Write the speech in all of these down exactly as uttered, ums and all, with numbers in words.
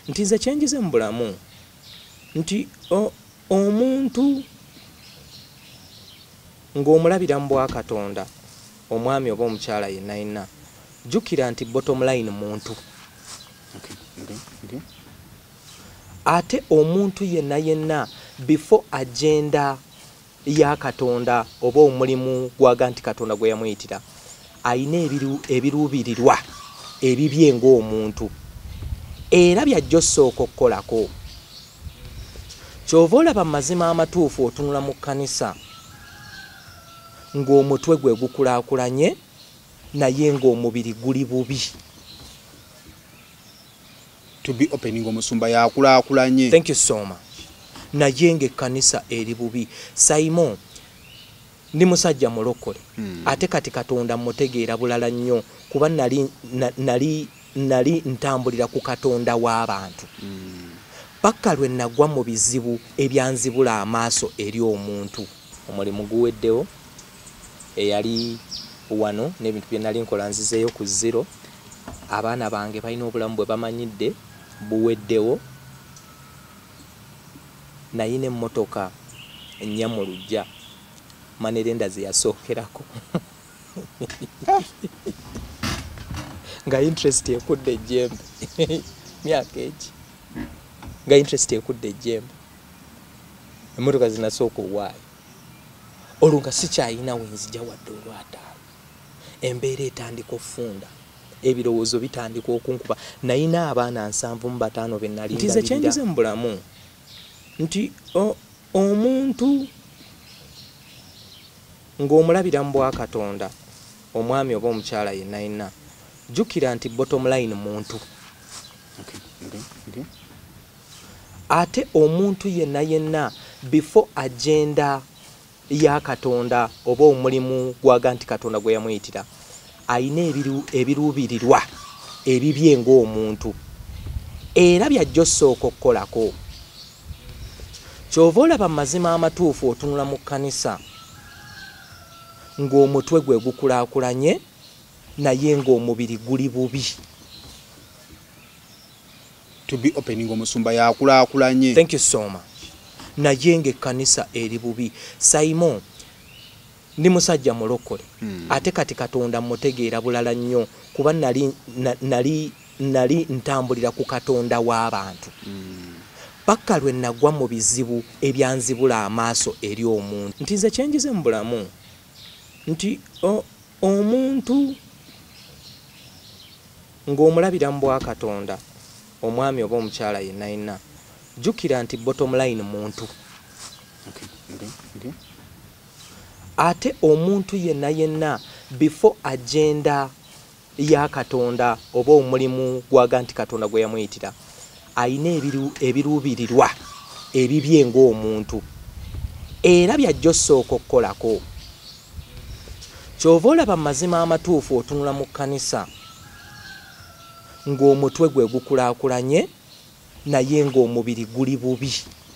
nti nze kyenjize mu bulamu nti omuntu ng'omulabira mu bwa Katonda omwami oba omukyala yenna yenna jjukira nti bottom line muntu. Okay, okay, okay. Ate omuntu yenna yenna before agenda ya Katonda oba omulimu gwaga nti Katonda gwe yamuyitira ayina ebiruubirirwa ebibye ng'omuntu era byajja osooka okukolako. Kyova olaba mazima amatuufu otunula mu kkanisa ng'omutwe gwe gukulaakulanye naye ng'omubiri guli bubi. To be opening omusumba yakulaakulanye. Thank you so much. Naye ng'ekkanisa eri bubi. Simon ndi musajja mulokole hmm. ate kati Katonda mutegeera bulala nnyo kuba nali nali nali ntambulira ku Katonda w'abantu hmm. paka lwe nagwa mu bizibu ebyanzibula amaaso eri omuntu. Omulimu guweddewo eyali wano n'ebintu bye nali nkola nzizeeyo ku zero. Abaana bange balina obulamu bwe bamanyidde buweddewo. Nayina emmotoka ennya mu luggya Manerenda ze yasookerako nga interest ekudde ejjembe myaka eki nga interest ekudde ejjembe emmotoka zinasooka owaayo olwo nga sikyayina wenzija wadde olwataano. Embeera etandika ofunda ebirowoozo bitandika okunkuba. Nayina abaana nsanvu mu bataano be nali nti nze kyenjize mu bulamu nti omuntu ng'omulabira mu bwa Katonda omwami oba omukyala yenna yenna jjukira nti bottom line muntu. Okay, okay, okay. Ate omuntu yenna yenna before agenda ya Katonda oba omulimu gwaga nti Katonda gwe yamuyitira ayina ebiruubirirwa ebibye ng'omuntu era byajja osooka okukolako. Kyova olaba mazima amatuufu otunula mu kkanisa ng'omutwe gwe gukulaakulanye naye ng'omubiri guli bubi. To be opening omusumba yakulaakulanye. Thank you so much. Naye ng'ekkanisa eri bubi. Simon ndi musajja mulokole hmm. ate kati Katonda mutegeera bulala nnyo kuba nali nali nali ntambulira ku Katonda w'abantu hmm. paka lwe nagwa mu bizibu ebyanzibula amaaso eri omuntu. Nti nze kyenjize mu bulamu nti omuntu ng'omulabira mu bwa Katonda omwami oba omukyala yenna yenna jjukira nti bottom line muntu. Okay, okay, okay. Ate omuntu yenna yenna before agenda ya Katonda oba omulimu gwaga nti Katonda gwe yamuyitira ayina ebiruubirirwa ebibye ng'omuntu era byajja osooka okukolako. Kyova olaba mazima amatuufu otunula mu kkanisa ng'omutwe gwe gukulaakulanye naye ng'omubiri guli bubi.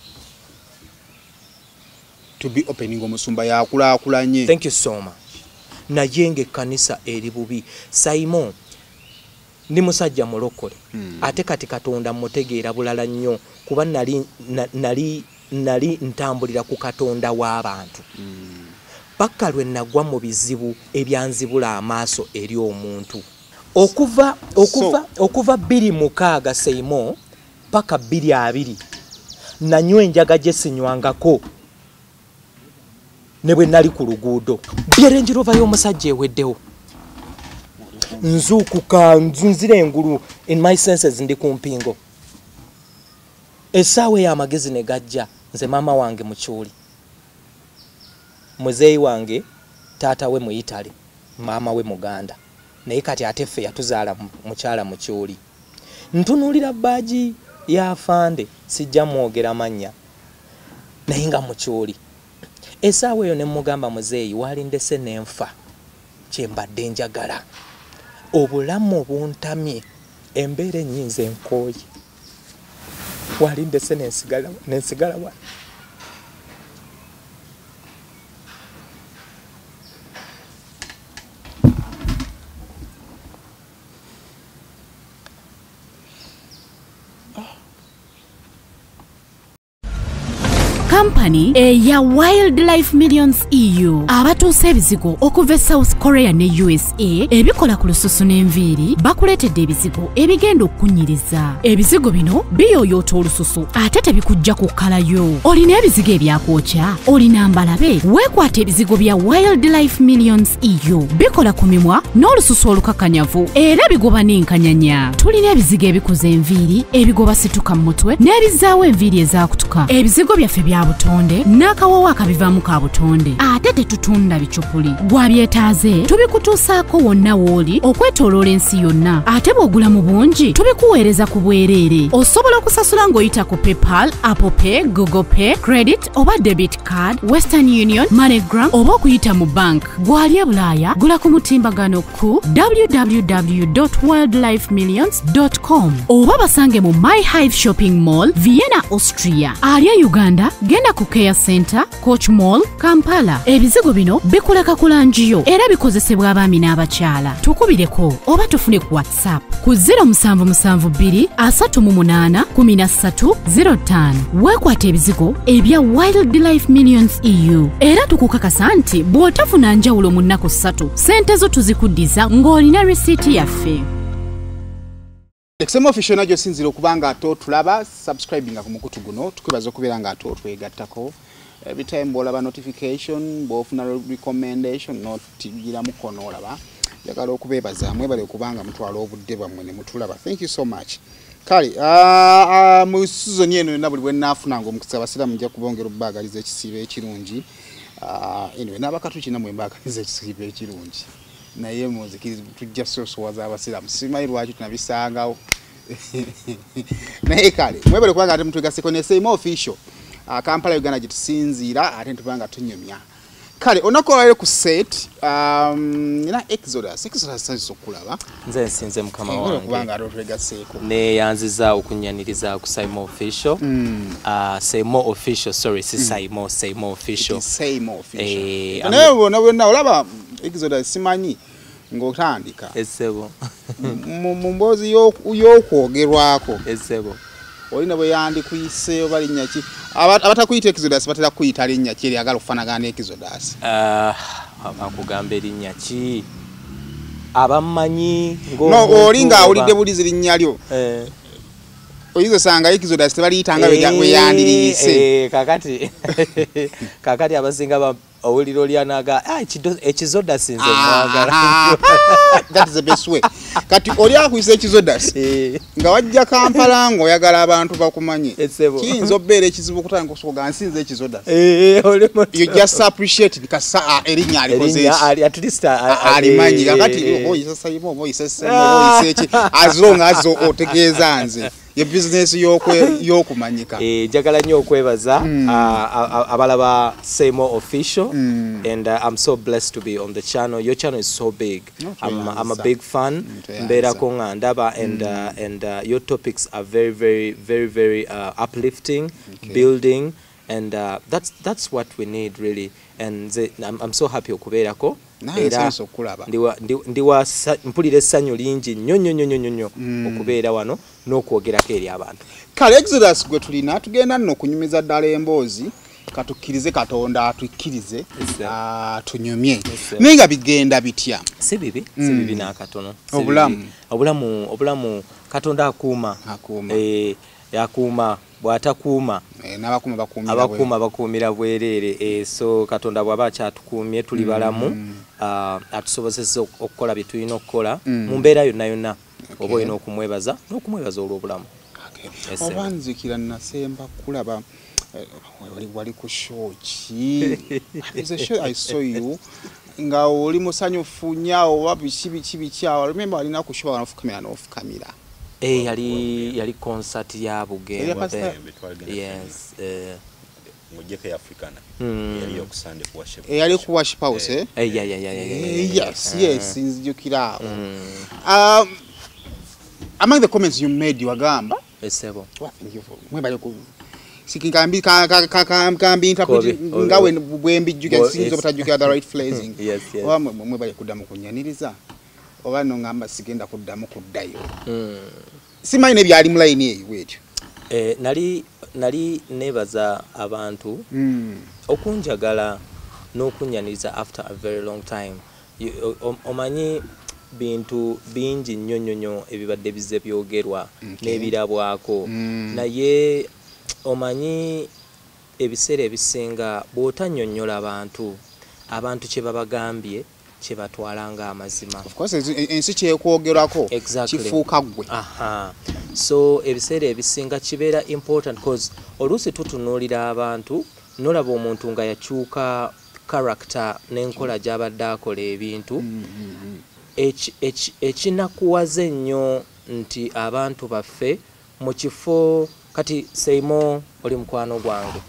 To be opening omusumba yakulaakulanye. Thank you so much. Naye ng'ekkanisa eri bubi. Simon ndi musajja mulokole hmm. ate kati Katonda mutegeera bulala nnyo kuba nali nali nali ntambulira ku Katonda w'abantu hmm. paka lwe nagwa mu bizibu ebyanzibula amaaso eri omuntu. Okuva okuva so, okuva bbiri mukaaga Simon paka bbiri abiri nanywa enjaga gye sinywangako ne bwe nali ku luguudo. Range Rover y'omusajja eweddewo nzuukuka nzunzira engulu in my senses ndi ku mpingo. Essaawa ey'amagezi ne gajja nze maama wange mukyuli muzeeyi wange taata we mu Italy maama we Muganda naye kati ate ffe yatuzaala mukyala mukyuli. Ntunuulira baaji ya afande sijja mwogera mannya naye nga mukyuli. Essaawa eyo ne mugamba muzeeyi walindese n'enfa kyembadde njagala obulamu obuntamye embeera ennyinza enkooye walindese n'ensigala n'ensigala wa Company eya Wildlife Millions E U abatuusa ebizigo okuva South Korea ne U S A ebikola ku lususu n'enviiri bakuleetedde ebizigo ebigenda okunyiriza. Ebizigo bino biyooyoota olususu ate tebikujja kukkalayo. Olina ebizigo ebyakwokya, olina mbalabe, weekwata ebizigo bya Wildlife Millions E U bikola ku mimwa n'olususu olukakanyavu era bigoba n'enkanyanya. Tulina ebizigo ebikuza enviiri, ebigoba situka mu mutwe n'ebizaawo enviiri ezaakutuka. Ebizigo byaffe bya butonde n'akawawa akabivaamu ka butonde ate tetutunda bicupuli. Gwabyetaaze tubikutuusaako wonna w'oli okwetooloola ensi yonna ate bw'ogula mu bungi tubikuweereza ku bwereere. Osobola okusasula ng'oyita ku PayPal, Apple Pay, Google Pay, Credit oba Debit Card, Western Union, MoneyGram oba okuyita mu bank. Gwali e Bulaaya gula ku mutimbagano ku w w w dot wildlife millions dot com oba basange mu My Hive Shopping Mall, Vienna, Austria. Ali e Uganda genda ku Care Center, Coach Mall, Kampala. Ebizigo bino bikuleka kulanjiyo era bikozesebwa abaami n'abakyala. Tukubireko oba tufune ku WhatsApp ku zero seven seven two three three eight three zero five. Weekwata ebizigo ebya Wildlife Millions E U era tukukakasa nti bw'otafuna njawulo mu nnaku ssatu sente zo tuzikuddiza ng'olina risiiti yaffe. X M Official najjo sinzira okubanga ato tulaba subscribing ku mukutu guno tukwebaza okubeera nga ato twegattako every time bolaba notification bofuna recommendation notigira mukono olaba yakala okubebaza mwebale kubanga mutwala obudde bwamwe ne mutulaba. Thank you so much. Kali ah mu season yeno na buli bwe nafuna ngo mukisaba sira mujja kubongera obagaliza ekisibe ekirungi ah anyway nabakatu kina mwe mbagaliza ekisibe ekirungi naye muzikiriza tujja soso waza abasiramu simanyi lwaki tunabisangawo naye kale mwebale kubanga ate mutwegaseko ne Same Official uh, Kampala Uganda gitusinziira ate ntubanga tunyumya kale onakola ku set um ina Exodus Exodus sazo kulaba nze nsinze mukama wange kubanga ate twegaseko ne yanziza okunyaniriza ku Same Official mm. uh, Same Official sorry si Same mm. Same Official Same Official eh naye wona wona olaba Exodus simanyi ngotandika esebo mu mbozi y'okwogerwako esebo olina bwe yandi kuyiseyo balinnya ki abatakuyita Exodus batera kuyita linnya ki lyagala okufanagana Exodus ah abakugamba linnya ki abamanyi ngo no olinga olidde bulizi linnya lyo eh oyizo sanga Exodus tebaliyitanga we yandiriyise eh kakati kakati abasinga ba owuliro lyanaga ah ekizoda sinze mwagala that is the best way kati oli akuyise ekizodas nga wajja Kampala ngo oyagala abantu bakumanye kiyinza obbeera ekizibu okutanga okusoga nsinze ekizodas you just appreciate kasa erinnya alikoze at least alimanyi kakati oyise sayimo oyise semo oyise eki as long as otegeeza nze ye business yokwe yokumanyika eh jagala nnyo okwebaza mm. uh, abalaba Same Official mm. and uh, I'm so blessed to be on the channel. Your channel is so big. Okay, I'm I'm a big fan. Mbera ko ngandaba and mm. uh, and uh, your topics are very very very very uh, uplifting, okay. building and uh, that's that's what we need really and the, I'm, I'm so happy okubeerako. Era sokulaba ndiwa ndiwa mpulire sanyo lingi nnyo nnyo nnyo nnyo okubeera wano n'okwogerako eri abantu. Kale Exodus gwe tulina tugenda nno kunyumiza ddala emboozi katukkirize Katonda atukkirize tunyumye naye nga bigenda bitya si bibi si bibi n'akatono obulamu obulamu obulamu Katonda akuuma akuuma eh yakuuma bwatakuuma eh n'abakuuma bakuumira abakuuma bakuumira bwereere eh so Katonda bwaba kyatukuumye tuli balamu mm. uh, atusobozesa okukola bitulina okukola mm. mu mbeera yonna yonna okay. oba olina okumwebaza n'okumwebaza olw'obulamu okay. obanzikira nasemba kulaba wali wali ku show ki is a show I saw you nga oli musanyufu nyaawo wabishi bichi bichawo remember alina ku show off camera no off camera eh yali yali concert ya Bugemba yes eh mujeke Africana yali ku Sunday ku worship eh yali ku worship house eh eh yeah yeah yeah yes yes sinzijukira um among the comments you made wagamba esebo mwebale ku sikingambi kambi interpret ngawe bwembi juga sinzo batajuka the right phrasing yes yes oba mwebale kudamu kunyaniriza oba no ngamba sigenda kudamu kuddayo mm simanyi ne byali mu line eyi wetyo eh, nali nali nebaza abantu mm. okunjagala n'okunyaniriza after a very long time. Omanyi bintu bingi nnyo nnyo nnyo ebibadde bize byogerwa n'ebirabwako naye omanyi ebiseera ebisinga bw'otannyonnyola abantu abantu kye babagambye kye batwala nga amazima. Of course ensi kyekwogerwako exactly. kifuuka ggwe. Aha. So ebiseera ebisinga kibeera important because oluusi tutunuulira abantu nolaba omuntu nga yakyuka character n'enkola gy'abadde akola ebintu ekinakuwaza ennyo nti abantu baffe mu kifo kati Seimo oli mukwano gwange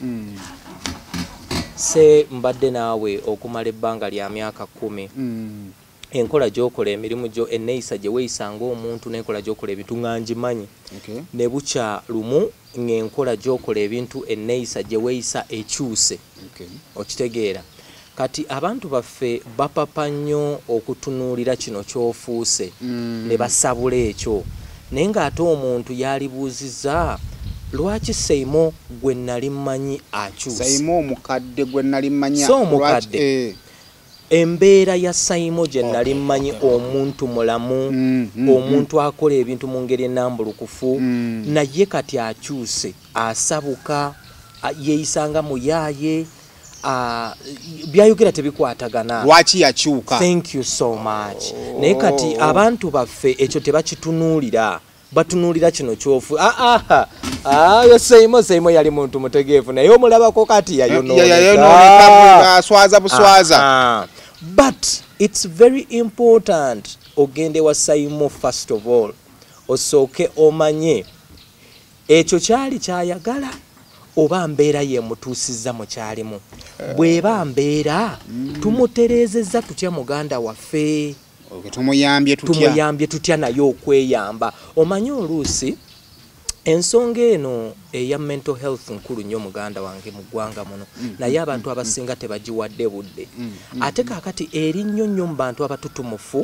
se mbadde naawe okumala ebbanga lya myaka kumi enkola gy'okola emirimu gyo enneeyisa gye weeyisanga omuntu n'enkola gy'okola ebintu nga ngimanyi ne bukya lumu ng'enkola gy'okola ebintu enneeyisa gye weeyisa ekyuse okitegeera. Kati abantu baffe bapapa nnyo okutunuulira kino ky'ofuuse ne basabula ekyo naye ng'ate omuntu yalibuuzizza lwaki Seimo gwe nali mmanyi akyuse. Seimo omukadde gwe nali mmanyi so omukadde embeera ya Seimo gye nali mmanyi omuntu mulamu mm, mm, omuntu akola ebintu mu ngeri ennambulukufu mm. naye kati akyuse asabuka yeeyisanga muyaaye uh, byayogera tebikwatagana. Lwaki yakyuka? Thank you so much. Oh. Naye kati abantu baffe ekyo tebakitunuulira batunuulira kino kyofu ah ah ah yo Seimo Seimo yali muntu mutegeefu naye omulabako kati yayonooneka aswaza buswaza. But it's very important ogende wa Seimo first of all osooke omanye ekyo kyali kyayagala oba mbeera ye mutuusizza mu kyalimu bw'eba mbeera tumutereezezza tutya muganda waffe tumuyambye tutya tumuyambye tutya naye okweyamba. Omanyi oluusi ensonga eno eya mental health nkulu nnyo muganda wange mu ggwanga muno naye abantu abasinga tebagiwadde budde ate kaakati eri nnyo nnyo mu bantu abatutumufu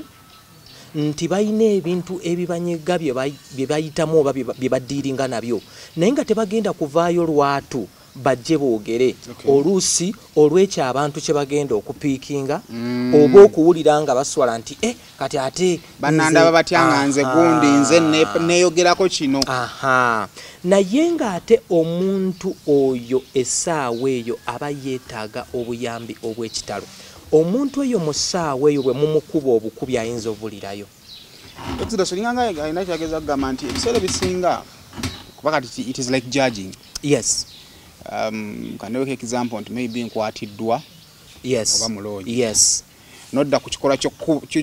nti balina ebintu ebibanyega bye bayitamu oba bye baddiiringa nabyo naye nga tebagenda kuvaayo lwatu bajje boogere oluusi olw'ekyo abantu kye bagenda okupiikinga oba okuwulira nga baswala nti eh kati ate bannandaba batya nga nze gundi nze neeyogerako kino. Aha. Naye ng'ate omuntu oyo essaawa eyo aba yeetaaga obuyambi obw'ekitalo. Omuntu eyo mu ssaawa eyo bwe mumukuba obukubi ayinza obulirayo. Exodus olinganga alina kyageza kugamba nti ebiseera bisinga kuba kati it is like judging. Yes. Um, can you take example nti maybe nkwatiddwa yes oba mulooyi yes nodda ku kikola kyo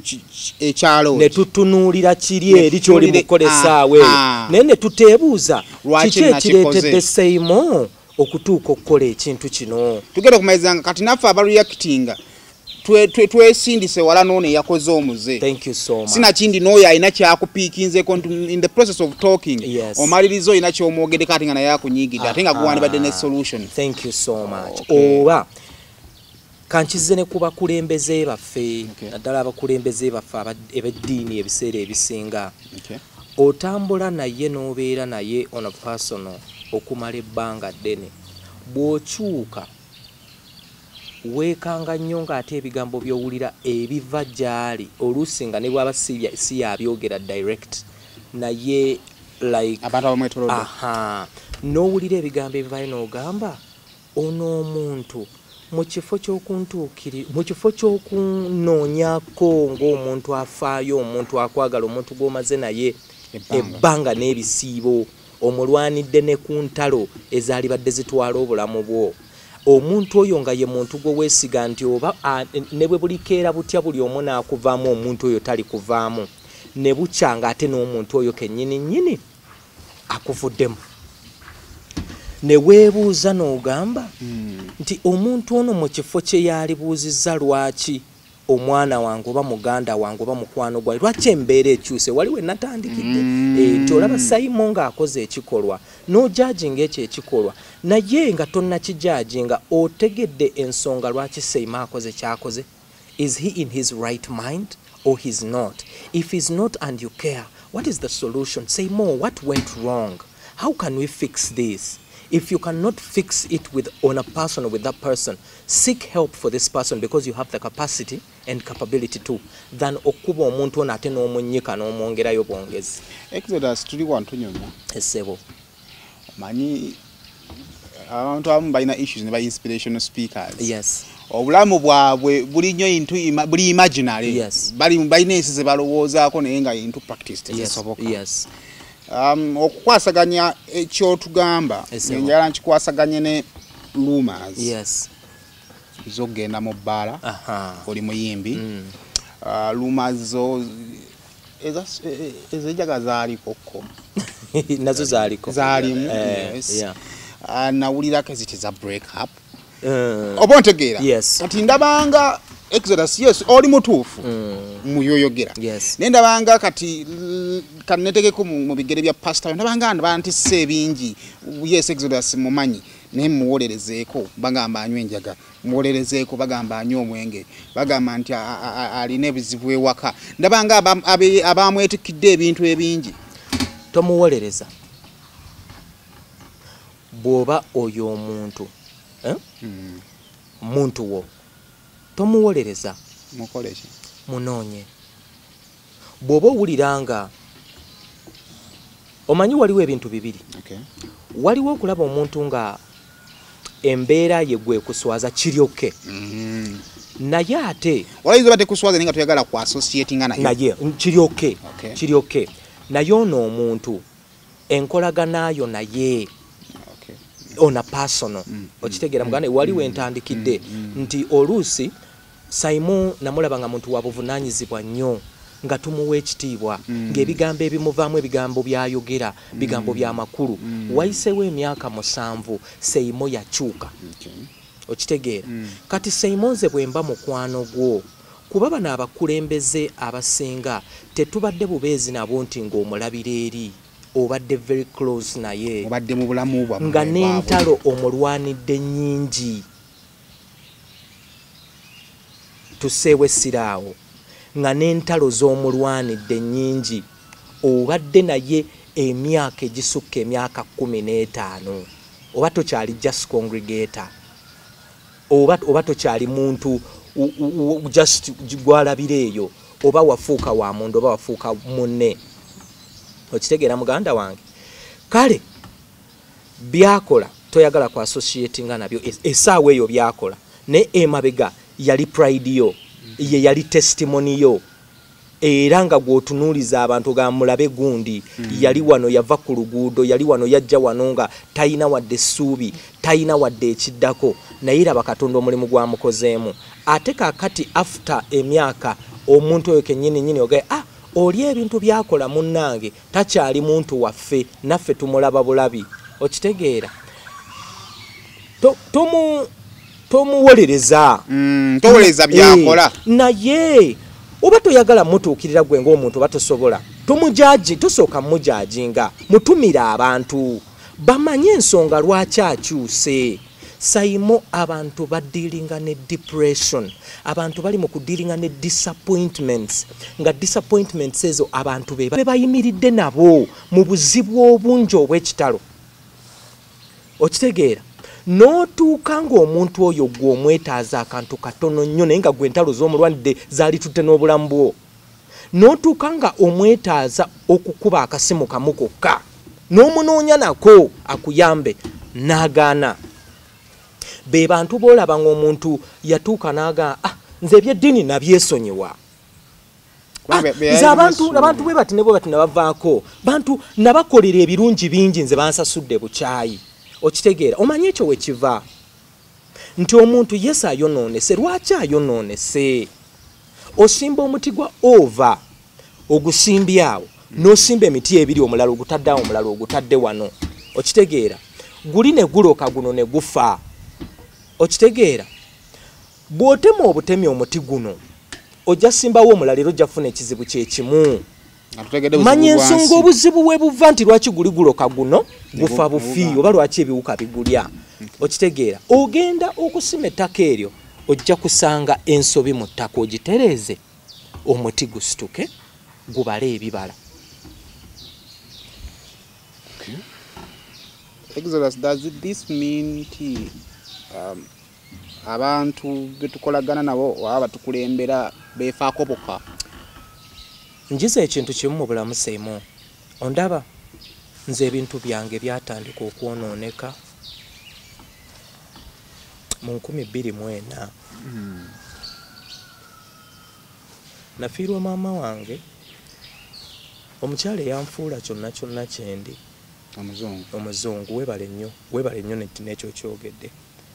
ekyalo ne tutunuulira kiri eri ky'oli mukola essaawa eyo naye ne tuteebuuza kiki ekireetedde Seimo okutuuka okukola ekintu kino. Tugenda kumaliriza kati naffe abareactinga twesindise wala n'ono eyakoze omuze. Thank you so much. Sina kindi n'oyo alina kyakupiikinzeko in the process of talking yes. omaliriza olina ky'omwogedeko ate nga naye akunyiigidde ate nga guwandibadde ne solution. Thank you so much. Okay. Oba kankize ne ku bakulembeze baffe naddala abakulembeze baffe eb'eddiini ebiseera ebisinga otambula naye n'obeera naye on a personal okumala ebbanga ddene bw'okyuka weekanga nnyo ng'ate ebigambo by'owulira ebiva gy'ali oluusi nga ne bw'aba si yabyogera direct naye like abantu abamwetolodde aha n'owulira ebigambo ebivayo n'ogamba ono omuntu mu kifo ky'okuntuukiri mu kifo ky'okunoonyako ng'omuntu afaayo omuntu akwagala omuntu gw'omaze naye ebbanga n'ebisiibo omulwanidde ne ku ntalo ezaalibadde zitwala obulamu bwo omuntu oyo nga ye muntu gwe weesiga nti oba ne bwe bulikeera butya buli omu naakuvaamu omuntu oyo tali kuvaamu ne bukya ng'ate n'omuntu oyo kennyini nnyini akuvuddemu ne weebuuza n'ogamba nti omuntu ono mu kifo kye yalibuuzizza lwaki omwana wange oba muganda wange oba mukwano gwawe lwaki embeera ekyuse wali we natandikidde nti olaba Seimo ng'akoze ekikolwa n'ojajinga ekyo ekikolwa naye nga tonnakijajinga otegedde ensonga lwaki Seimo akoze kyakoze. Is he in his right mind or he's not? If he's not and you care, what is the solution? Seimo, what went wrong? how can we fix this? If you cannot fix it with on a person or with that person, seek help for this person because you have the capacity and capability to, than okuba omuntu ono ate n'omunnyika n'omwongerayo bwongezi. Exodus tuli wantu nyonna. Essebo. Manyi abantu abamu balina issues ne ba inspirational speakers. Yes. Obulamu bwabwe buli nnyo into ima, buli imaginary. Yes. Bali balina ensi ze balowoozaako naye nga into practice tezisoboka. Yes. Yes. Um, okukwasaganya ekyotugamba njala nkikwasaganye ne rumors. Yes. Zogenda mu bbaala. Aha. Oli muyimbi. Mm. Uh, rumors zo ezajaga zaaliko ko. Nazo zaaliko. Zaalimu. Uh, yes. Yeah. Uh, nawulirako zitiza break up. Uh, Oba ontegeera. Yes. Kati ndabanga Exodus, yes, oli mutuufu mm. muyoyogera. Yes. Nendabanga kati kanetegeko mu bigere bya pastor ndabanga nti sebingi. Yes, Exodus mumanyi ne muwolerezeeko bagamba anywe enjaga muwolerezeeko bagamba anywe omwenge bagamba nti alina ebizibu ewaka ndabanga abamwetikidde ebintu ebingi. Tomuwolereza bwoba oyo omuntu eh? mm. muntu wo tomuwolereza mukoleki munoonye bwoba owuliranga omanyi waliwo ebintu bibiri. Okay. Waliwo okulaba omuntu nga embeera ye gwe kuswaza kiryoke. Mm. Naye ate walizo bate kuswaza ninga tuyagala ku associating naye naye kiryoke. Okay. Kiryoke naye ono omuntu enkolaganayo naye okay. ona personal. Mm. Okitegera mugane waliwo mm. entandikidde mm. nti oluusi Simon namulaba nga muntu wabuvunanyizibwa nnyo nga tumuwa ekitiibwa mm. ng'ebigambo ebimuvaamu ebigambo byayogera mm. bigambo bya makulu mm. wayisewo emyaka musanvu Seimo yakyuka. Okay. Okitegeera mm. kati Seimo nze bwemba mukwano gwo kuba bano abakulembeze abasinga tetubadde bubeezi nabo nti ng'omulabira eri obadde very close naye obadde mu bulamu bwa nga n'entalo omulwanidde nnyingi tuseewe siraawo nga n'entalo z'omulwanidde nnyingi obadde naye emyaka egisukka emyaka kumi n'etaano oba tokyali just congregator oba, oba tokyali muntu u, u, u, just gwalabira eyo oba wafuuka wa mundu oba wafuuka munne. Okitegeera muganda wange kale byakola toyagala ku associatinga nabyo essaawa eyo byakola ne emabega yali pride yo ye yali testimony yo era nga gwotunuuliza abantu ga mulabe gundi mm. yali wano yava ku luguudo yali wano yajja wano nga tayina wadde essuubi tayina wadde ekiddako naye raba Katonda omulimu gwamukozeemu ate kaakati after emyaka omuntu oyo kennyini nnyini ogaye ah oli ebintu byakola munnange takyali muntu waffe naffe tumulaba bulabi. Okitegeera to, tomu tomuwolereza mm, towoleza byakola e, naye oba toyagala mutuukirira gwe ng'omuntu oba tosobola tumujaji tusooka mujajinga mutumira abantu bamanye ensonga lwaki akyuse. Saimo abantu badilinga ne depression abantu bali mu kudilinga ne disappointments nga disappointments ezo abantu be bayimiridde nabo mu buzibu obungi obw'ekitalo. Okitegeera n'otuuka ng'omuntu oyo gw'omwetaaza akantu katono nnyo naye nga gwe entalo z'omulwanidde zaali tutte n'obulamu bwo n'otuuka nga omwetaaza okukuba akasimu kamu kokka n'omunoonya nako akuyambe n'agaana. Be bantu boolaba ng'omuntu yatuuka n'aga ah nze ebyeddiini nabyesonyiwa ah, nze abantu abantu bwe bati ne bwe bati nabavaako bantu nabakolera ebirungi bingi nze bansasudde bukyayi. Okitegeera omanye ekyo wekiva nti omuntu yesi ayonoonese lwaki ayonoonese osimba omuti gwa ova ogusimbye awo n'osimba emiti ebiri omulala ogutadde awo omulala ogutadde wano. Okitegeera guli ne guloka guno ne gufa. Okitegeera bw'otema obutemi omuti guno ojja simbawo omulala era ojja kufuna ekizibu kye kimu. Manya ensonga obuzibu bwe buva nti lwaki guli guloka guno gufa bufi oba lwaki ebiwuka bigulya. Okitegeera ogenda okusima ettaka eryo ojja kusanga ensobi mu ttaka ogitereeze omuti gusituke gubale ebibala. Exodus, does it, this mean ti um, abantu betukolagana nabo waba tukulembera befaako bokka? Njize ekintu kimu mu bulamu Seymour. Ondaba nze ebintu byange byatandika okwonooneka mu nkumi bbiri mu ena. Mm. Nafiirwa maama wange, omukyala eyanfuula kyonna kyonna kyendi. Omuzungu. Omuzungu, webale nnyo, webale nnyo n'ekyo kyogedde.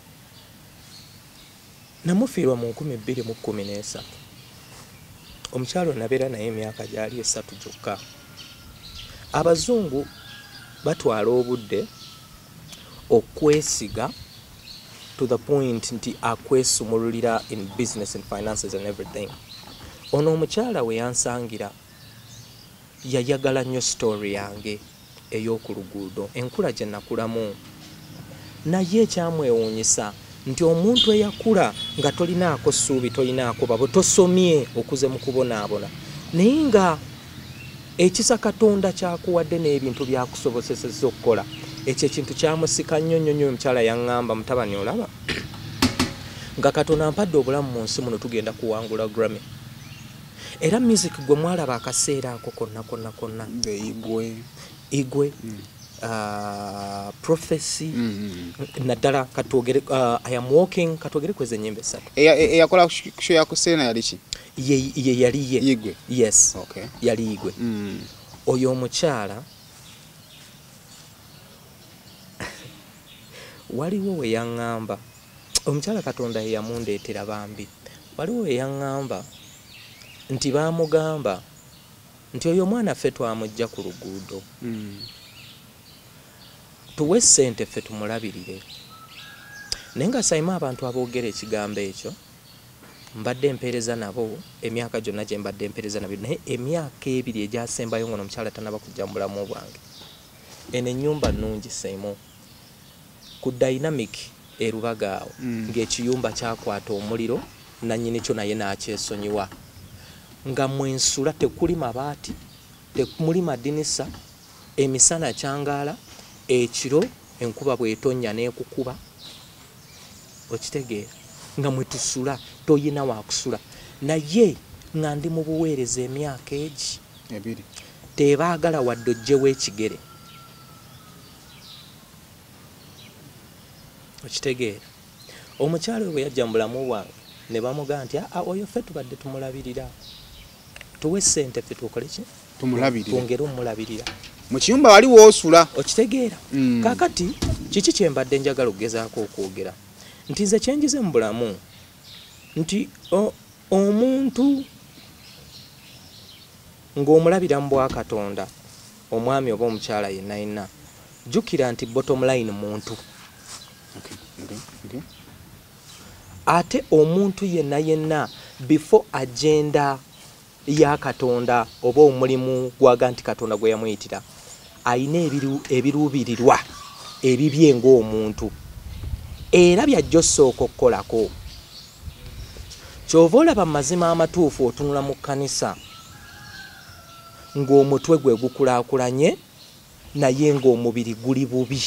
Namufiirwa mu nkumi bbiri mu kkumi n'esatu. Omukyala nabeera naye emyaka gyali esatu gyokka. Abazungu batwala obudde okwesiga to the point nti akwesumululira in business and finances and everything. Ono omukyala we yansangira yayagala nnyo story yange ey'oku luguudo, enkula gye nakulamu. Naye ekyamwewuunyisa nti omuntu eyakula nga tolinaako ssuubi, tolinaako babo, tosomye okuze mu kubonaabona, naye nga ekisa Katonda kyakuwadde n'ebintu byakusobozesezza okukola, ekyo ekintu kyamusika nnyo nnyo nnyo. Omukyala yaŋŋamba, mutabani olaba nga Katonda ampadde obulamu mu nsi muno tugenda kuwangula Grammy. Era music gwe mwalaba akaseera ako konna konna konna, igwe igwe mm. uh, prophecy mm -hmm. naddala katwogere uh, I am walking, katwogere kweze ennyimba esatu. Eyakola show ya kuseena yali ki? Ye, ye yali ye. Igwe. Yes. Okay. Yali igwe. Mm. Oyo omukyala waliwo we yaŋŋamba, omukyala Katonda ye yamundeetera bambi, waliwo we yaŋŋamba nti baamugamba nti oyo mwana ffe twamujja ku luguudo, mm. tuwe ssente ffe tumulabirire. Naye nga Seymour abantu aboogera ekigambo ekyo mbadde mpeereza nabo emyaka gyonna gye mbadde mpeereza nabo, naye emyaka ebiri egyasembayo ngono omukyala tanaba kujja mu bulamu bwange. Eno ennyumba nnungi Seymour, ku dynamic erubaga awo, mm. ng'ekiyumba kyakwata omuliro, nannyini kyo naye n'akyesonyiwa. Nga mwensula tekuli mabaati, tekuli madinisa, emisana kyangaala, ekiro enkuba bw'etonnya n'ekukuba. Okitegeera nga mwe tusula toyina wa kusula. Naye nga ndi mu buweereza emyaka egi ebiri, tebaagala wadde ojjewo ekigere. Okitegeera omukyala we yajja mu bulamu bwange ne bamugamba nti aa oyo ffe tubadde tumulabirira, tuwe ssente ffe tukole ki? Tumulabirira, twongere omulabirira. Mu kiyumba wali woosula. Okitegeera mm. Kaakati kiki kye mbadde njagala okugezaako okwogera nti nze kyenjize mu bulamu nti omuntu ng'omulabira mu bwa Katonda, omwami oba omukyala yenna yenna, jjukira nti bottom line muntu. Okay. Okay. Okay. Ate omuntu yenna yenna before agenda ya Katonda oba omulimu gwaga nti Katonda gwe yamuyitira, ayina ebiru ebiruubirirwa ebibye ng'omuntu era byajja osooka okukolako. Kyova olaba mu mazima amatuufu otunula mu kkanisa ng'omutwe gwe gukulaakulanye naye ng'omubiri guli bubi.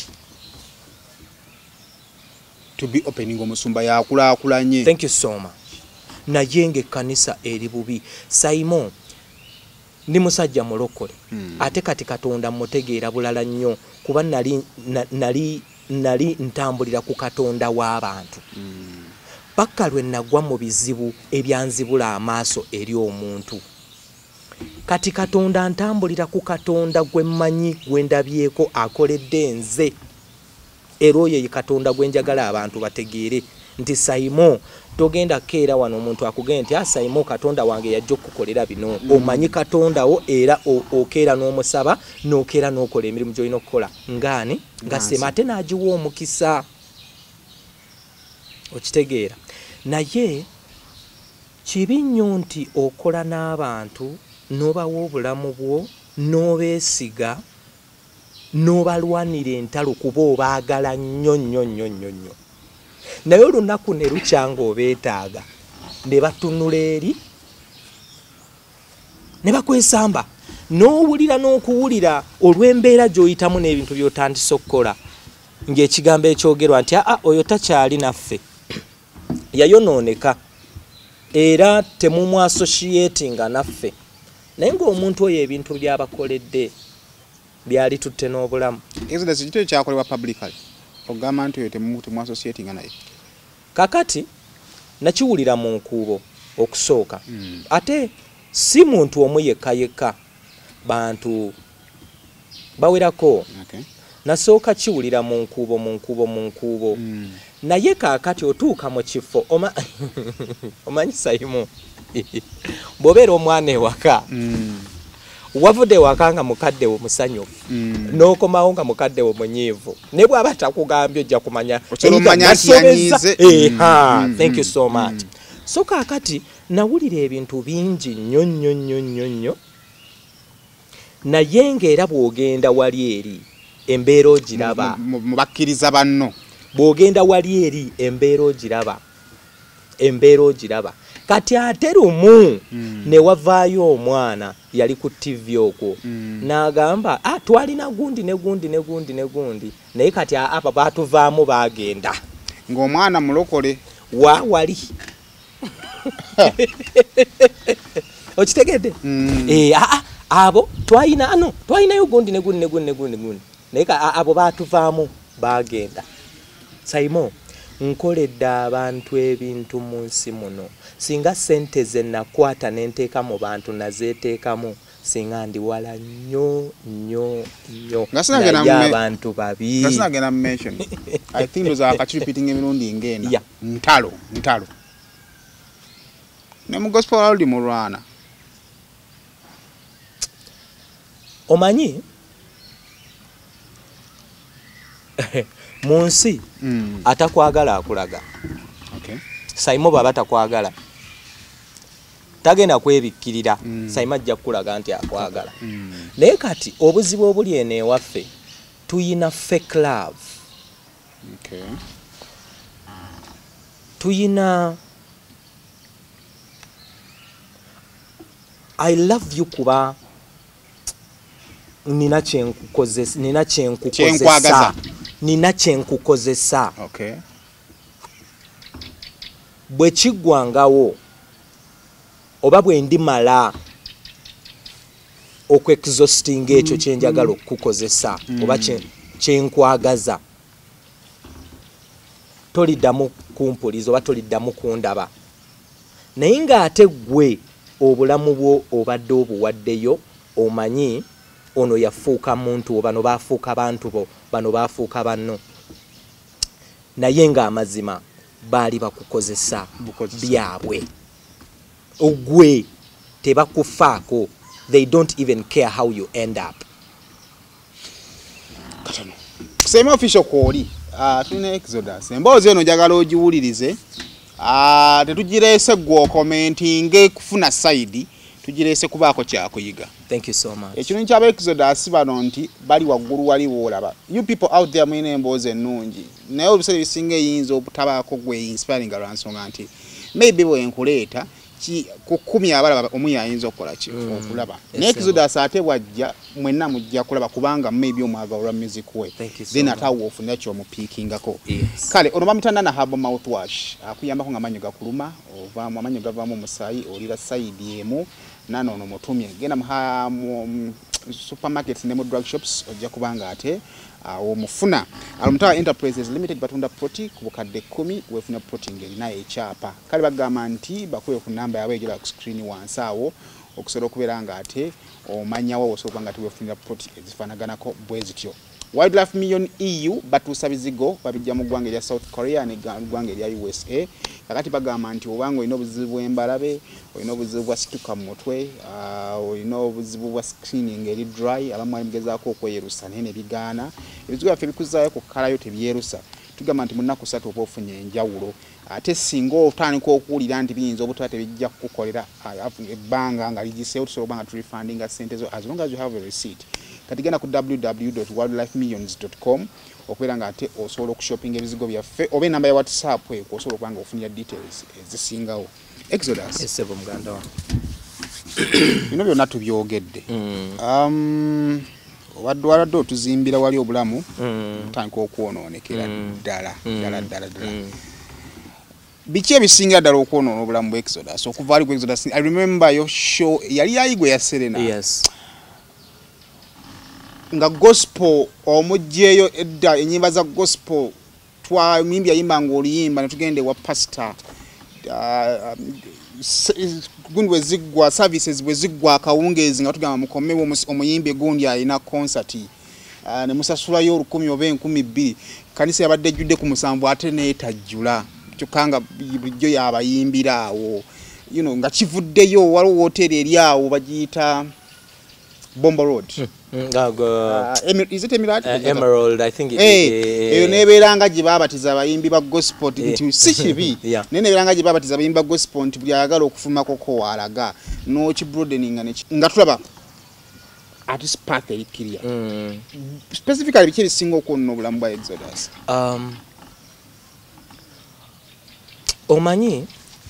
To be opening omusumba yakulaakulanye. Thank you so much. Naye ng'ekkanisa eri bubi. Seymour ndi musajja mulokole, hmm. ate kati Katonda mutegeera bulala nnyo kuba nali nali nali ntambulira ku Katonda w'abantu. Hmm. Paka lwe nagwa mu bizibu ebyanzibula amaaso eri omuntu. Kati Katonda ntambulira ku Katonda gwe mmanyi gwe ndabyeko akoledde nze. Era oyo ye Katonda gwe njagala abantu bategeere nti Seymour togenda keera wano omuntu akugenda nti ah Seymour Katonda wange yajja okukolera bino. Mm. Omanyi Katonda wo era okeera n'omusaba n'okeera n'okola emirimu gy'olina okukola ngaani nga Sema ate n'agiwa omukisa. Okitegeera naye kibi nnyo nti okola n'abantu n'obawa obulamu bwo n'obeesiga n'obalwanira entalo kuba obaagala nnyo nnyo nnyo nnyo nnyo, naye olunaku ne lukyanga obeetaaga ne batunula eri ne bakwesamba n'owulira n'okuwulira olw'embeera gy'oyitamu n'ebintu by'otandise okukola ng'ekigambo ekyogerwa nti aa oyo takyali naffe yayonooneka era temumw associatinga naffe naye ng'omuntu oyo ebintu by'abakoledde byali tutte n'obulamu. Exodus ekitero kyakolebwa publicly ogamba nti oyo temumw associatinga naye kakati nakiwulira mu nkuubo okusooka mm. ate si muntu omu yekka yekka bantu bawerako okay. nasooka kiwulira mu nkuubo mu nkuubo mu nkuubo mm. naye kaakati otuuka mu kifo oma omanyi Simon bw'obeera omwana ewaka mm. wavudde ewaka nga mukadde wo musanyufu mm. n'okomawo nga mukadde wo munyiivu ne bw'aba takugambye ojja kumanya nasobeza eha mm. thank you so much mm. so kaakati nawulira ebintu bingi nnyo nnyo nnyo nnyo nnyo naye ng'era bw'ogenda wali eri embeera ogiraba mu bakkiriza banno bw'ogenda wali eri embeera ogiraba embeera ogiraba kati ate lumu mm. ne wavaayo omwana yali ku T V okwo mm. n'agamba ah twalina gundi ne gundi ne gundi ne gundi naye kati apa baatuvaamu baagenda ng'omwana mulokole wa wali okitegedde mm. eh ah abo twalina ano twalinayo gundi ne gundi ne gundi ne gundi ne gundi naye abo baatuvaamu baagenda. Simon nkoledde abantu ebintu mu nsi muno singa sente ze nakwata n'enteeka mu bantu nazeeteekamu singa ndi wala nnyo nnyo nnyo naye abantu babi ngasinagenda mention I think those are repeating emirundi ngenda yeah. ntalo ntalo ne mu gospel aldi mu Rwanda omanyi munsi mm. atakwagala akulaga okay. Simon baba takwagala tagenda kwebikkirira mm. Simon ajja kulaga nti akwagala mm. naye kati obuzibu obuli eno ewaffe tuyina fake love okay. tuyina I love you kuba nina kyenkukozesa nina kyenkukozesa nina kyenkukozesa okay. bwe kiggwangawo oba bwe ndimala okwexhaustinga ekyo kyenjagala okukozesa mm. oba kyenkwagaza toliddamu kumpuliza oba toliddamu kundaba naye ng'ate gwe obulamu bwo obadde obuwaddeyo omanyi ono yafuuka muntu bano baafuuka bantu bo bano baafuuka banno naye ng'amazima baali bakukozesa byabwe ogwe tebakufaako they don't even care how you end up. Katono kusema official kwoli ah tuna Exodus emboozi eno njagala ogiwulirize ah tetugirese gwo commenting kufuna side tugirese kubaako kyakuyiga. Thank you so much. Ekintu kyaba Exodus bano nti bali waggulu wali wolaba you people out there mwine emboozi ennungi naye obisere bisinga eyinza obutabaako gwe inspiring aransonga nti maybe bwe nkuleeta ki kukumi abalaba omuya ayinza okukola ki okulaba ne Exodus ate bwajja mwenna mujja kulaba kubanga maybe omwagalwa music we then atawo ofuna kyo mupiikingako kale ono bamitanda na habo mouthwash akuyambako nga manyo gakuluma ova mu amanyo gavaamu omusayi olira side emu nano ono mutumye genda mu supermarkets ne mu drug shops ojja kubanga ate awo mufuna Alumtawa Enterprises Limited batunda proti ku bukadde kumi wefuna proti ngeri naye ekyapa kale bagamba nti bakuye ku namba yawe ejira ku screen wansi awo okusobola okubeera nga ate omanyawo osobola nga tiwefunira proti ezifanaganako bwezityo. Wildlife Million E U batuusa bizigo babijja mu ggwanga erya South Korea ne ggwanga erya U S A kakati bagamba nti obanga olina obuzibu bw'embalabe olina obuzibu bwa situka mu mutwe olina obuzibu bwa screening eri dry abamu alimugezaako okweyerusa naye ne bigaana ebizigo byaffe bikuzaayo ku kkalayo tebyerusa tugamba nti mu nnaku ssatu oba ofunye enjawulo ate singa otandika okuwulira nti biyinza obutaba tebijja kukukolera ebbanga nga ligiseewo tusobola okuba nga turefundinga ssente zo as long as you have a receipt kati genda ku w w w dot wildlife millions dot com okubeera nga ate osobola okushoppinga ebizigo byaffe oba enamba ya WhatsApp eko osobola okuba nga ofunira details ezisingawo. Exodus esebo muganda wa bino byonna tubyogedde mm. um, obadde waladde otuzimbira wali obulamu mm. tandika okwonoonekera ddala mm. ddala ddala ddala mm. biki ebisingira ddala okwonoona obulamu bwa Exodus okuva ali ku Exodus I remember your show yali yayigwe ya Serena yes nga gospel omujjeeyo edda enyimba za gospel twa mimbi yayimba ng'oluyimba ne tugende wa pastor uh, gundi we ziggwa services bwe ziggwa akawungeezi nga tugamba mukomewo omuyimbi gundi alina concert uh, ne musasulayo olukumi oba enkumi bbiri kanisa yabadde ejjudde ku musanvu ate neetajjula kyokka nga bulijjo yabayimbira awo you know, nga kivuddeyo waliwo wooteri eri awo bagiyita Bomba Road. Mm. Mm, uh, uh, Emir is it Emirate? Uh, Emerald, I think it is. Eyo nebeeranga gye babatiza abayimbi ba gospel nti si kibi. Yeah. Ne nebeeranga gye babatiza abayimbi ba gospel nti buli ayagala okufumako ko walaga. No kibroadening ne nga tulaba at this path erikiriya. Mm. Specifically biki ebisinga okwonna obulamu bwa Exodus? Um, omanyi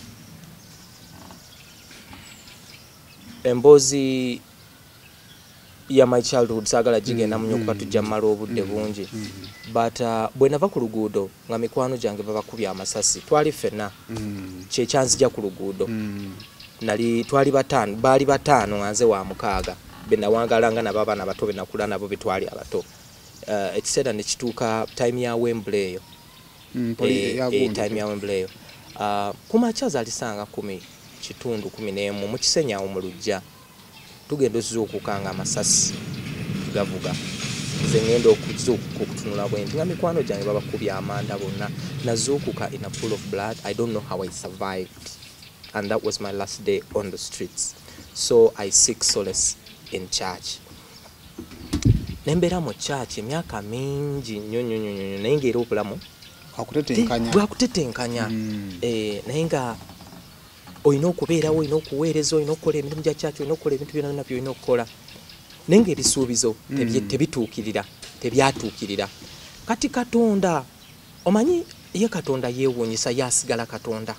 emboozi ya my childhood sagala jigenda mm, munyo kuba tujja mmala obudde bungi mm, but uh, bwe nava ku luguudo nga mikwano gyange babakubya amasasi twali ffenna mm. kyekyanzija ku luguudo mm. nali twali bataano baali bataano nze wa mukaaga be nawangalanga nabo abaana bato be nakula nabo betwali abato uh, ekiseera ne kituuka time ya Wembley eyo mm, e, e, time ya Wembley eyo uh, kumakya zalisanga kumi kitundu kumi n'emu mu kisenyawo mu lujja tugenda okukanga amasasi tugavuga nze ngenda okuzuukuka okutunula bwendi nga mikwano gyange babakubya amanda bonna nazuukuka in a pool of blood. I don't know how I survived and that was my last day on the streets, so I seek solace in church. Nembera mu church emyaka mingi nnyo nnyo nnyo naye ng'era obulamu akutetenkanya bwakutetenkanya mm. eh, naye nga oyina okubeerawo oyina okuweereza oyina okukola emirimu gya kyaki oyina okukola ebintu byonna nabyo oyina okukola naye ng'ebisuubizo mm. tebituukirira tebyatuukirira kati Katonda omanyi ye Katonda yeewuunyisa yasigala Katonda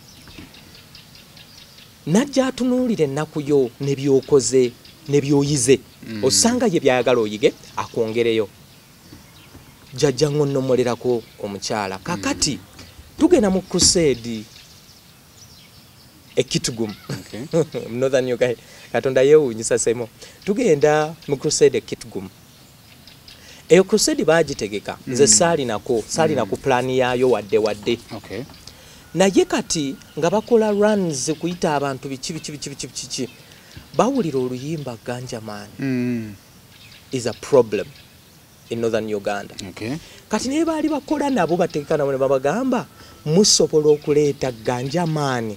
najja atunuulira ennaku yo ne byokoze ne byoyize mm. osanga ye byayagala oyige akwongereyo jjajja ngonnomolerako omukyala kakati mm. tugenda mu crusade ekitugum okay. Northern Uganda Katonda yeewuunyisa semo tugenda mu crusade ekitugum eyo crusade bagitegeka mm. nze saali nako saali mm. naku plan yaayo wadde wadde okay. naye kati nga bakola runs kuyita abantu biki biki biki biki biki bawulira oluyimba Ganja Man mm. is a problem in Northern Uganda okay. kati naye baali bakola nabo bategeka nabo ne babagamba musobola okuleeta Ganja Man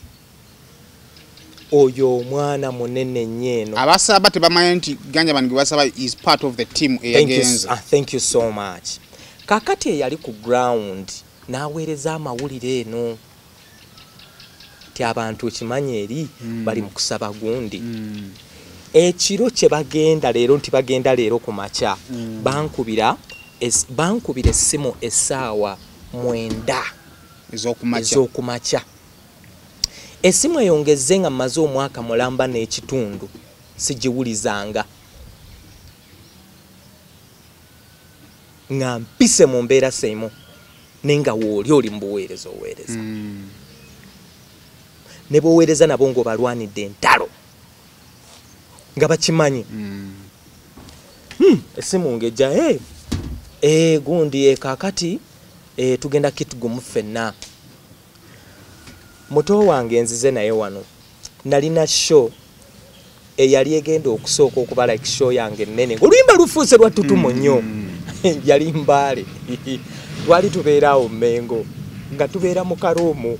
oyo omwana munene nnyeno abasaba tebamanyi nti Ganja Man gwe basaba is part of the team eyagenza. Uh, thank you so much. Kakati eyali ku ground n'aweereza amawulire eno ti abantu kimanyi eri mm. bali mu kusaba gundi mm. ekiro kye bagenda leero nti bagenda leero ku makya mm. bankubira es, bankubira essimu essaawa mwenda ez'okumakya essimu eyongezze nga mmaze omwaka mulamba n'ekitundu sigiwulizanga nga mpise mu mbeera semo nenga wooli oli mu buweereza oweereza mm. ne boweereza nabo ng'obalwanidde entalo nga bakimanyi mm. hmm, essimu ngejja hey. e, gundi e, kakati e, tugenda Kitgum ffenna muto wange nzize naye wano nalina show eyali egenda okusooka okuba like show yange nene oluyimba lufuuse lwa tutumo nnyo mm. yali mbaale twali tubeeraawo Mmengo nga tubeera mu karuumu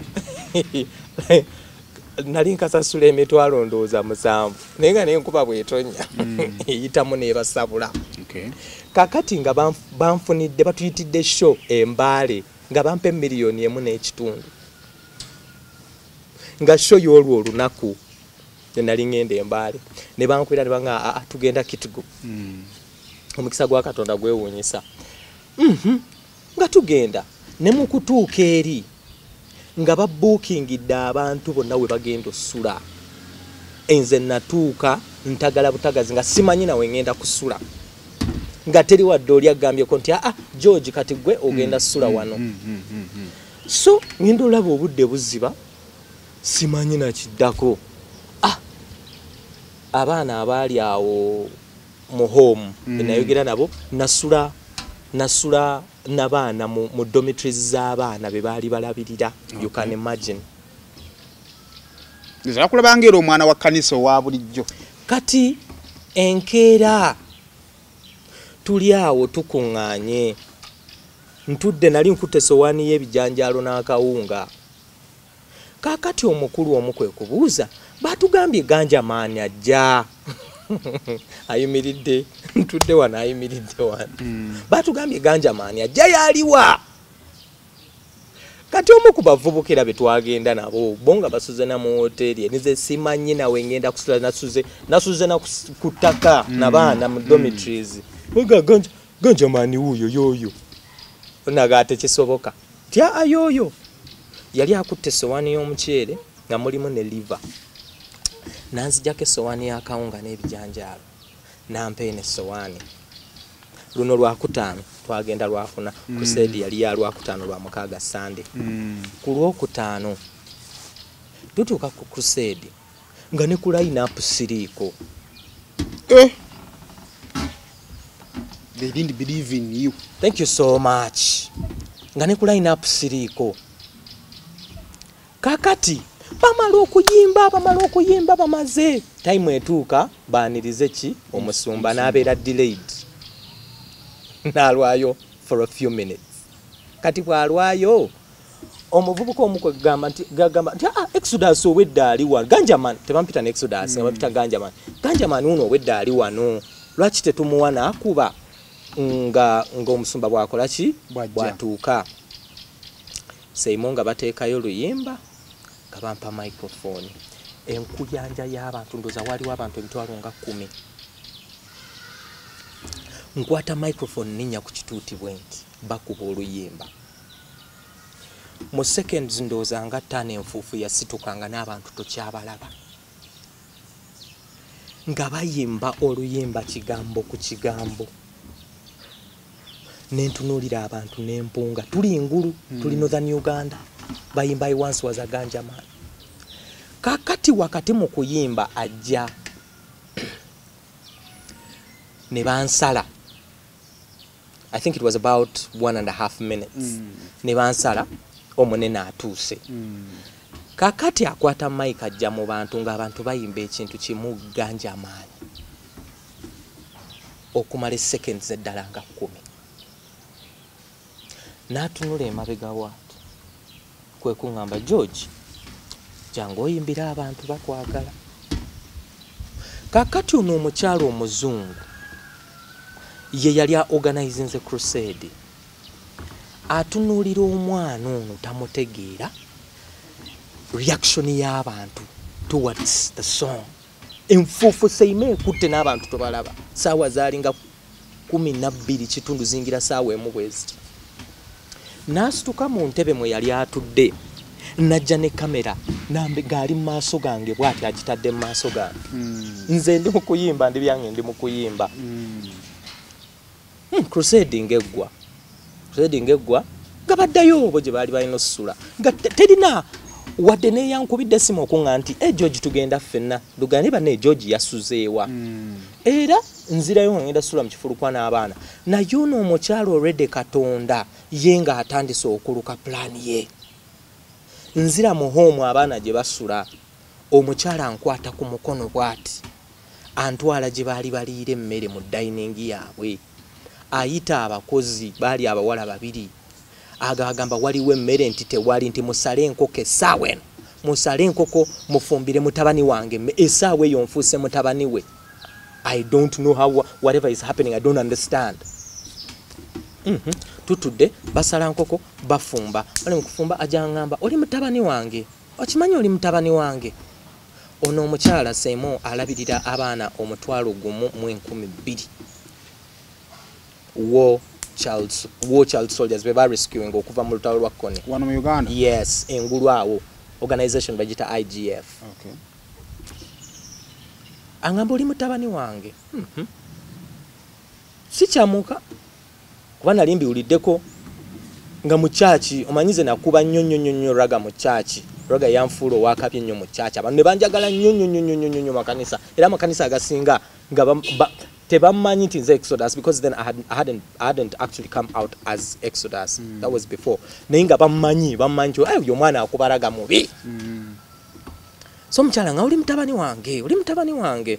nali nkasasula emitwalo ndowooza musanvu naye nga nenkuba bwetonya mm. eyitamu neebasabula okay. kakati nga banf, banfunidde batuyitidde show embaale nga bampa miliyoni emu n'ekitundu nga show y'olwo olunaku nali ngenda embaale ne bankwira ne banga tugenda Kitgum mm. omukisa gwa Katonda gwewuunyisa mm -hmm. nga tugenda ne mu kutuuka eri nga babuukingidde abantu bonna we bagenda ossula enze natuuka ntagala butagazi nga simanyi nawe ngenda kusula nga teri wadde oli agambyeko nti aa George kati gwe ogenda sula wano. mm, mm, mm, mm. So ngenda olaba obudde buziba simanyi nakiddako. ah abaana abaali awo mu home mm. nayogera nabo nasula nasula nabaana mu, mu dormitories z'abaana be baali balabirira. Okay. You can imagine. Nzira kulabanga era omwana wa kanisa wa bulijjo. Kati enkeera tuli awo tukuŋŋaanye ntudde nali nkutte sowaani y'ebijanjaalo n'akawunga. Kaakati omukulu omu kwe kubuuza baatugambye ganja maani ajja. Ayimiridde ntudde wano ayimiridde wano. mm. Baatugambye ganja maani ajja yaliwa. Kati omu ku bavubukira be twagenda nabo bo nga basuze na mu hoteli nize simanyi nawe ngenda kusula nasuze nasuze na kutaka mm. nabaana mu dormitories. Muga mm. ganja ganja maani huyo yoyo nagate kisoboka tya ayoyo yali akutte sowaani y'omuceere nga mulimu ne liver. Nanzijako sowaani ya kawunga n'ebijanjaalo nampe ne sowaani. Luno lwakutaano twagenda lwafuna mm. Crusade yali ya lwakutaano lwa mukaaga Sunday. mm. Ku lwokutaano tutuuka ku Crusade nga ne ku line up siriiko. eh. They didn't believe in you. Thank you so much. Nga ne ku line up siriiko. Kakati bamala okuyimba bamala okuyimba bamaze time etuuka baanirize ki omusumba n'abeera delayed. Nalwayo for a few minutes. Kati bwalwayo omuvubuka omukwe gamba nti gagamba nti ah Exodus owedda ali wano. Ganjaman tebampita ne Exodus nga bapita Ganjaman. Ganjaman uno owedda ali wano. Lwaki tetumuwa n'akuba nga ng'omusumba bwakola ki bwatuuka. Seyimo nga bateekayo luyimba nga bampa microphone. Enkuyanja y'abantu ndoza waliwo abantu emitwalo nga kumi. Nkwata microphone ninya ku kituuti bwenti bakuba oluyimba. Mu seconds ndoza nga ttaano enfuufu yasitukanga n'abantu tokyabalaba. Nga bayimba oluyimba kigambo ku kigambo. Nentunuulira abantu n'empunga tuli ngulu mm. tuli Northern Uganda bayimba I once was a ganja man. Kakati wakati mu kuyimba ajja ne bansala. I think it was about one and a half minutes. Mm. Ne bansala omunene atuuse. Mm. Kakati akwata mic ajja mu bantu nga abantu bayimba ekintu kimu ganja man. Okumala seconds eddala nga kumi. Natunula emabega waatu kwe kuŋŋamba George jangu oyimbira abantu bakwagala. Kakati ono omukyalo omuzungu ye yali organizing the crusade atunuulira omwana ono tamutegeera reaction y'abantu towards the song. Enfuufu Seyimo ekutte n'abantu tobalaba. Saawa zaalinga kumi na bbiri kitundu zingira saawa emu bwezi. Nasituka mu ntebe mwe yali atudde najja ne kamera nambe gali mu maaso gange bw'ati agitadde mu maaso gange. mm. Nze ndi mu kuyimba ndi byange ndi mu kuyimba. mm. hmm, crusade ngeggwa crusade ngeggwa nga baddayo obo gye baali balina osusula nga terina wadde neyankubidde simu okuŋŋa nti e George tugenda ffenna lugane banne George yasuzeewa. mm. Era nzirayo ngenda sula mu kifulukwa n'abaana naye ono omukyalo already Katonda ye nga atandise okuluka plan ye. Nzira mu home abaana gye basula omukyala ankwata ku mukono bwati antwala gye baali baliira emmere mu dining yaabwe. Ayita abakozi baali abawala babiri agagamba waliwo emmere nti tewali nti musale enkoko essaawa eno musale enkoko mufumbire mutabani wange essaawa eyo nfuuse mutabani we. I don't know how whatever is happening I don't understand. Mhm. Tutudde basala nkoko bafumba bali mukufumba ajangamba oli mutabani wange okimanyi oli mutabani wange. Ono omukyala Seyimo alabirira abaana omutwalo gumu mu enkumi bbiri. War child war child soldiers be rescuing okuva mu lutalo lwa Kone wano mu Uganda. Yes, engulu awo organization bagita I G F. Okay. angamba oli mutabani wange mm-hmm. si kyamuka kuba nali mbiwuliddeko nga mu chaachi omanyize nakuba nnyo nnyo nnyo raga mu chaachi raga yanfuulo wakapye nnyo mu chaachi abantu ne banjagala nnyo nnyo nnyo nnyo nnyo makanisa era makanisa agasinga nga tebamanyi nti nze Exodus because then I, had, I hadn't I hadn't actually come out as Exodus mm. that was before naye nga bamanyi bamanyi ayo yo mwana akubaraga mubi mm. so mchala nga oli mutabani wange oli mutabani wange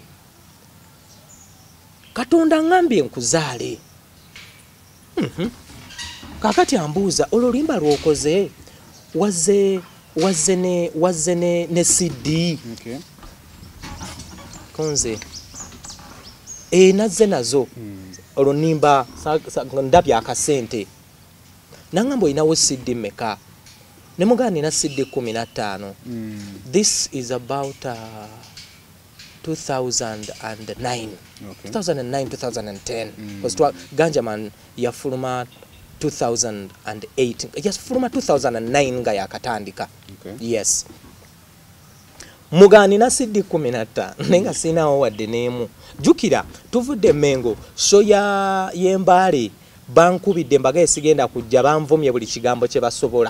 Katonda ngambye nkuzaale mhm kakati ambuuza ololimba lwokoze waze waze ne waze ne, ne C D okay konze e naze nazo mm. olonimba ndabya akasente nangambo inawo C D meka nemugani na C D kumi na ttaano mm. this is about uh, two thousand nine okay. two thousand nine two thousand ten mm. was Ganjaman yafuluma two thousand eight yes fuluma two thousand nine nga yakatandika okay. yes mugani na C D kumi na ttaano nenga sinawo wadde neemu jukira tuvudde Mengo so ya yembale bankubidde mbaga esigenda kujja banvumye buli kigambo kye basobola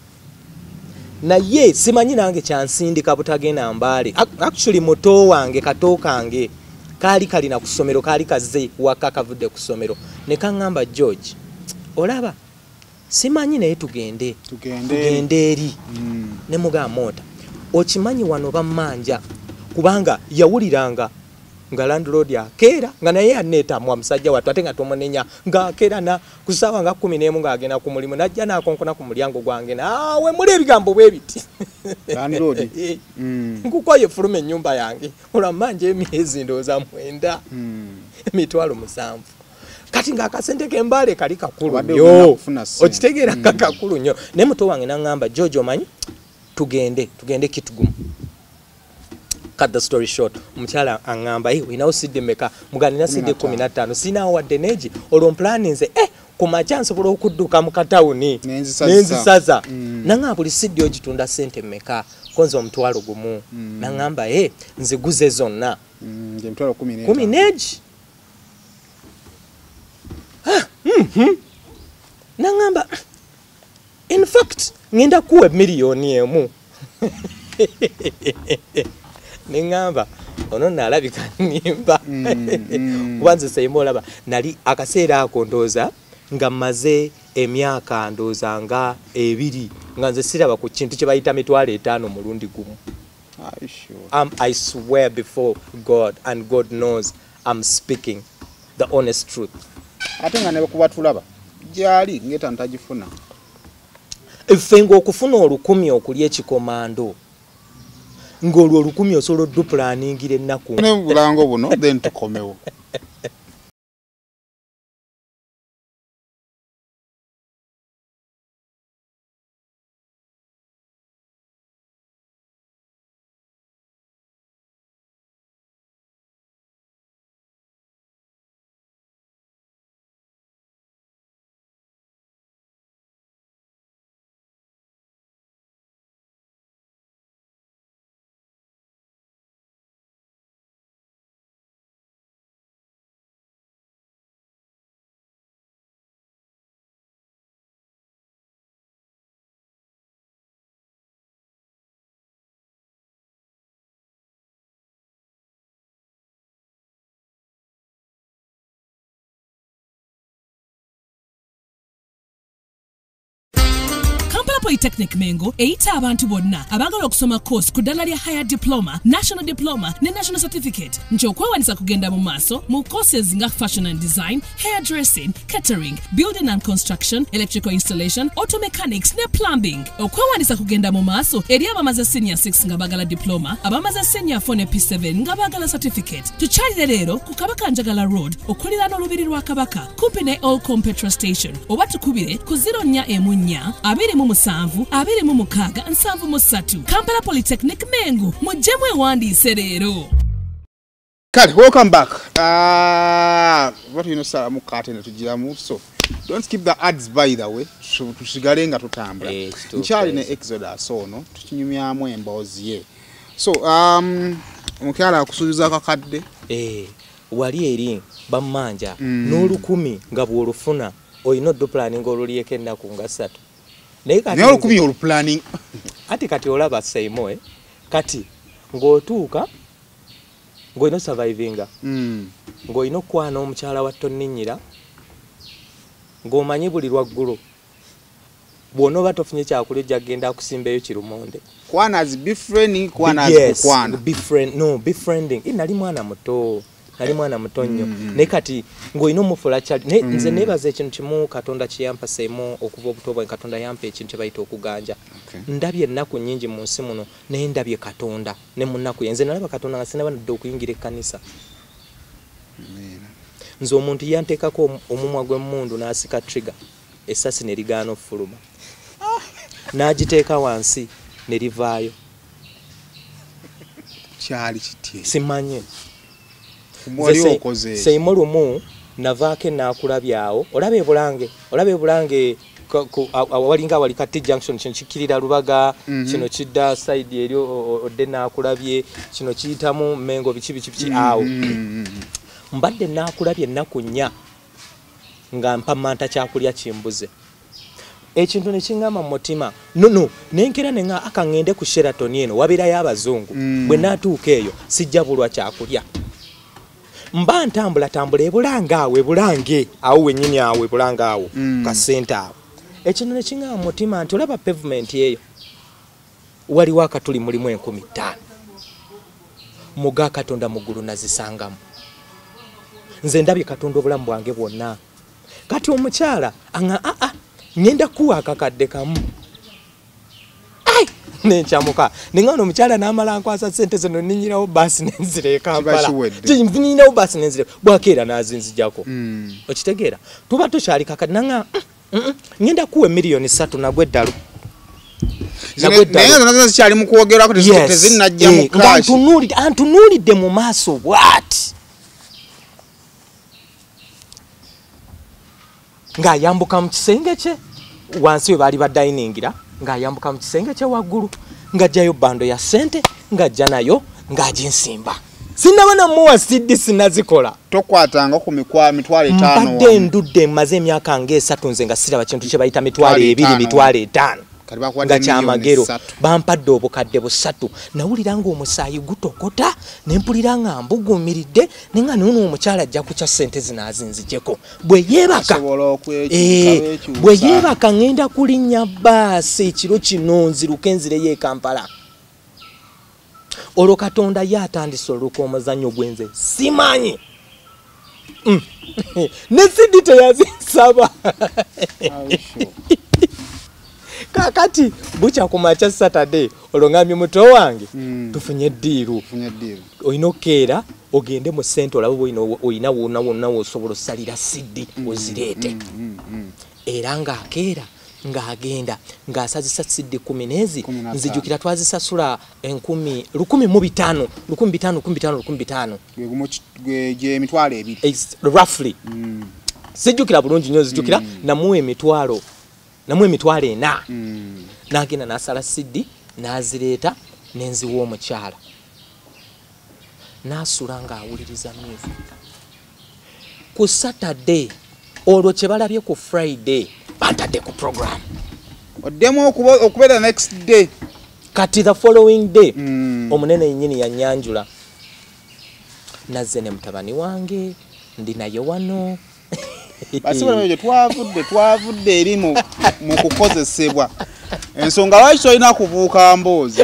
naye simanyi nange kyansindika butagenda mbale actually moto wange kato kange kali kali na kusomero kali kaze waka kavudde kusomero ne kangamba George olaba simanyi naye tugende tugende tugende eri mm. ne muga mota okimanyi wano bamanja kubanga yawuliranga nga landlord akera nga naye aneta mwa musajja watu atenga tomonenya nga akera na kusawa nga kumi n'emu nga agenda ku mulimu najja na konkona ku mulyango gwange na ah we muli ebigambo bwe biti landlord mm. nkukoye fulume nyumba yange olamanje emyezi ndoza mwenda mm. emitwalo musanvu kati nga akasente kembale kali kakulu nnyo okitegeera mm. kakulu nnyo ne muto wange nangamba George omanyi tugende tugende kitugumu cut the story short mchala angamba hey we C D meka mugani na C D kumi na ttaano sina wadde neji olwo planinze eh kuma chance bolo okudduka mu katawuni nenzi saza mm. nanga buli C D ogitunda sente meka konzo omutwalo gumu mm. nangamba eh nziguze zonna mm, mtwalo kumi neji ah mhm nangamba in fact ngenda kuwe milioni emu ningamba ono nalabika nimba kubanze mm, sayimo laba nali akaseera akondoza nga maze emyaka ndoza nga ebiri nga nze siraba ku kintu kye bayita mitwalo etaano mulundi gumu I sure um, I swear before God and God knows I'm speaking the honest truth atenga ne kuba tulaba jali ngeta ntajifuna effengo okufuna olukumi okulya ekikomando ngolwo olukumi osolo du planningira ennaku ne bulango buno then tukomewo Polytechnic Mengo eita abantu bonna abagala okusoma course ku ddala lya higher diploma, national diploma ne national certificate nti okwewanisa kugenda mu maaso mu courses nga fashion and design, hairdressing, catering, building and construction, electrical installation, auto mechanics ne plumbing. Okwewanisa kugenda mu maaso eri abamaze senior six nga bagala diploma, abamaze senior four ne P seven nga bagala certificate. Tukyalire leero ku Kabaka Njagala Road okuliraana olubiri lwa Kabaka kumpi ne Olcom petrol station oba tukubire ku zero nnya emu nnya abiri mu musanvu abiri mu mukaaga nsanvu mu ssatu. Kampala Polytechnic Mengo mujjemu ewandiise leero. Kale, welcome back. Uh, what you know sir mukate ne tujiramu so don't skip the ads by the way. Tusigale nga tutambula. Nkyali ne Exodus ono tukinyumyamu emboozi ye. So um omukyala akusuubiza akakadde eh wali eri bamanja mm. n'olukumi nga bw'olufuna olina odupulaninga olulyeko ennaku nga ssatu naye kati olukumi olupulaning ati kati olaba Saimo eh kati ng'otuuka ng'olina survivinga mm. ng'olina okwana omukyala wa tonninnyira ng'omanyi buli lwaggulu bw'onooba tofunye kyakulya ojja kgenda akusimbayo kirumonde kwanazi befriending kwanazi yes, kukwana befriend no befriending e nali mwana muto nali mwana muto nnyo mm. ne kati ng'olina omufula kyali ne, mm. nze neebaza ekintu kimu Katonda kiyampa Saimo okuva obuto bwange Katonda yampa ekintu kye bayita okuganja okay. ndabye ennaku nnyingi mu nsi muno naye ndabye Katonda ne mu nnaku yenze nalaba Katonda nga sinaba nadde okuyingira ekkanisa nze omuntu yanteekako omumwa gw'emmundu n'asika trigger essasi ne ligaana okufuluma n'agiteeka wansi ne livaayo kyali kitye simanye mwali okoze Saimo lumu navaako enaakulabyawo olaba ebulange olaba ebulange awalinga awali Kati junction kino kikirira Lubaga mm -hmm. kino kidda side eri odde naakulabye kino kiyitamu Mengo biki biki biki awo mm -hmm. mbadde naakulabye ennaku nnya nga mpamanta kyakulya kimbuze ekintu ne kingamba mu mutima no no nenkera nenga akangende ku Sheraton eno wabirayo abazungu mm. bwe natuuka eyo sijja bulwa kyakulya mba ntambula tambula ebulanga awe bulange awo wenyini awe bulanga awo mm. ka center awo ekintu ne kingamba mu mutima nti olaba pavement eyo wali wakatuli mulimu enkumi ttaano muga Katonda mugulu nazisangamu nze ndabye Katonda obulamu bwange bwonna kati omukyala anga a a ngenda kuwa akakadde kamu ai nenkyamuka ningano omukyala n'amala nkwasa sente zino ninyirawo basi nenzire Kampala ninyirawo basi nenzire bwakeera nazinzijako mm. okitegeera tuba tukyali kakadde nanga mm, mm, ngenda kuwa miliyoni ssatu nagwe ddalo naye nazo zikyali mu kwogerako tezinnajja mu cash antunuulidde mu maaso bwati nga yambuka mu kisenge kye wansi we bali ba diningira nga yambuka mu kisenge kye waggulu nga jayo bando ya sente nga janayo nga jinsimba sinabona muwa siddi sinazikola tokwatanga ku mikwa mitwale etaano mbadde ndudde maze emyaka ng'esatu nze nga siraba kintu kye bayita mitwale ebiri mitwale etaano nga kyamagero bampadde obukadde busatu nawulira nga omusaayi gutokota nempulira nga mbugumiridde nenga nuno omukyala ajja kuca sente zinazinzijeko bwe yeebaka eh bwe yeebaka ngenda kulinnya baasi ekiro kino nziruke nzireyo e Kampala olwo Katonda yatandise oluka omuzannyo gwenze simanyi mm. ne sidi teyazinsaba kakati bucha kumacha Saturday olongamye muto wange mm. tufunye diru tufunye diru oyino kera ogende mu center labo oyino oyina wona wona osobola salira sidi mm. ozirete mm, mm, mm. era nga kera nga agenda nga asazisa sidi kumi nezi nzijukira twazisasula enkumi lukumi mu bitano lukumi bitano lukumi bitano lukumi bitano gwe je emitwalo ebiri roughly mm. sijukira bulungi nyo zijukira mm. namuwe emitwalo namwe emitwalo ena mm. nagenda nasala sidi nazireta nenziwa omukyala nasula nga awuliriza music ku Saturday olwo kye balabye ku Friday bantadde ku program oddemu okubeera next day kati the following day mm. omunene yennyini yanyanjula nazze ne mutabani wange ndi naye wano basi bano twavudde twavudde eri mu kukozesebwa ensonga lwaki tolina kubuuka mboozi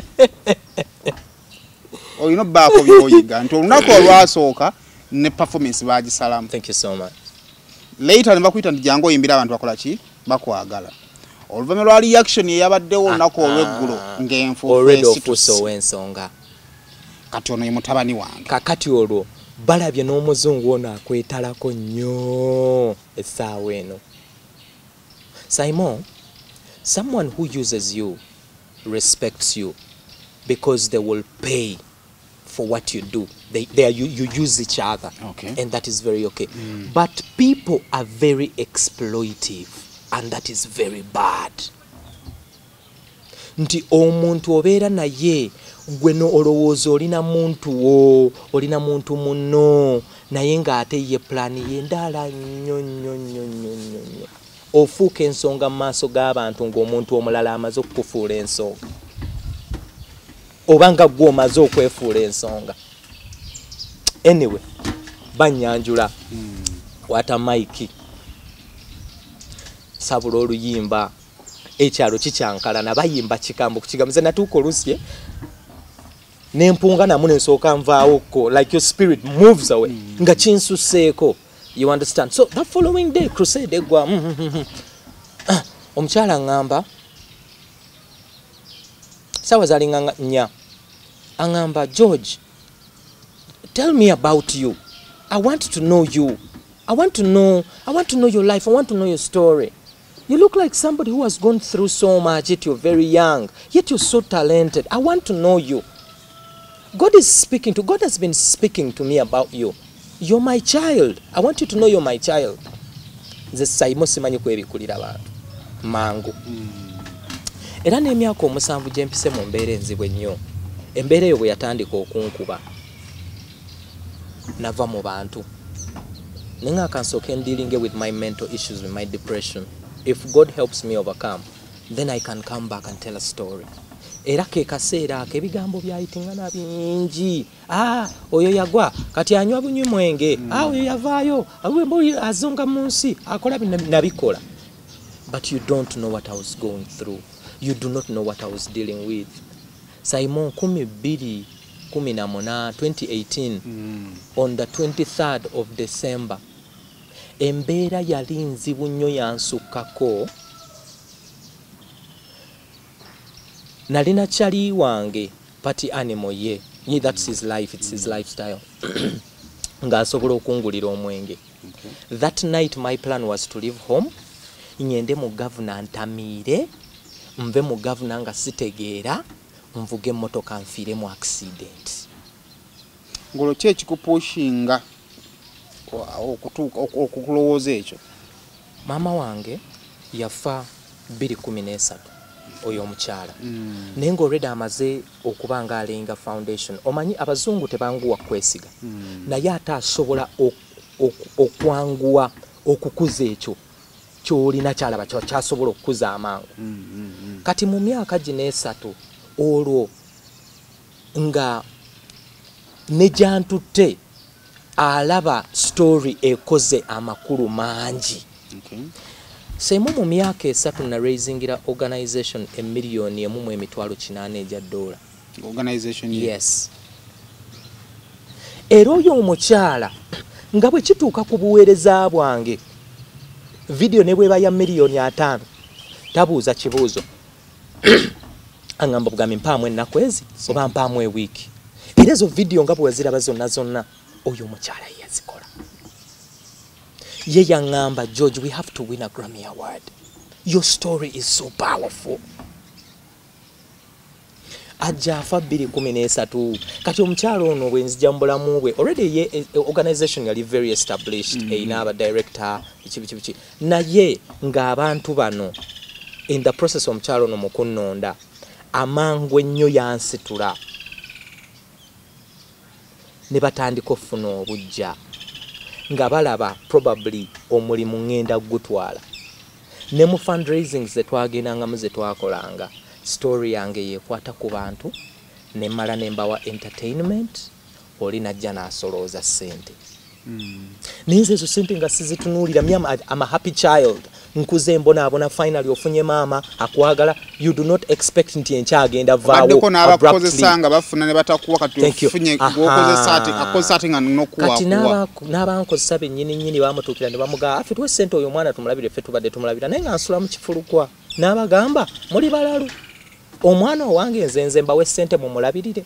olina bbaako byoyiga nti olunaku olwasooka ne performance bagisalamu. Thank you so much. Later ne bakuyita nti jangu oyimbira abantu bakola ki bakwagala oluvannyuma lwa reaction eyabaddewo olunaku olw'eggulo ng'enfuuso w'ensonga kati ono ye mutabani wange kakati olwo balabye n'omuzungu ono akwetalako nnyo essaawa eno. Simon, someone who uses you respects you because they will pay for what you do. They, they are, you, you use each other, okay. And that is very okay. Mm. But people are very exploitive, and that is very bad. nti omuntu obeera naye gwe no olowooza olina muntu wo olina muntu muno naye ng'ate ye plan ye ndala nnyo nnyo nnyo nnyo nnyo ofuuka ensonga mu maaso g'abantu ng'omuntu omulala amaze okukufuula ensonga oba nga gwe omaze okwefuula ensonga. Anyway, banyanjula mm. wata Mike sabula oluyimba ekyalo kikyankalana bayimba kikambo kukigambo natuuka olusi nempunga namu nensooka nvaawoko like your spirit moves away mm. nga kinsuseeko. You understand? So the following day crusade egwa mm, mm, mm. ah, omukyala ngamba sawa zalinga nya angamba George, tell me about you. I want to know you. I want to know I want to know your life. I want to know your story. You look like somebody who has gone through so much, yet you're very young, yet you're so talented. I want to know you. God is speaking to God has been speaking to me about you. You're my child. I want you to know you're my child. Nze sayimo simanyi kwebikulira abantu mangu. Mm. Era n'emyaka omusanvu gye mpise mu mbeera enzibwe ennyo. Embeera eyo bwe yatandika okunkuba nava mu bantu. Nenga kansooka dealing with my mental issues, with my depression. If God helps me overcome, then I can come back and tell a story. Era ke kaseera kebigambo byayitingana bingi. Ah, oyo yagwa kati anywa bunywi mwenge. Mm. Ah, oyo yavaayo awembo azonga mu nsi akola nabikola. But you don't know what I was going through. You do not know what I was dealing with. Simon kumi bbiri kumi na munana twenty eighteen mm. on the twenty-third of December embeera yali nzibu nnyo yansukkako. Nalina chali wange party animal ye ye that's his life, it's his lifestyle nga asobola okungulira omwenge. Okay. That night my plan was to leave home nyende mu governor ntamiire mve mu governor nga sitegeera nvuge emmotoka nfiire mu accident. Ngolo kye kikupushinga okutuuka okulowooza ekyo? Maama wange yafa bbiri kumi n'esatu oyo omukyala. Mm. Naye ng'olredi amaze okuba nga alenga foundation. Omanyi abazungu tebanguwa kwesiga. Mm. Naye ate asobola okwanguwa okukuza ekyo ky'olina kyalaba kyasobola okukuza amangu. Mm, mm, mm. Kati mu myaka gino esatu olwo nga ne gyantutte alaba story ekoze amakulu mangi. Okay. Semu mu myaka esatu na raisingira organization a million emu mu emitwalo kinaana egya dola. Organization ye? Yes. Era oyo omukyala nga bwe kituuka ku buweereza bwange video ne bweba ya miliyoni ataano tabuuza kibuuzo angamba bugambi mpaamu ennaku ezi oba mpaamu ewiiki. Era ezo video nga bwe waziraba zonna zonna oyo omukyala yazikola. Ye yangamba, George, we have to win a Grammy Award. Your story is so powerful. Ajja afa bbiri kumi n'esatu. Kati omukyalo ono bwe nzija mu bulamu bwe already ye organization yali very established. Mm. Eyina aba director biki biki biki. Naye ng'abantu bano in the process omukyalo ono mu kunnonda amangu ennyo yansitula ne batandika okufuna obujja nga balaba probably omulimu ngenda gutwala. Ne mu fundraising ze twagendangamu ze twakolanga story yange yekwata ku bantu ne mala nembawa entertainment oli najja n'asolooza ssente. Mm. Ninze ezo ssente nga sizitunuulira myama I'm a happy child. Nkuze mbonaabona finally ofunye maama akwagala. You do not expect nti enkyagenda vaawo abruptly. N'abakozesa nga bafuna ne batakuwa kati ofunye gwokozesa nga nokuwa. Kati n'abankozesa bennyini nnyini bamutuukira ne bamugaa affe tuwe ssente oyo omwana tumulabire ffe tubadde tumulabira naye nga nsula mu kifulukwa. N'abagamba muli balalu omwana owange nze nze mbawe ssente mumulabirire.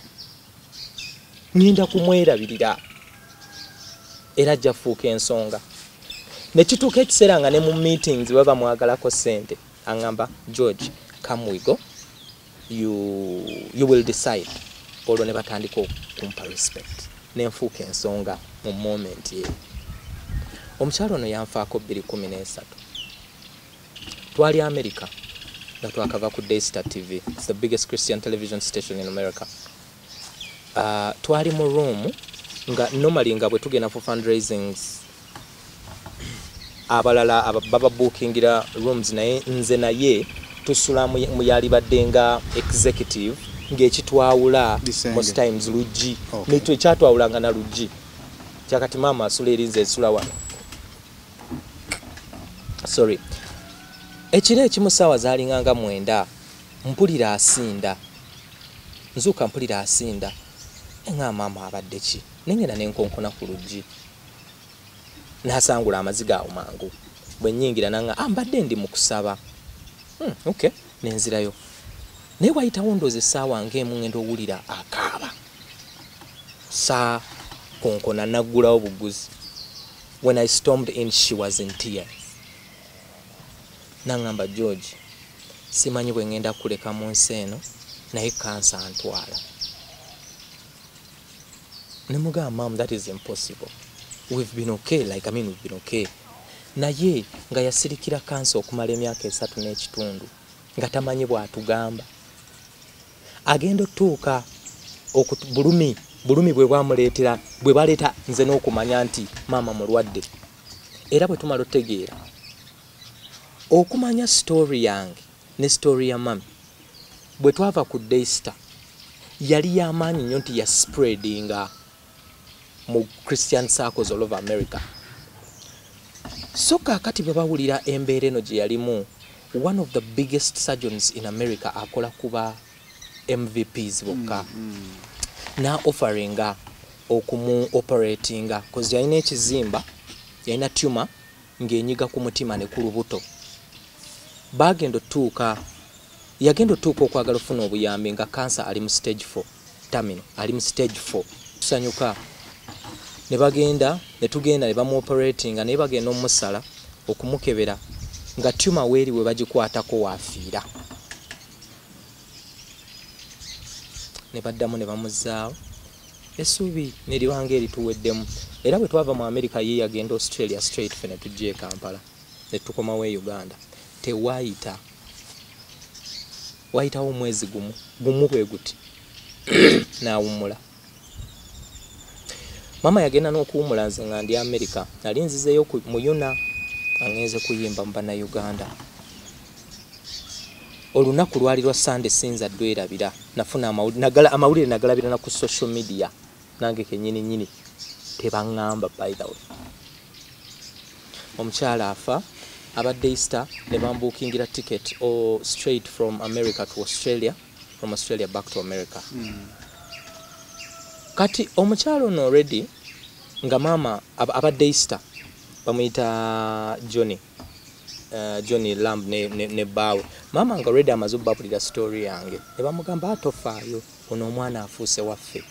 Ngenda kumwerabirira era ajja fuuka ensonga. Nekituuka ekiseera nga ne mu meetings baba mwagalako ssente angamba, George, come we go, you, you will decide. Olwo ne batandika okumpa respect nenfuuka ensonga mu moment ye. Omukyalo ono yanfaako bbiri kumi n'esatu. Twali America nga twakava ku Daystar T V. It's the biggest Christian television station in America. Uh, twali mu room nga normally nga bwe tugenda for fundraisings abalala baba bookingira rooms naye nze naye tusula mu yali baddenga executive ng'ekitwawula most times luggi okay. Nitwe kyatwawulanga na luggi kyakati mama asula erinze esula wano sorry ekiro ekimu ssaawa zaalinganga mwenda mpulira asinda nzuuka mpulira asinda nga maama abadde ki nengenda nenkonkona ku luggi nasangula amaziga awo mangu bwe nnyingira nanga ah, mbadde ndi mu kusaba hmm, okay nenzirayo naye wayitawo ndoozi essaawa ng'emu ngenda owulira akaaba saa konkona naggulawo buguzi. When I stormed in she was in tears. Nangamba George simanyi bwe ngenda kuleka mu nsi eno naye kansa antwala. Nemugamba mom that is impossible. We've been okay like I mean we've been okay. Naye nga yasirikira kansa okumala emyaka esatu n'ekitundu nga tamanyi bw'atugamba. Agenda otuuka bulumi bulumi bwe bwamuleetera bwe baleeta nze n'okumanya nti maama mulwadde. Era bwe tumala otegeera okumanya story yange ne story ya mami bwe twava ku Daystar yali y'amaanyi nnyo nti ya spreadinga mu Christian circles all over America. So kakati bwe bawulira embeera eno gye yalimu, one of the biggest surgeons in America akola kuba M V Ps bokka mm, mm. na offeringa okumu operatinga cause yalina ekizimba yalina tumor ng'enyiga ku mutima ne ku lubuto. Bagenda otuuka yagenda otuuka okwagala ofuna obuyambi nga cancer ali mu stage four terminal ali mu stage four. Tusanyuka ne bagenda ne tugenda ne bamu operatinga ne bagenda omusala okumukebera nga tumor weeri we bagikwatako waafiira. Ne baddamu ne bamuzaawo essuubi ne liwanga erituweddemu. Era bwe twava mu America ye yagenda Australia straight fene tujje e Kampala ne tukomawo e Uganda. Tewaayita waayitawo omwezi gumu gumu bwe guti n'awummula. Mama yagenda n'okuwummula nze nga ndi America nali nzizeeyo mu Yuna angenze kuyimba mu Bannayuganda. Olunaku lwali lwa Sunday sinza ddwerabira nafuna amawulire nagalabira na ku social media nange kenyini nyini tebaŋŋamba by the way. Omukyala afa aba Daystar ne bambuukingira ticket or straight from America to Australia, from Australia back to America. Mm. Kati omukyala ono already nga mama aba Daystar bamuyita Johnny uh, Johnny Lamb ne, ne, ne bawe mama nga already amaze obbabulira story yange ne bamugamba atofaayo ono omwana afuuse waffe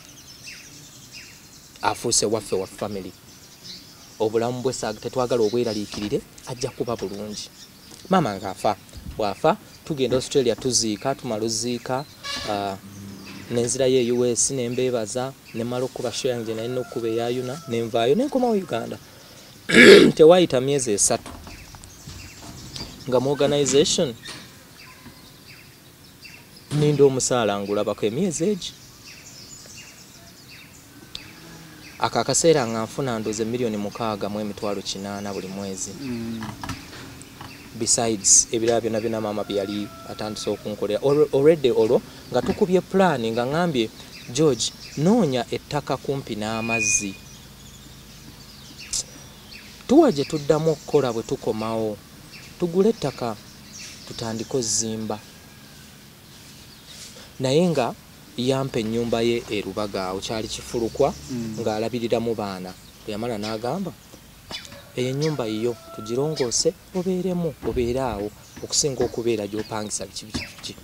afuuse waffe wa family obulamu bwe saaga tetwagala obweraliikirire ajja kuba bulungi. Mama ng'afa bw'afa tugenda Australia tuziika tumala oziika uh, nenzirayo e U S nembeebaza nemala okuba show yange nalina okuba eya Yuna nenvaayo nenkomawo Uganda. Tewaayita myezi esatu nga mu organization ninda omusaala ngulabako emyezi egi. Akakaseera nga nfuna ndoze milioni mukaaga mu emitwalo kinaana buli mwezi. Mm. Besides ebirala byonna byonna maama byali atandise okunkolera already olwo nga tukubye plan nga ngambye George noonya ettaka kumpi n'amazzi tuwa gye tuddamu okukola bwe tukomawo tugule ettaka tutandika ozimba. Naye nga yampa ennyumba ye e Rubaga awo kyali kifulukwa mm. ng'alabirira mu baana yamala n'agamba eyo ennyumba iyo tugirongoose obeeremu obeere awo okusinga okubeera gy'opangisa biki biki biki.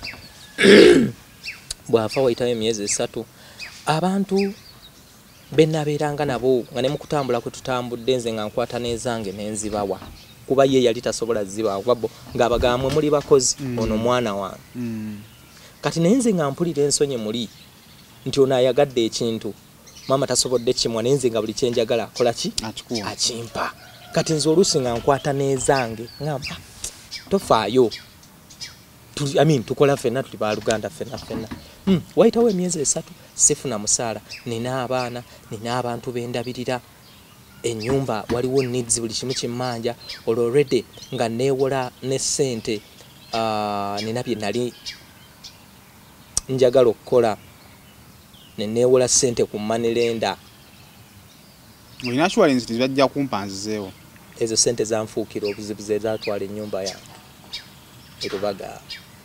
Bw'afa wayitayo emyezi esatu abantu be nabeeranga nabo nga ne mu kutambula kwe tutambudde nze nga nkwata n'ezange n'enzibawa kuba ye yali tasobola zibawa kuba ng'abagamwe muli bakozi mm. ono mwana wange. Mm. Kati nenze nga mpulira ensonyi muli nti ono ayagadde ekintu mama tasobodde kimwa nenze nga buli kyenjagala akola ki akimpa. Kati nze oluusi nga nkwata n'ezange ngamba tofaayo I mean tukola fena tuli ba Luganda fena fena mm waitawo emyezi esatu sifuna musala nina abaana nina abantu bendabirira enyumba waliwo needs buli kimu kimanja already nga newola ne sente uh, nina bye nali njagala okukola ne newola sente ku Manelenda Mulina assurance tibajja kumpanzizeewo ezo sente zanfuukira obuzibu ze zatwala ennyumba yange erubaga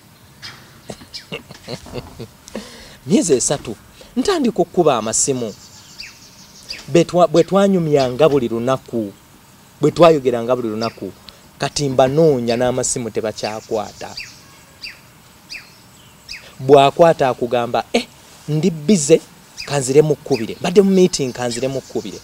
myezi esatu ntandika okukuba amasimu bwe twanyumyanga buli lunaku bwe twayogeranga buli lunaku kati mbanoonya n'amasimu tebakyakwata bwakwata akugamba eh ndi bize kanzire mukkubire badde mu meeting kanzire mukkubire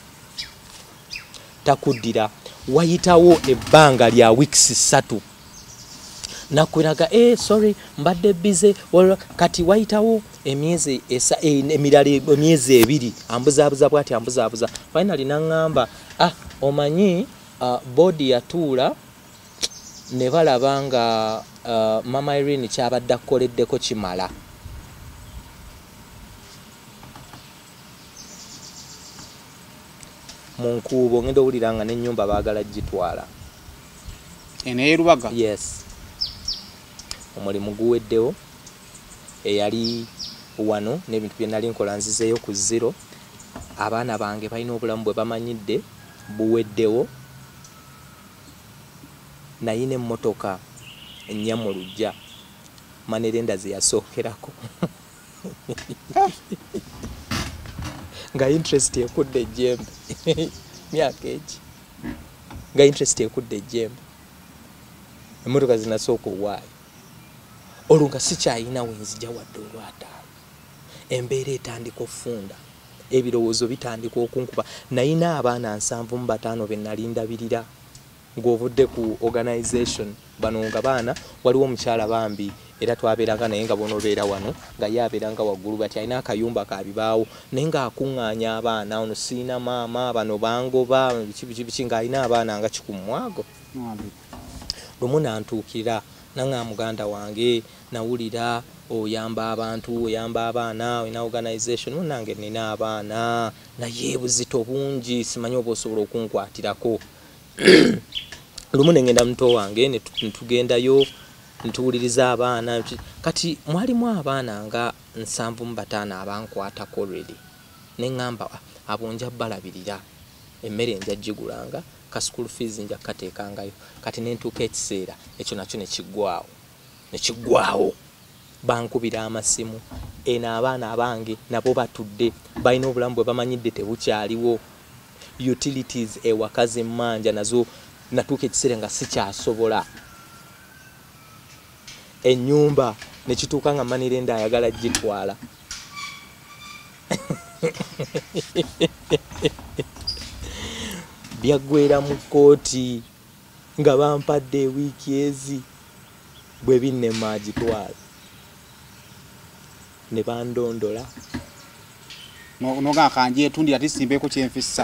takuddira wayitawo ebbanga lya weeks satu nakwiraga eh sorry mbadde bize kati wayitawo emyezi esa emirala emyezi ebiri ambuzabuza bwati ambuzabuza finally nangamba ah omanyi uh, body yatuula ne balabanga uh, mama Irene kyabadde akoleddeko kimala munkubo ngendo uliranga n'ennyumba baagala gitwala ene Rubaga yes omulimu guweddewo eyali wano n'ebintu bye nali nkola nzizeeyo ku zero abaana bange balina obulamu bwe bamanyidde buweddewo naye n'emmotoka ennyamulujja Manelenda ze yasookerako nga interest ekudde ejjembe myaka eki nga interest ekudde ejjembe emmotoka zinasooka owaayo olwo nga sikyayina wenzija wadde olwataano embeera etandika ofunda ebirowoozo bitandika okunkuba nayina abaana nsanvu mu bataano be nalindabirira ng'ovudde ku organization bano nga baana waliwo omukyala bambi era twabeeranga naye nga bonobeera wano nga ye abeeranga waggulu bati alina akayumba ka bibaawo naye ng'akuŋŋaanya abaana ono siina maama bano bangoba biki biki biki ng'alina abaana nga kikumwago lumu nantuukira nanga muganda wange nawulira oyamba abantu oyamba abaana olina organization munange nina abaana naye buzito bungi simanyi oba osobola okunkwatirako lumu nengenda muto wange netugendayo ntuwuliriza abaana kati mwalimu abaana nga nsanvu mu bataano abankwatako ready neŋŋamba abo nja balabirira emmere nja gigulanga ka school fees nja kateekangayo kati nentuuka ekiseera ekyo nakyo nekiggwawo nekiggwawo bankubira amasimu eno abaana abange nabo batudde balina obulamu bwe bamanyidde tebukyaliwo utilities ewaka zemmanja nazo natuuka ekiseera nga sikyasobola ennyumba nekituuka nga Manelenda ayagala gitwala byaggwera mu kkooti nga bampadde ewiiki ezi bwe binne maagitwala ne bandondola noga kanje etundira tisimbeeko kyenfissa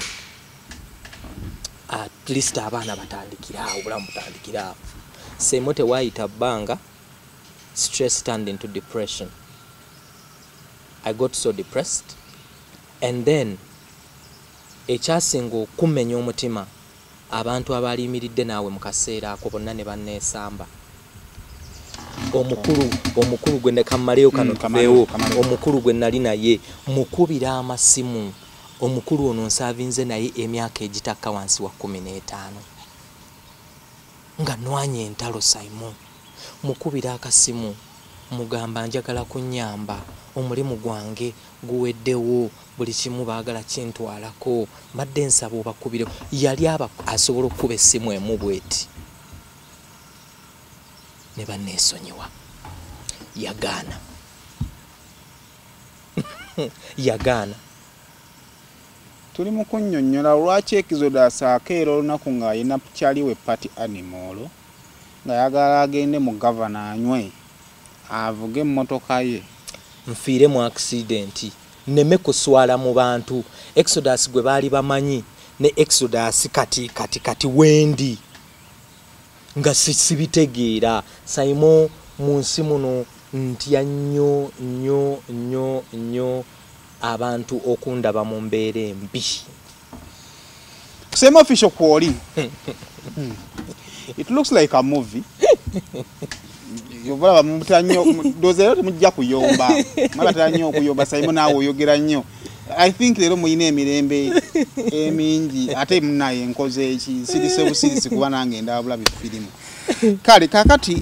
at least abaana batandikiraawo obulamu butandikiraawo seemo tewaayita bbanga stress turned into depression. I got so depressed and then ekyasinga okumenya omutima abantu abalimiridde naawe mu kaseera ako bonna ne banneesamba omukulu omukulu gwe nekamaleyo kano tubeewo omukulu gwe nali naye mukubira amasimu omukulu ono nsavinze naye emyaka egitakka wansi wa kumi n'etaano nga nwanye entalo Simon mukubira akasimu mugamba njagala kunyamba omulimu gwange guweddewo buli kimu baagala kintwalako mbadde nsaba obakubire yali aba asobola okukuba essimu emu bweti ne banneesonyiwa yagaana yagaana tuli mu kunnyonnyola lwaki Exodus akeera olunaku ng'ayina kyaliwe party animal nga yagala agende mu gavana anywe avuge emmotoka ye nfiire mu accident neme kuswala mu bantu Exodus gwe baali bamanyi ne Exodus kati kati kati wendi nga sibitegeera Simon mu nsi muno ntya nnyo nnyo nnyo nnyo abantu okundaba mu mbeera embi. Same official kwoli. It looks like a movie. Yovala mutanyo dozero mujja kuyomba. Mala tanyo kuyomba sayimo nawo oyogera nnyo. I think lero muyine emirembe emingi ate munaye enkoze eki sirise busirisi kuba nange ndabula bifilimu. Kale kakati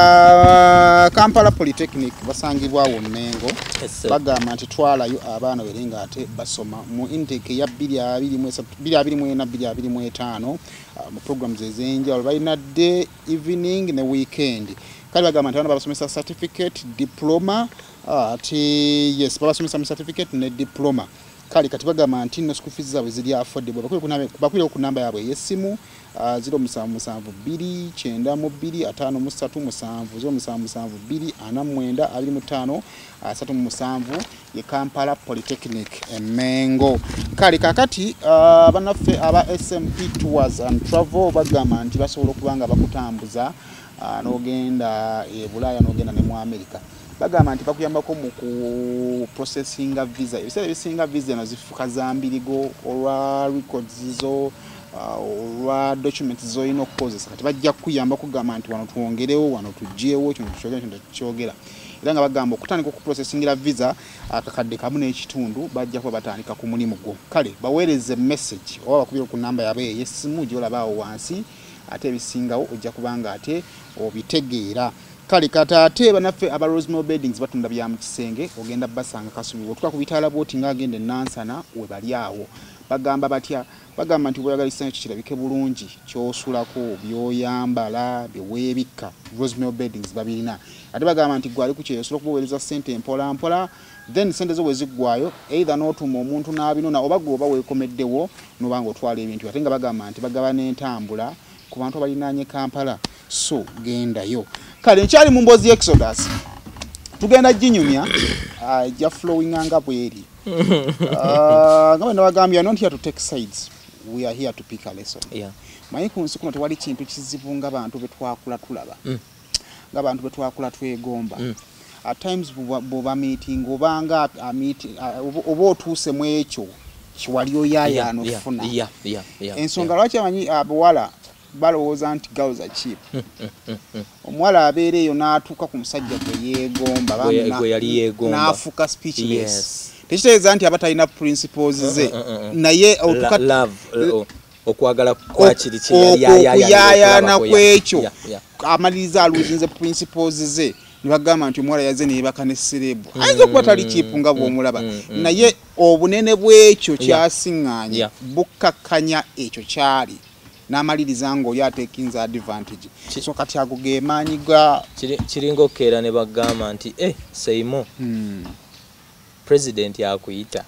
uh, Kampala Polytechnic basangibwawo Mengo yes, bagamba nti twalayo abaana berenga ate basoma mu intake ya bbiri abiri mu bbiri abiri mu ena bbiri abiri mu etaano uh, mu programs ezenjawulo balina day evening ne weekend. Kale bagamba nti abana babasomesa certificate diploma uh, ati yes babasomesa certificate ne diploma. Kale kati bagamba nti no school fees zaabwe ziri affordable bakwire kunamba bakwire ku namba yaabwe yesimu Uh, zero musanvu musanvu bbiri kyenda mu bbiri ataano mu ssatu musanvu zero musanvu musanvu bbiri ana mu mwenda abiri mu ttaano asatu mu musanvu ye Kampala Polytechnic Emengo. Kale kakati uh, banaffe aba S M P Tours and Travel bagamba nti basobola okubanga bakutambuza uh, n'ogenda e Bulaya n'ogenda ne mu America. Bagamba nti bakuyambako mu ku processing visa ebiseera ebisinga visa nazifuka za mbirigo olwa records zo olwa uh, documents zoyina okukozesa kati bajja kuyamba kugamba nti wano tuwongerewo wano tujjeewo kino tukyogera kino tukyogera era nga bagamba okutandika okuprocessingira visa akakadde kamu n'ekitundu bajja kuba batandika ku mulimu gwo. Kale baweereze message oba bakubire ku namba yabe ey'essimu gy'olabaawo wansi ate ebisingawo ojja kubanga ate obitegeera. Kale kata ate banaffe aba Rosemary Beddings batunda bya mu kisenge ogenda basanga Kasubi otuka ku bitaala bwoti ng'agende Nansana we bali awo. Bagamba batya bagamba nti bweyagala kisenge kirabike bulungi kyosulako byoyambala byeweebikka Rosemary Beddings babirina ate bagamba nti gwali ku kyeyosobola okubaweereza ssente mpola mpola then ssente zo bwe ziggwayo either n'otuma omuntu n'abinona oba gwe oba weekomeddewo n'obanga otwala ebintu ate nga bagamba nti bagaba n'entambula ku bantu abalinaanye Kampala so gendayo. Kale nkyali mu Mbozi Exodus tugenda ginyumya ajja flowing anga bweri uh, ngaba nabagambya not here to take sides, we are here to pick a lesson. Yeah. Manyi ku nsi kuno tewali kintu kizibu ng'abantu be twakula tulaba mm. ng'abantu be twakula twegomba mm. at times bw'oba meeting obanga a meeting oba otuuse mu ekyo kiwali oyaaya n'ofuna yeah, yeah, yeah, ensonga lwaki amanyi abawala balowooza nti girls are cheap. Omuwala abeera eyo n'atuuka ku musajja gwe yeegomba n'afuuka speechless. Tekitegeeza nti aba talina principles ze naye okwagala kwa kiri okuyayaana kwekyo amaliriza aluzinze principles ze ne bagamba nti omuwala yazze ne yeebaka ne serebu ayinza okuba tali cheap nga bw'omulaba naye obunene bw'ekyo kyasiŋŋaanye bukkakkanya ekyo kyali n'amaliriza ng'oli ateekinza advantage. So kati ago ge maanyi ga kiringa okkeera ne bagamba nti eh Seimo president yakuyita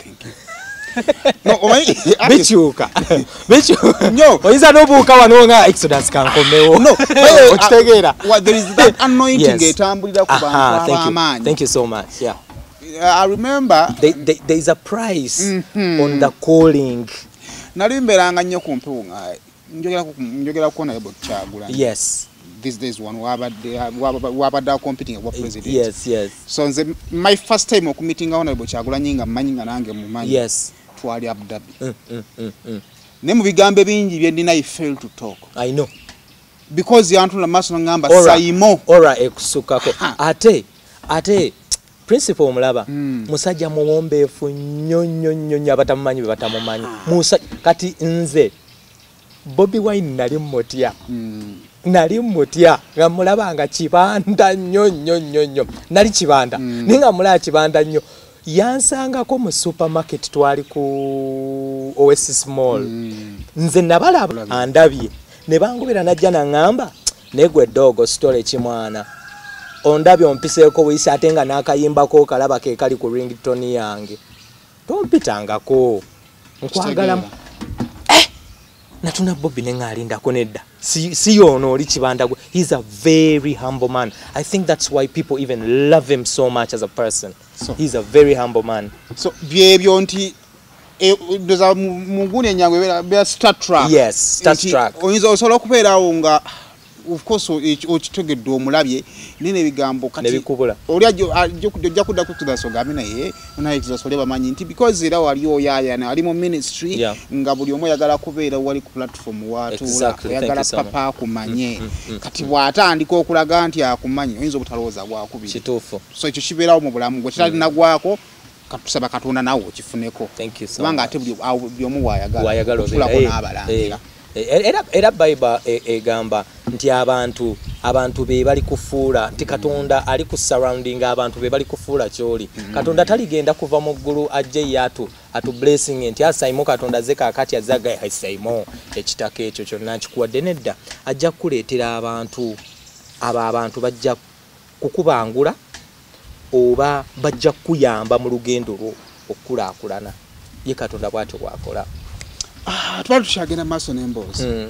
no omanyi bikyuka bikyuka nyo oyinza n'obuuka wano nga Exodus kankomewo no okitegeera there is that anointing etambulira ku bantu ab'amaanyi. Thank you so much. Yeah, uh, I remember they, they, there is a price mm-hmm. on the calling. Nali mberanga nnyo ku mpewo nga njogera njogera ku naye Kyagula. Yes, these days one wabadde wabadde competing for president. Yes, yes. So nze my first time oku meeting honorable Kyagulanyi nga mmanyi nga nange mumanyi. Yes. Twali Abu Dhabi. Mm, mm, mm, mm. Ne mu bigambo bingi bye ndina I fail to talk. I know. Because yantu na maso ngamba Saimo. Ora ekusukako. Ate ate principal omulaba mm. musajja muwombeefu nnyo nnyo nnyo abatamumanyi be batamumanyi. Musa kati nze Bobby Wine nali mutya. Mm. Nali mutya nga mulaba nga kibanda nnyo nnyo nnyo nnyo nali kibanda mm. ninga mulaba kibanda nnyo yansangako mu supermarket twali ku Oasis Mall mm. nze nabalaba andabye ne bangubira najja nangamba negwe dogo story kimwana ondabye ompiseeko buyisa ate nga n'akayimbako kalaba ke kali ku ringtone yange tompitangako nkwagala eh natuna Bobby nengalindako nedda si si ono oli kibanda gwe. He's a very humble man. I think that's why people even love him so much as a person. So he's a very humble man. So byebyo nti doza mungune nyangwe bya Star Trek. Yes, Star Trek. Oyinza osobola okubeerawo nga of course okitegedde omulabye nene bigambo kati nebikubula oli ajja kudda kutugaso gambe naye naye tuzasoleba bamanyi nti because era wali oyaya na ali mu ministry yeah. nga buli omu yagala kubeera wali ku platform watu exactly. yagala so papa akumanye mm, mm, mm, kati bwatandika okulaga nti akumanye oyinza obutalowooza bwakubiri kituufu so ekyo kibeerawo mu bulamu gwe kitalina gwako katusaba Katonda nawe okifuneko kubanga ate buli omu waayagala okulako n'abalangira era era Bible egamba nti abantu abantu be bali kufuula nti Katonda ali ku surrounding abantu be bali kufuula kyoli Katonda taligenda kuva mu ggulu ajje yatu atu blessing nti asaimo Katonda zeka akati azaga asaimo ekitaka ekyo kyonna nkikuwadde nedda ajja kuleetera abantu aba abantu bajja kukubangula oba bajja kuyamba mu lugendo lwo okulaakulana ye Katonda bwatyo bwakola. Ah, twali tukyagenda maaso n'emboozi. Mm.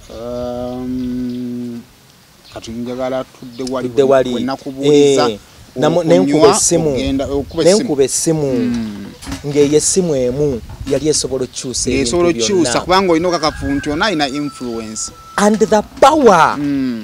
Um, kati njagala tudde wali tudde wali wenakubuuliza eh, nenkuba essimu nenkuba essimu mm. ng'eyo essimu emu yali esobola okukyusa ebintu byonna esobola okukyusa kubanga olina okakafu nti ona alina influence and the power mm.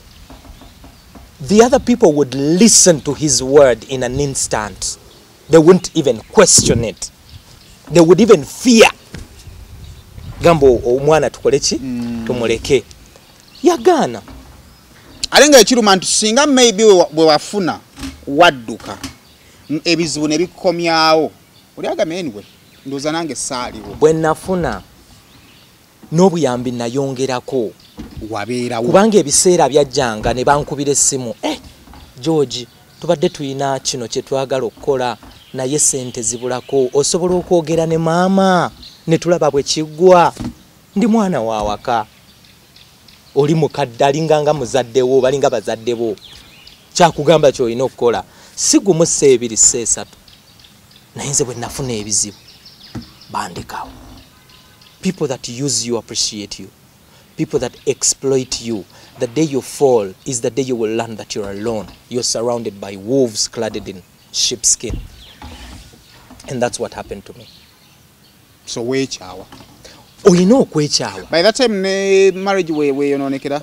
the other people would listen to his word in an instant. They wouldn't even question it. They would even fear. Gambo omwana tukole ki mm. tumuleke yagana alenga ekiruma nti singa maybe bwe wafuna wadduka ebizibu ne bikomyawo oli agame anyway ndoza nange saaliwo bwe nafuna n'obuyambi nayongerako wabeerawo kubanga ebiseera byajjanga ne bankubira essimu eh George tubadde tuyina kino kye twagala okukola naye sente zibulako osobola okwogera ne maama ne tulaba bwe kiggwa ndi mwana wa waka oli mukadde alinganga muzaddewo balinga bazaddebo kyakugamba ky'olina okukola si gumu seebiri seesatu naye nze bwe nafuna ebizibu bandikawo. People that use you appreciate you. People that exploit you. The day you fall is the day you will learn that you're alone. You're surrounded by wolves clad in sheepskin. And that's what happened to me. So weekyawa olina okwekyawa by that time ne marriage we we yononekera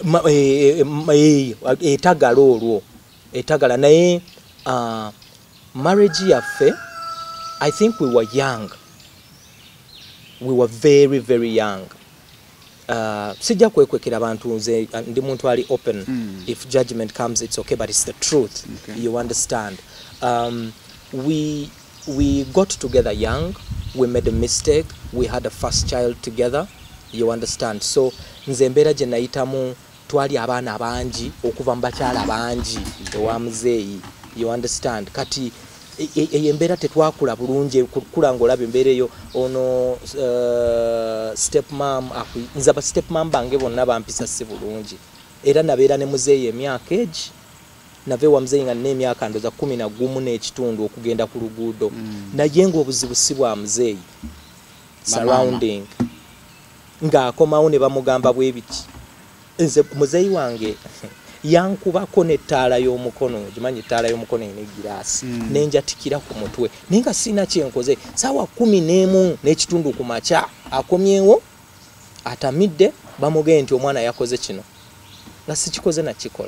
etagala olwo etagala naye uh, marriage yaffe I think we were young. We were very very young. Uh, sijja kwekwekera abantu nze ndi muntu ali open mm. if judgment comes it's okay but it's the truth. Okay. You understand. Um, we we got together young. We made a mistake. We had a first child together. You understand. So nze mbeera gye nayitamu twali abaana bangi okuva mu bakyala bangi ewa muzeeyi. You understand. Kati eyo embeera tetwakula bulungi kula ng'olaba embeera eyo ono uh, step mom nze aba step mom bange bonna bampisa si bulungi era nabeera ne muzeeyi emyaka egi nave wa muzeeyi nga nina emyaka ndoza kumi na gumu n'ekitundu okugenda ku luguudo mm. naye ng'obuzibu si bwa muzeeyi surrounding ng'akomawo ne bamugamba bwe biti nze muzeeyi wange yankubako n'ettaala y'omukono gimanyi ettaala y'omukono ine giraasi mm. nenjatikira ku mutwe naye nga sina kyenkoze saawa kumi n'emu n'ekitundu ku makya akomyewo atamidde bamugee nti omwana yakoze kino nga sikikoze nakikola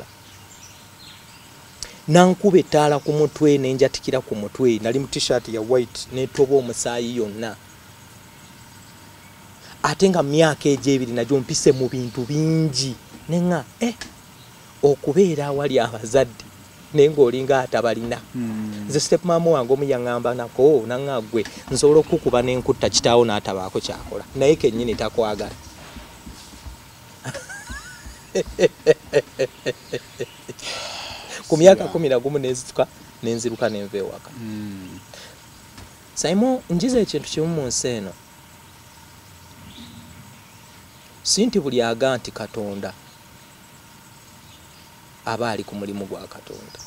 nankuba ettaala ku mutwe nenjatikira ku mutwe nali mu t-shirt ya white netoba omusaayi yonna ate nga myaka egy'ebiri nagyo mpise mu bintu bingi nenga eh okubeera awali abazadde naye ng'olinga atabalina mm. nze step mama wange omu yaŋŋamba nako naŋŋa ggwe nsobola okukuba n'enkutta kitaawo n'atabaako kyakola naye kennyini takwagala ku myaka kumi na gumu nenzituka nenziruka nenva ewaka mm. Simon njiza ekintu kimu mu nsi eno si nti buli aga nti Katonda aba ali ku mulimu gwa Katonda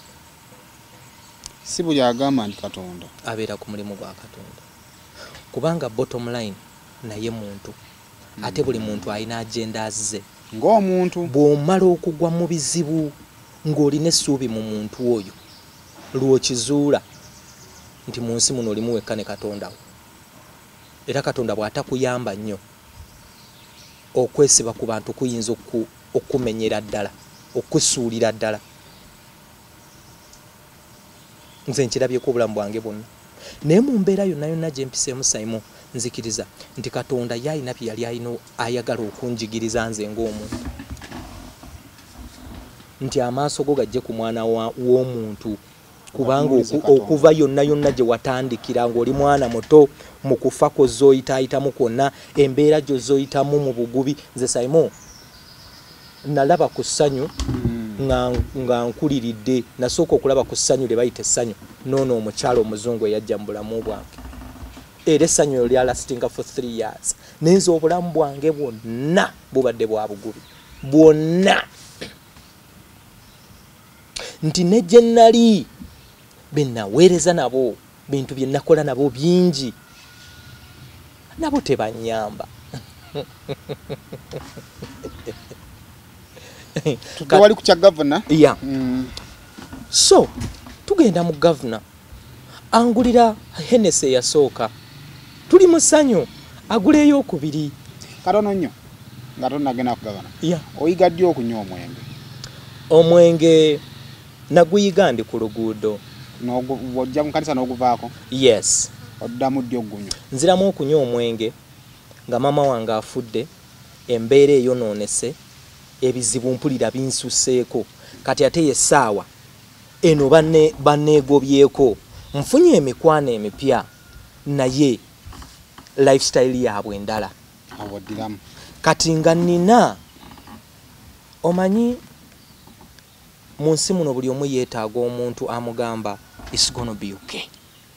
si buli agamba nti Katonda abeera ku mulimu gwa Katonda kubanga bottom line naye muntu mm. ate buli muntu alina agenda azze ng'omuntu bw'omala okugwa mu bizibu ng'olina essuubi mu muntu oyo lw'okizuula nti mu nsi muno olimu wekka ne Katonda wo era Katonda bw'atakuyamba nnyo okwesiba ku bantu kuyinza okumenyera ddala okusuulira ddala nze nkirabyeko obulamu bwange bwonna naye mu mbeera yonna yonna gye mpiseemu Simon nzikiriza nti Katonda yalina bye yali alina ayagala okunjigiriza nze ng'omuntu nti amaaso go gajje ku mwana w'omuntu kubanga okuva yonna yonna gye watandikira ng'oli mwana muto mu kufa ko z'oyitaayitamu kwonna embeera gyo z'oyitamu mu bugubi nze Simon nalaba ku ssanyu nga nkuliridde nasooka okulaba ku ssanyu lye bayita essanyu noono omukyalo omuzungu eyajja mu bulamu bwange era essanyu eyo lyalastinga for three years nenze obulamu bwange bwonna bubadde bwa bugubi bwonna nti ne gye nnali be naweereza nabo bintu bye nakola nabo bingi nabo tebanyamba wali ku kya governor yeah. mm. So tugenda mu governor angulira Hennessy yasooka tuli mu ssanyu aguleyo okubiri katono nnyo nga tonnagenda ku governor yeah. Oyiga ddi okunywa omwenge? Omwenge naguyiga ndi ku luguudo ojja mu kanisa n'oguvaako? Yes. Oddamu ddi okunywa? Nziramu okunywa omwenge nga maama wange afudde embeera eyonoonese ebizibu mpulira binsuseeko kati ate yessaawa eno banne banneegobyeko nfunye emikwano emipya naye lifestyle yaabwe endala awaddiramu kati nga nina omanyi mu nsi muno buli omu yeetaaga omuntu amugamba it's gonna be okay.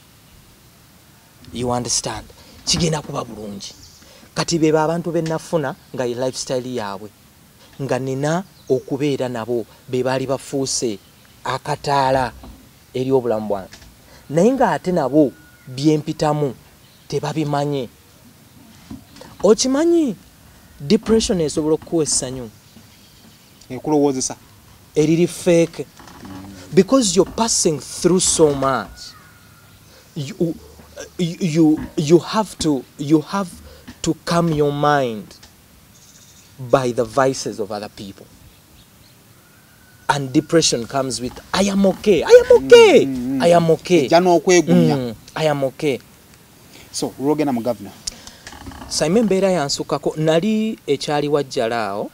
You understand? Kigenda kuba bulungi kati beba abantu bennafuna nga ye lifestyle yaabwe nga nina okubeera nabo be baali bafuuse akataala eri obulamu bwange naye nga ate nabo byempitamu tebabimanye. Okimanyi depression esobola okuwa essanyu ekulowoozesa eriri fake because you're passing through so much you, you, you have to you have to calm your mind by the vices of other people. And depression comes with I am okay. I am okay. Mm, mm, I am okay. Mm, I am okay. So, Rogena mu governor. Simon mbeera yansukako nali ekyali wajjalaawo.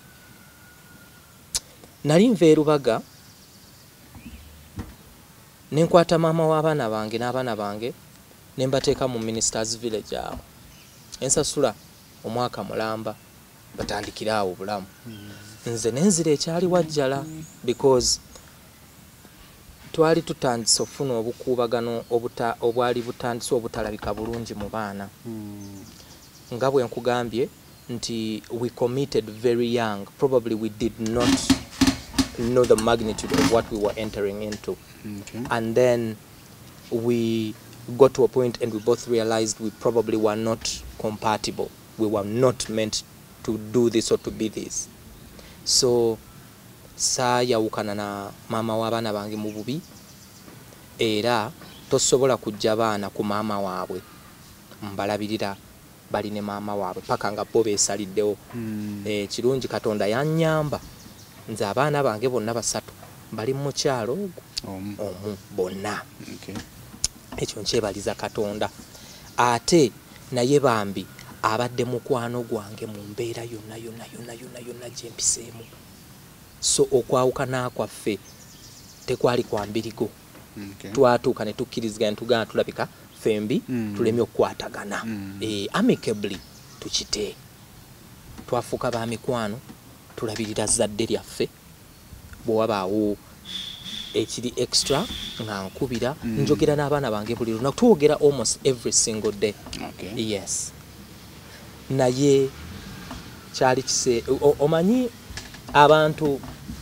Nali nve Rubaga. Nenkwata maama w'abaana bange n'abaana bange ne mbateeka mu Ministers Village awo. Ensasula omwaka mulamba batandikira awo bulamu. Nze nenzira ekyali wajjala because twali tutandise ofuna obukuubagano obuta obwali butandise obutalabika bulungi mu baana. Nga bwe nkugambye nti we committed very young. Probably we did not know the magnitude of what we were entering into. Okay. And then we got to a point and we both realized we probably were not compatible. We were not meant to do this or to be this. So saayawukana na maama w'abaana bange mu bubi era tosobola kujja baana ku maama waabwe mbalabirira bali ne maama waabwe paka nga bo beesaliddewo. Mm. E, kirungi Katonda yannyamba nze abaana bange bonna basatu bali mu kyalo ogwo omu um, bonna. Okay. Ekyo nkyebaliza Katonda ate naye bambi abadde mukwano gwange mu mbeera yonna yonna yonna yonna yonna gye mpiseemu. So okwawukana kwaffe tekwali kwa mbirigo. Okay. Twatuuka ne tukkiriziganya tugana tulabika fembi mm. tulemye okukwatagana mm. e, amicably tukite twafuuka ba mikwano tulabirira zadde lyaffe bwe wabaawo ekiri extra nga nkubira mm. njogera n'abaana bange buli lunaku twogera almost every single day. Okay. Yes. Naye kyali kise omanyi abantu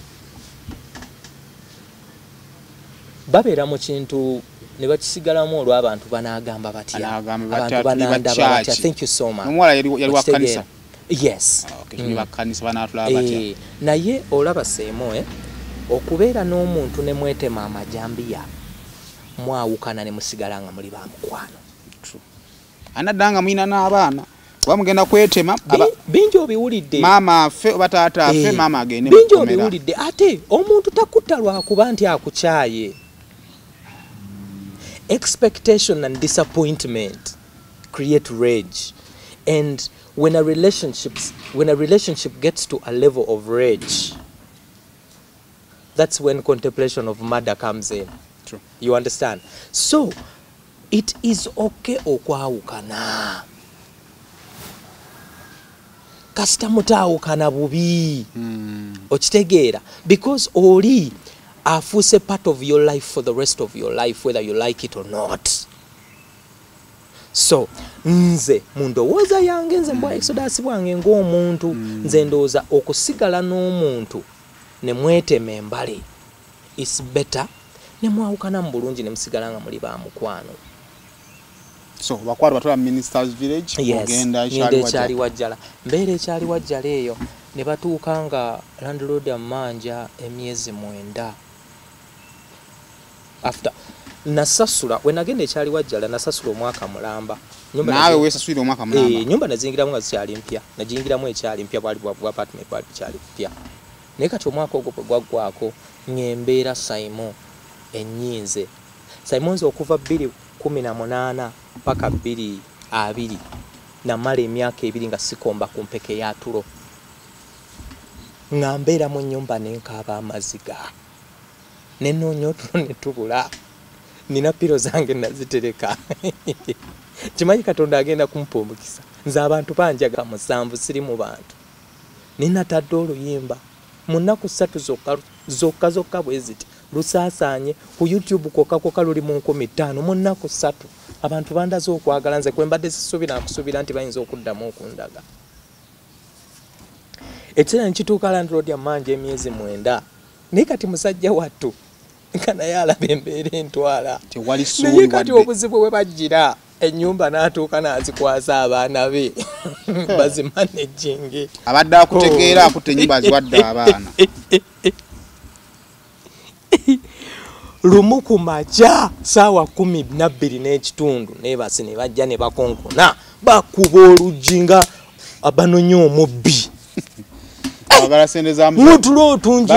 babeera mu kintu ne bakisigalamu olwo abantu banaagamba batya abantu banandaba batya. Thank you so much. Omwala yali yali wa kanisa. Yes. Okay, mm. Bakanisa banatulaba batya. E, naye olaba seemo eh okubeera n'omuntu ne mwetema amajambiya mwawukana ne musigala nga muli ba mukwano. True. Anadanga mwina n'abaana bamugenda kwetema bingi obiwulidde mama ffe oba taata ffe Eh, mama agende bingi mukomera obiwulidde ate omuntu takutta lwakuba nti akukyaye. Expectation and disappointment create rage, and when a relationship when a relationship gets to a level of rage, that's when contemplation of murder comes in. True. You understand? So it is okay okwawukana. Kasita mutaawukana bubi. Mm. Okitegeera, because oli afuuse part of your life for the rest of your life, whether you like it or not. So nze mundowooza yange nze mbwa Exodus bwange ng'omuntu nze ndowooza okusigala n'omuntu ne mwetema embale is better ne mwawukana mu bulungi ne musigala nga muli ba mukwano. So bakwalo batwala Ministers Village ogenda ekyali wajjala mbeera ekyali wajjala eyo ne batuuka nga landlord amanja emyezi mwenda after nasasula we nagenda ekyali wajjala nasasula omwaka mulamba nyumba nawe wesasulira omwaka mulamba eh nyumba nazingiramu nga zikyali mpya najingiramu ekyali mpya bwali bwa apartment bwali kyali mpya naye kati omwaka ogwo bwe gwaggwako ng'embeera Simon ennyinze Simon nze okuva bbiri kumi na munaana paka bbiri abiri namala emyaka ebiri nga sikomba ku mpeke ya tulo nga mbeera mu nnyumba nenkaaba amaziga nenoonya otulo ne tubula nina piro zange nazitereka kimanyi Katonda agenda kumpa omukisa nze abantu banjaga musanvu siri mu bantu ninatadde oluyimba mu nnaku ssatu zokka zokka zokka bwe ziti lusaasaanye ku YouTube kwokka kwokka luli mu nkumi ttaano mu nnaku ssatu abantu bandaze okwagala nze kwe mbadde sisuubira nkusuubira nti bayinza okuddamu okundaga. Ekiseera nkituuka landlord amanja emyezi mwenda naye kati musajja wattu nga naye alaba embeera entwala naye kati obuzibu bwe bajjira ennyumba n'atuuka n'azikwasa abaana be bazimanejinge abadde akutegeera akutte ennyumba aziwadde abaana lumu ku makya saawa kumi na bbiri n'ekitundu neebasi ne bajja ne bakonkona bakuba oluggi nga abanonya omubbi mutulo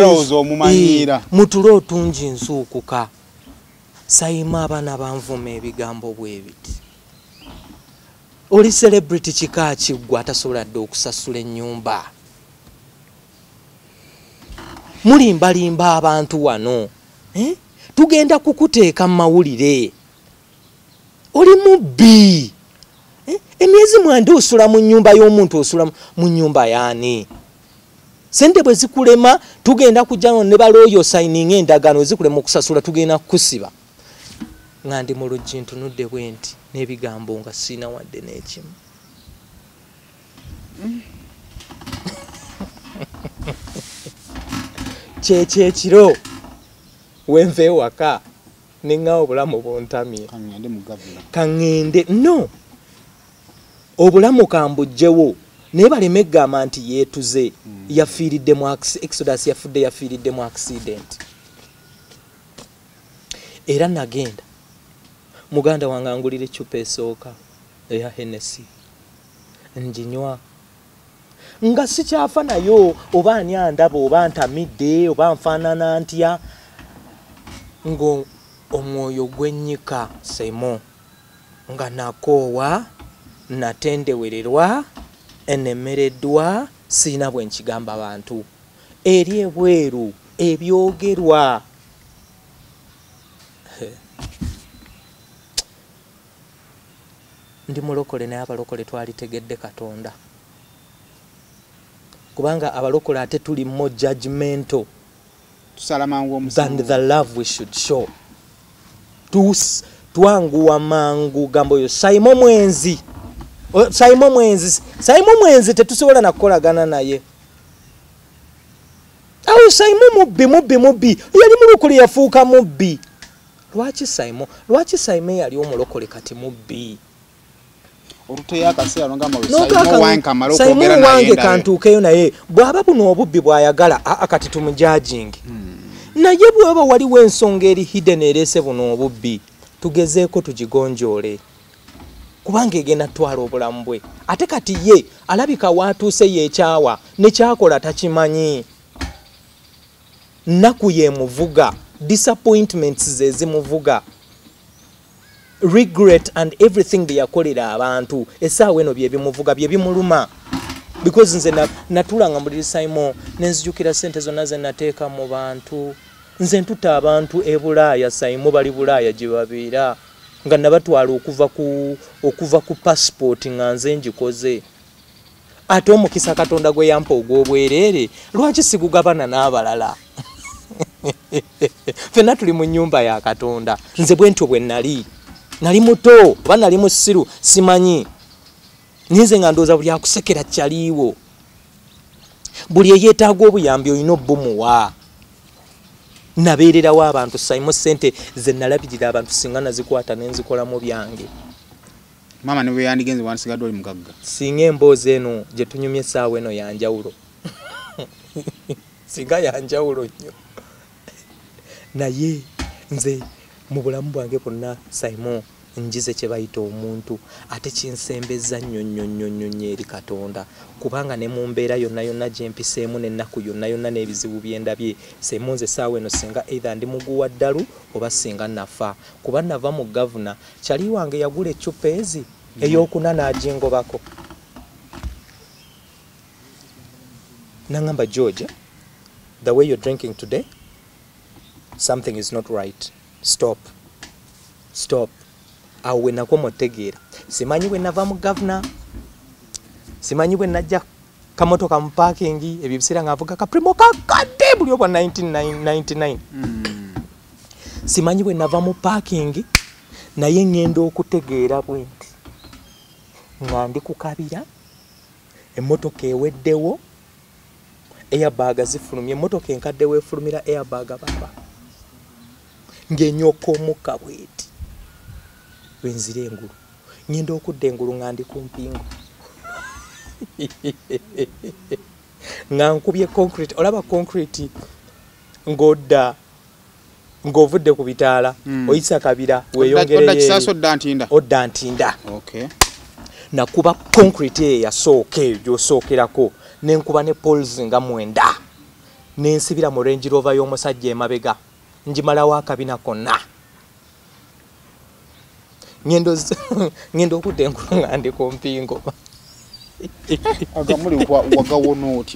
otungi nsuukuka sayima abaana banvuma ebigambo bwe biti oli celebrity kika kiggwa atasobola dde okusasula ennyumba mulimbalimba abantu wano eh? Tugenda kukuteeka mu mawulire oli mubbi eh? Emyezi mwenda osula mu nnyumba y'omuntu osula mu nnyumba yaani sente bwe zikulema tugenda kujjano ne balooyo signing endagano zikulema okusasula tugenda kukusiba nga ndi mu luggi ntunudde bwe nti n'ebigambo nga siina wadde n'ekimu kyekyekiro wenve waka neŋŋawo obulamu buntamye kaŋŋende no obulamu kambujjewo naye baleme eggamba nti yeetuze yafiiridde mu Exodus yafudde yafiiridde mu accident. Era nagenda muganda wange angulira ecupa esooka eya Hennessy njinywa nga sikyafa nayo oba ani andaba oba ntamidde oba nfaanana ntya ngo omwoyo gwennyika Simon nga nakoowa natendewererwa enemereddwa siina bwe nkigamba abantu eri ebweru ebyogerwa ndi mulokole naye abalokole twalitegedde Katonda kubanga abalokole ate tuli mo judgmental than the love we should show. Tus twanguwa mangu gambo yo Simon mwenzi o, Simon mwenzi Simon mwenzi tetusobola nakolagana naye awo Simon mubbi mubbi mubbi yali mulokole yafuuka mubbi lwaki Simon lwaki Simon yali omulokole kati mubbi Simon wange kantuukeyo naye bw'aba buno obubbi bw'ayagala akati tumujajingi naye bw'aba waliwo ensonga eri hidden ereese buno obubbi tugezeeko tugigonjoole kubanga egenda twala obulamu bwe ate kati ye alabika waatuuse yeekyawa nekyakola takimanyi nnaku yemuvuga disappointments ze zimuvuga regret and everything bye yakolera abantu essaawa eno bye bimuvuga bye bimuluma because nze natulanga muliri Simon nenzijukira sente zonna ze nateeka mu bantu nze ntuta abantu e Bulaaya Simon bali Bulaaya gye babeera nga nabatwala okuva ku okuva ku passport nga nze njikoze ate omukisa Katonda gwe yampa ogw'obwereere lwaki sigugabana n'abalala fenna tuli mu nnyumba ya Katonda nze bwentyo bwe nali nali muto oba nali musiru simanyi ninze nga ndooza buli akusekera kyaliiwo buli eyeetaaga obuyambi olina obbumuwa nabeererawo abantu Simon sente ze nalabirira abantu singa nazikwata nenzikolamu byange mama ne bwe yandigenze wansigadde oli mugagga singa emboozi eno gye tunyumye essaawa eno yanjawulo singa yanjawulo nnyo naye nze mu bulamu bwange bwonna Simon njize kye bayita omuntu ate kinsembeza nnyo nnyo nnyo nnyo nnyo eri Katonda kubanga ne mu mbeera yonna yonna gye mpiseemu n'ennaku yonna yonna n'ebizibu byendabye Simon nze essaawa eno singa either ndi muguwa ddalu oba singa nafa kuba nava mu gavuna kyali wange yagula eccupa ezi ey'okuna n'agingobako nangamba George the way you're drinking today something is not right stop stop awo we nako motegeera simanyi bwe nava mu gavuna simanyi bwe najja kamotoka mu parking ebyo biseera ng'avuga kaprimo kakadde buli obwa nineteen ninety-nine mm. simanyi bwe nava mu parking naye ngenda okutegeera bwe nti nga ndi kukabira emmotoka eweddewo airbag zifulumye emmotoka enkaddewo efulumira airbag baba ng'enyoka omukka bweti wenzira engulu ngenda okudda engulu nga ndi ku mpingo nga nkubye concrete olaba concrete ng'odda ng'ovudde ku bitaala mm. oyisa kabira weeyongereyo odda ntinda okay. nakuba concrete eyo yasooka eyo gy'osookerako nenkuba ne poles nga mwenda nensibira mu Range Rover y'omusajja emabega njimalawo akabina konna ngendo ngendo okudda engulu nga ndi ku mpingo agamuli wagawono otya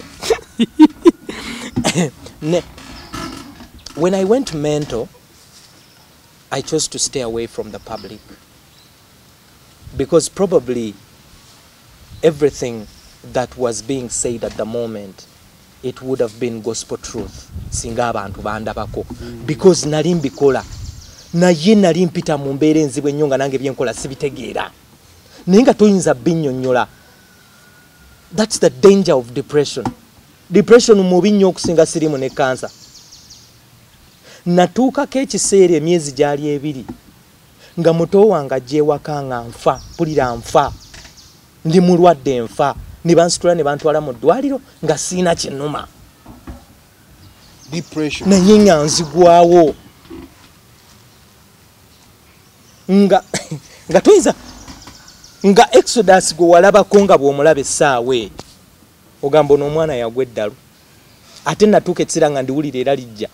ne when I went to mentor I chose to stay away from the public because probably everything that was being said at the moment it would have been gospel truth singa abantu bandabako because nali mbikola naye nali mpita mu mbeera enzibu ennyo nga nange byenkola sibitegeera naye nga toyinza binnyonnyola. That's the danger of depression. Depression mubi nnyo okusinga sirimu ne cancer. Natuukako ekiseera emyezi gyali ebiri nga muto wange ajja ewaka nga nfa mpulira nfa ndi mulwadde nfa ne bansitula ne bantwala mu ddwaliro nga siina kinnuma depression naye nga nzigwawo nga nga toyinza nga Exodus gwe walabako nga bw'omulaba essaawe ogamba ono omwana yagwa eddalu ate natuuka ekiseera nga ndiwulira era lijja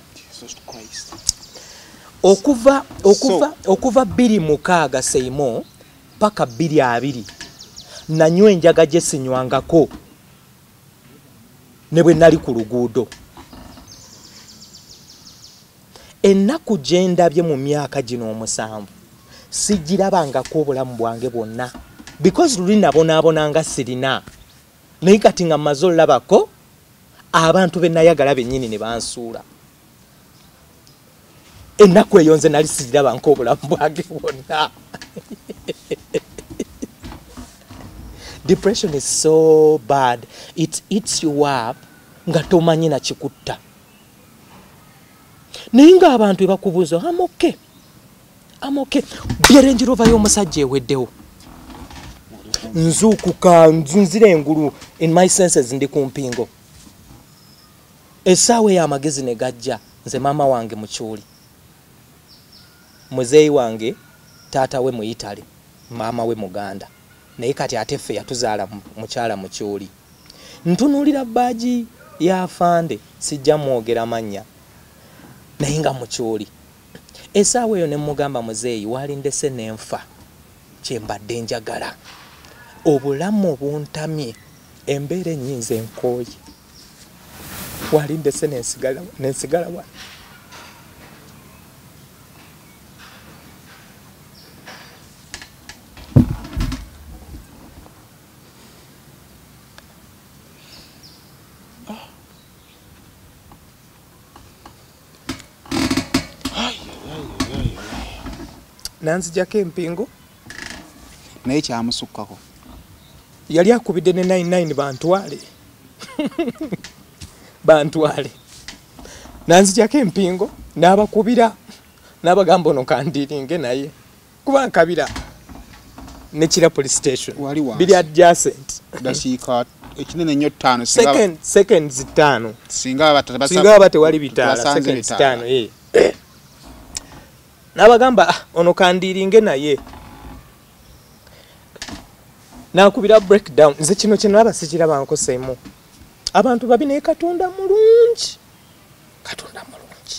okuva okuva so, okuva bbiri mukaaga Seimo paka bbiri abiri nanywa enjaga gye sinywangako ne bwe nali ku luguudo. Ennaku gye ndabye mu myaka gino omusanvu sigirabangako obulamu bwange bwonna because luli nabonaabona nga sirina naye kati nga mmaze olabako abantu be nayagala bennyini ne bansuula. Ennaku eyo nze nali sigirabanko obulamu bwange bwonna. Depression is so bad. It eats you up nga tomanyi na kikutta. Naye nga abantu bakubuuza I'm okay. I'm okay. Range Rover y'omusajja eweddewo. Nzuukuka nzunzira engulu in my senses ndi ku mpingo. Essaawa ey'amagezi ne gajja nze maama wange mukyuli. Muzeeyi wange taata we mu Italy maama we muganda naye kati ate ffe yatuzaala mukyala mukyoli ntunuulira baaji ya afande sijja mwogera mannya naye nga mukyoli essaawa eyo ne mugamba muzeeyi waalindese n'enfa kyembadde njagala obulamu obuntamye embeera ennyinza enkooye waalindese nensigala wa nanzijako empingo naye kyamusukkako yali akubidde ne nine nine bantwale bantwale nanzijako empingo n'abakubira n'abagamba ono kandiringe naye kuba nkabira ne Kira police station bili adjacent dasiika ekinene nnyo ttaano second seconds ttaano singa bata singa bate wali bitaala seconds ttaano eh n'abagamba ono kandiringe naye nakubira breakdown nze kino kino abasikiraba nkoseemu abantu babine katonda mulungi katonda mulungi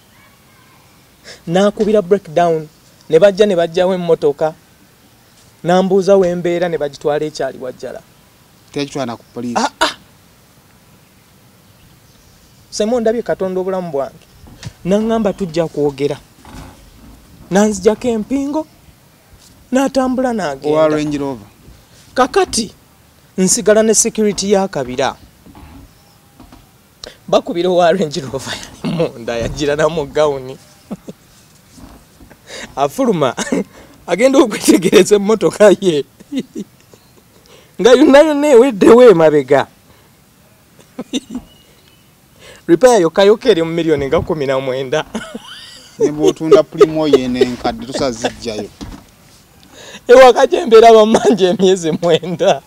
nakubira breakdown ne bajja ne bajjawo emmotoka nambuuza wembeera ne bagitwala ekyali wajjala tekitwana ku police ah, ah. Semo ndabye katonda obulamu bwange nangamba tujja kwogera nanzijako empingo natambula nagenda wa Range Rover kakati nsigala ne security ya kabira bakubira wa Range Rover yali munda yagira na mu gown afuruma agenda okwetegereza emmotoka ye nga yunayo ne weddewe mabega repair yokayokere mu milioni nga kumi na mwenda nebotunda primo yene nkadde tusazijjayo ewa kajembera bamanje emyezi mwenda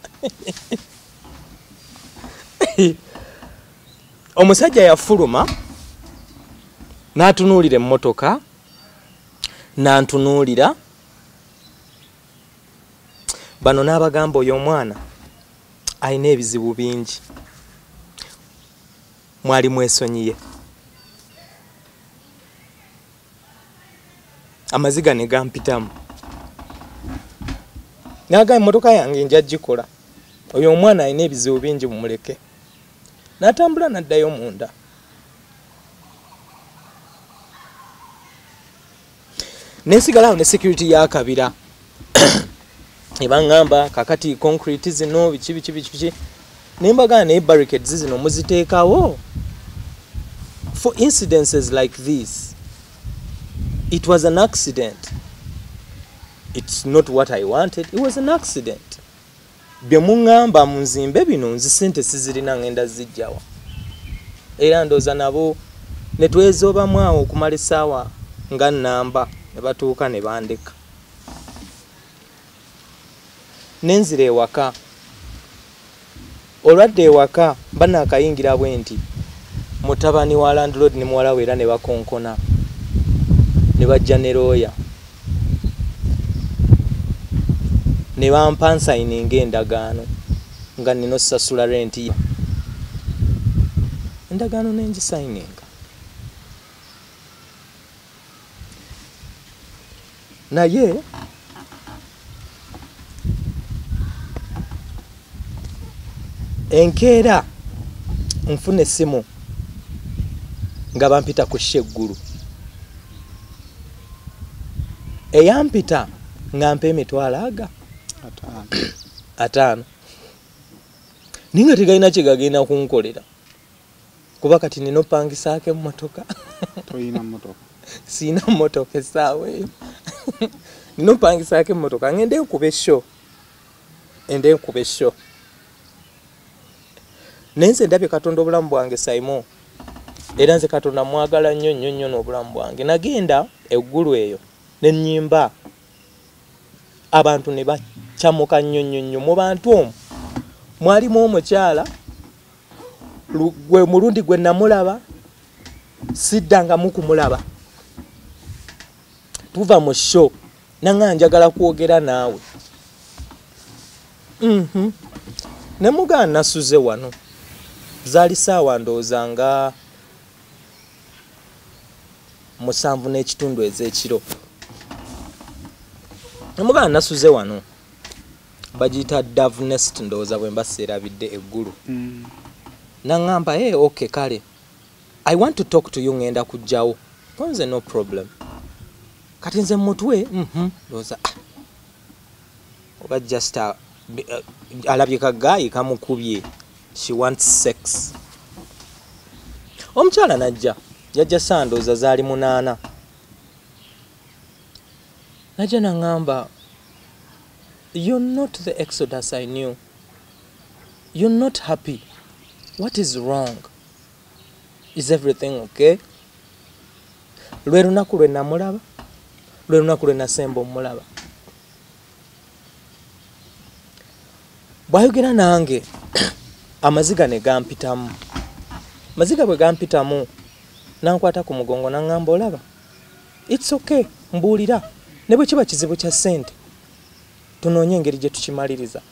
omusajja yafuluma n'atunuulira emmotoka n'antunuulira bano n'abagamba oyo omwana alina ebizibu bingi mwali mwesonyiye amaziga ne gampitamu naga emmotoka yange nja gikola oyo omwana alina ebizibu bingi mumuleke n'atambula n'addayo munda nensigalawo ne security ya kabira ebangamba kakati concrete zino biki biki biki nembagana ne barricades zino muziteekawo for incidences like this. It was an accident. It's not what I wanted. It was an accident. Byemungamba munzimbe bino nzisente sizirina ngenda zijjawa. Era ndoza nabo netwezoba mwawo kumala essaawa nga namba ne batuuka ne bandeka. Nenzire ewaka. Olwadde ewaka bana akayingira bwenti. Mutabani wa landlord ne muwala we era ne bakonkona. Ne bajja ne lawyer. Ne bampa nsayininga endagaano nga nino sasula renti. Endagaano nengisayininga. Naye enkeera nfune simu nga bampita ku sheggulu. Eyampita ngampa emitwalo aga atano atano ninga tegalina kigagenda kunkolera kuba kati nino pangisaako emmotoka. toyina mmotoka? Siina mmotoka essaawa eyo. Nino pangisaako emmotoka ngende nkuba esho ende nkuba esho. Nenze ndabye Katonda obulamu bwange Simon, era nze Katonda mwagala nnyo nnyo nnyo n'obulamu bwange. Nagenda eggulu eyo ne nnyimba abantu ne bacamuka nnyo nnyo nnyo. Mu bantu omwo mwalimu omukyala gwe mulundi gwe namulaba siddangamu kumulaba. Tuva mu show nanga njagala kwogera naawe. Mhm. Ne mugana nasuze wano. Zali sawa ndooza nga musanvu n'ekitundu ez'ekiro. Ne mugana nasuze wano. Bagita Dove Nest ndooza bwe mbaseerabidde eggulu. Mm. Nangamba hey, okay kale. I want to talk to you ngenda kujjawo. Konze no problem. Kati nze mutwe mhm ndooza ah. Oba just a uh, alabye kagayi kamukubye. She wants sex. Omukyala najja. Yajja sandooza zaali munaana. Najja nangamba you're not the Exodus I knew. You're not happy. What is wrong? Is everything okay? Lwe lunaku lwe namulaba. Lwe lunaku lwe nasemba omulaba. Bwayogera nange amaziga ne gampitamu. Maziga bwe gampitamu nankwata ku mugongo nangamba olaba. It's okay. Mbuulira. Ne bwe kiba kizibu kya ssente. Tunoonye engeri gye tukimaliriza.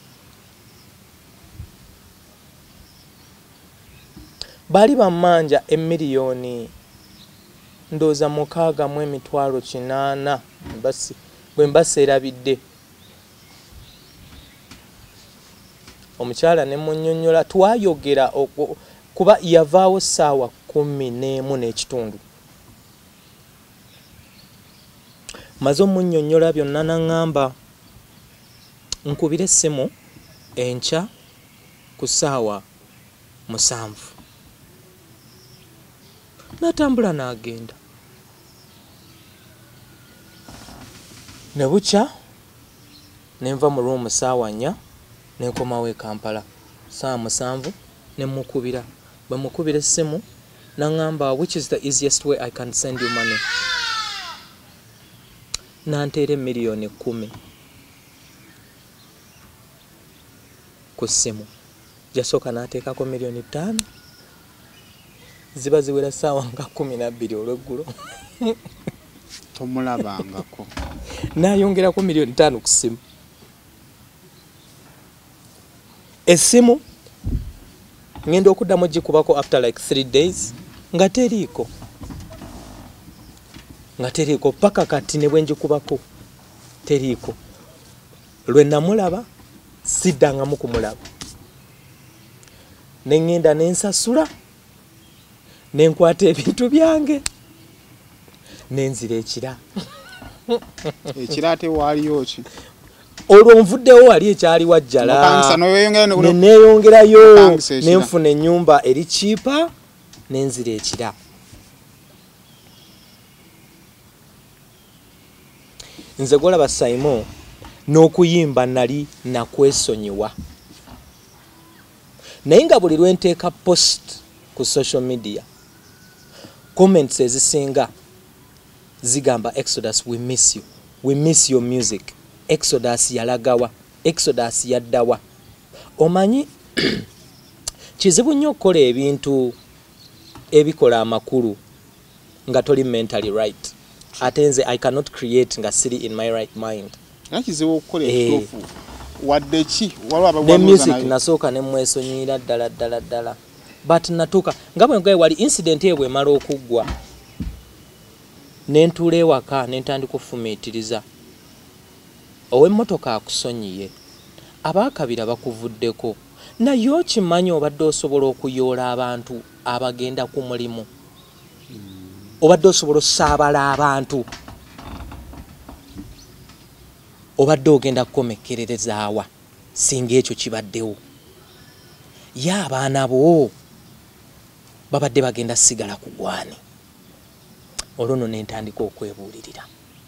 Bali bamanja emiliyoni ndooza mukaaga mu emitwalo kinaana basi bwe mbaseerabidde. Omukyala ne munnyonnyola twayogera kuba yavaawo ssaawa kumi n'emu n'ekitundu. Maze omunnyonnyola byonna nangamba nkubire essimu enkya ku ssaawa musanvu. Natambula n'agenda. Ne bukya ne nva mu ruumu ssaawa nnya ne nkomawo e Kampala ssaawa musanvu ne mukubira. Bwe mukubira essimu nangamba which is the easiest way I can send you money. Nanteera miliyoni kumi ku ssimu. Jasooka n'ateekako miliyoni ttaano. Ziba ziwera ssaawa nga kumi na bbiri olweggulo. Tomulabangako. N'ayongerako miliyoni ttaano ku ssimu. Essimu ngenda okuddamu gikubako after like three days nga teriiko. Nga teriiko paka kati ne bwe njikubako teriiko. Lwe namulaba siddangamu kumulaba. Ne ngenda ne nsasula ne nkwata ebintu byange ne nzira ekira. Ekira ate waaliyo ki? Olwo nvuddewo wali ekyali wajjala. Ne neeyongerayo ne nfuna ennyumba eri kiipa ne nzira ekira. Nze golaba Simon n'okuyimba nali nakwesonyiwa. Naye nga buli lwe nteeka post ku social media comments ezisinga zigamba Exodus we miss you. We miss your music. Exodus yalagawa. Exodus yaddawa. Omanyi kizibu nnyo okukola ebintu ebikola amakulu nga toli mentally right. Ate nze I cannot create nga siri in my right mind. Kizibu okukola ekitofu wadde ki waliwo abagwa ne music nasooka ne mwesonyiira ddala ddala ddala. But natuka nga bwe ngaye wali incident ye bwe mala okuggwa ne ntuula ewaka ne ntandika okufumiitiriza. Ow'emmotoka akusonyiye abaakabira bakuvuddeko naye okimanyi obadde osobola okuyoola abantu abagenda ku mulimu. Obadde osobola osaabala abantu. Obadde ogenda kukomekkererezaawa singa ekyo kibaddewo. Ye abaana bo babadde bagenda sigala ku gwani. Olwo nno ne ntandika okwebuulirira.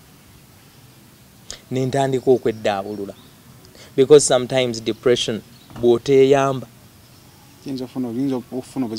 Ne ntandika okweddaabulula. Because sometimes depression bw'oteeyamba.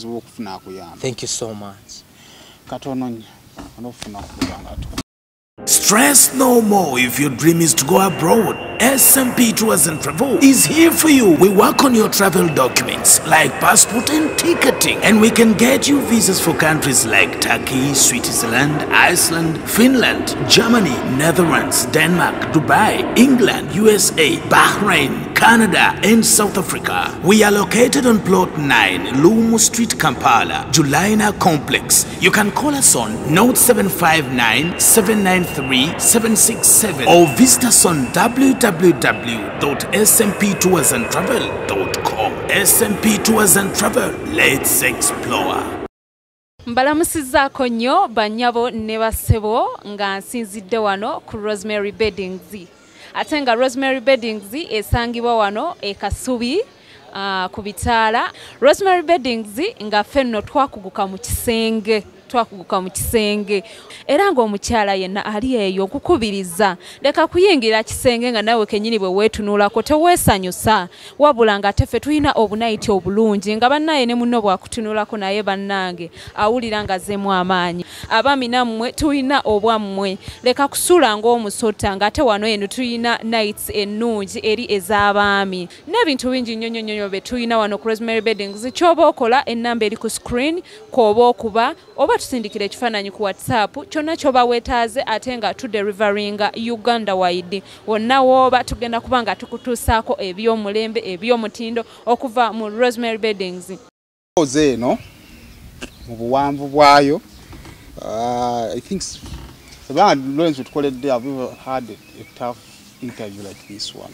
Thank you so much. Katono nnyo. Onofuna okubanga Stress no more if your dream is to go abroad. S M P Tours and Travel is here for you. We work on your travel documents like passport and ticketing, and we can get you visas for countries like Turkey, Switzerland, Iceland, Finland, Germany, Netherlands, Denmark, Dubai, England, U S A, Bahrain, Canada, and South Africa. We are located on plot nine, Lumu Street, Kampala, Julina Complex. You can call us on zero seven five nine, seven nine three, seven six seven or visit us on w w w dot s m p tours and travel dot com. S M P Tours and Travel, let's explore. Mbalamusizaako nnyo bannyabo ne bassebo nga nsinzidde wano ku Rosemary Beddings. Ate nga Rosemary Beddings esangibwa wano e Kasubi uh, ku Bitaala. Rosemary Beddings nga ffenno twakuguka mu kisenge. twakuguka mu kisenge era ng'omukyala yenna ali eyo okukubiriza leka kuyingira kisenge nga nawe kenyini bwe weetunuulako teweesanyusa wabula nga teffe tulina obunayiti obulungi nga bannaye ne munno bwakutunuulako naye bannange awulira nga zeemu amaanyi abaami nammwe tulina obwammwe leka kusuula ng'omusota ng'ate wano eno tulina nights ennungi eri ez'abaami n'ebintu bingi nnyo nnyo nnyo bye tulina wano ku Rosemary Beddings. Ky'oba okola ennamba eri ku screen k'oba okuba oba tusindikira ekifaananyi ku WhatsApp kyonna ky'oba weetaaze ate nga tuderivaringa Uganda wide wonna w'oba tugenda kuba nga tukutuusaako eby'omulembe eby'omutindo okuva mu Rosemary Beddings. Oze eno mu buwanvu bwayo uh, I think Sabanga Lawrence tukoledde I've ever had a, a tough interview like this one.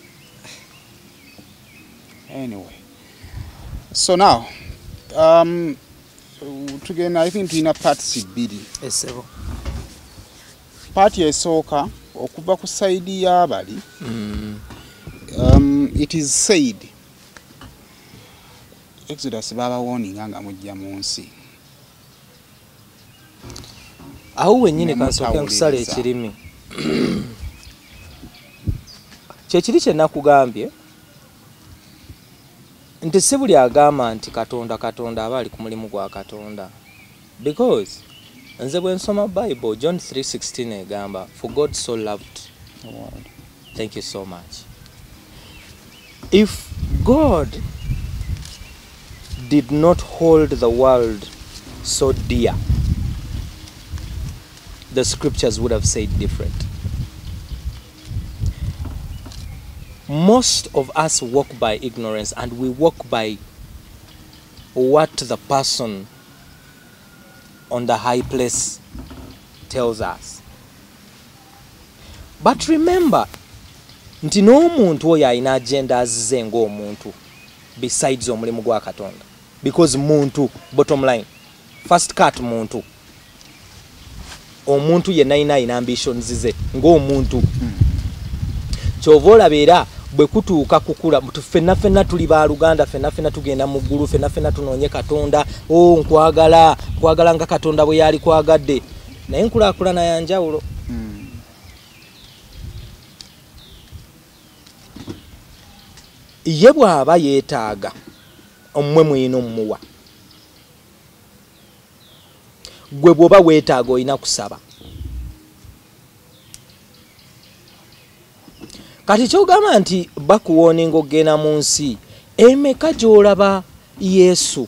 Anyway, so now um tugenda I think tulina parts bbiri esebo party esooka okuva ku side y'abali mm. um, it is said Exodus baba warning nga mujja mu nsi aho wennyini kansooka nkusala ekirimi kyekiri kye nakugambye nti si buli agamba nti katonda katonda aba ali ku mulimu gwa katonda because nze bwe nsoma Bible John three sixteen egamba for God so loved the world. Thank you so much. If God did not hold the world so dear, the scriptures would have said different. Most of us walk by ignorance, and we walk by what the person on the high place tells us. But remember, nti n'omuntu oyo alina agenda azize ng'omuntu besides omulimu gwa Katonda. Because muntu, bottom line, first cut muntu. Omuntu yenna alina alina ambitions ze ng'omuntu. Kyova olabera bwe kutuuka kukula ffenna ffenna tuli ba Luganda, ffenna ffenna tugenda mu ggulu, ffenna ffenna tunoonye Katonda, o nkwagala kwagala nga Katonda bwe yali kwagadde, naye nkulaakulana ya njawulo. mm. Ye bw'aba yeetaaga omumwe mwino mmuwa, gwe bw'oba weetaaga olina kusaba. Kati kyogamba nti bakuwoninga ogenda mu nsi emeka gy'olaba Yesu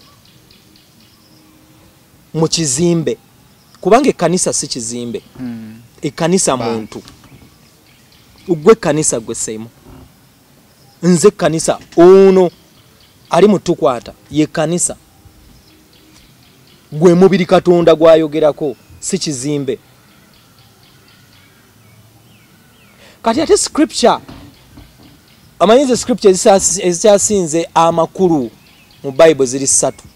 mu kizimbe, kubanga ekkanisa si kizimbe. mm. Ekkanisa muntu, gwe ekkanisa gwe semu, nze ekkanisa, ono ali mu tukwata ye kkanisa, gwe mubiri Katonda gwayogerako, si kizimbe. Kati ate scripture, amanyize scripture ezikyasinze amakulu mu Bible ziri ssatu.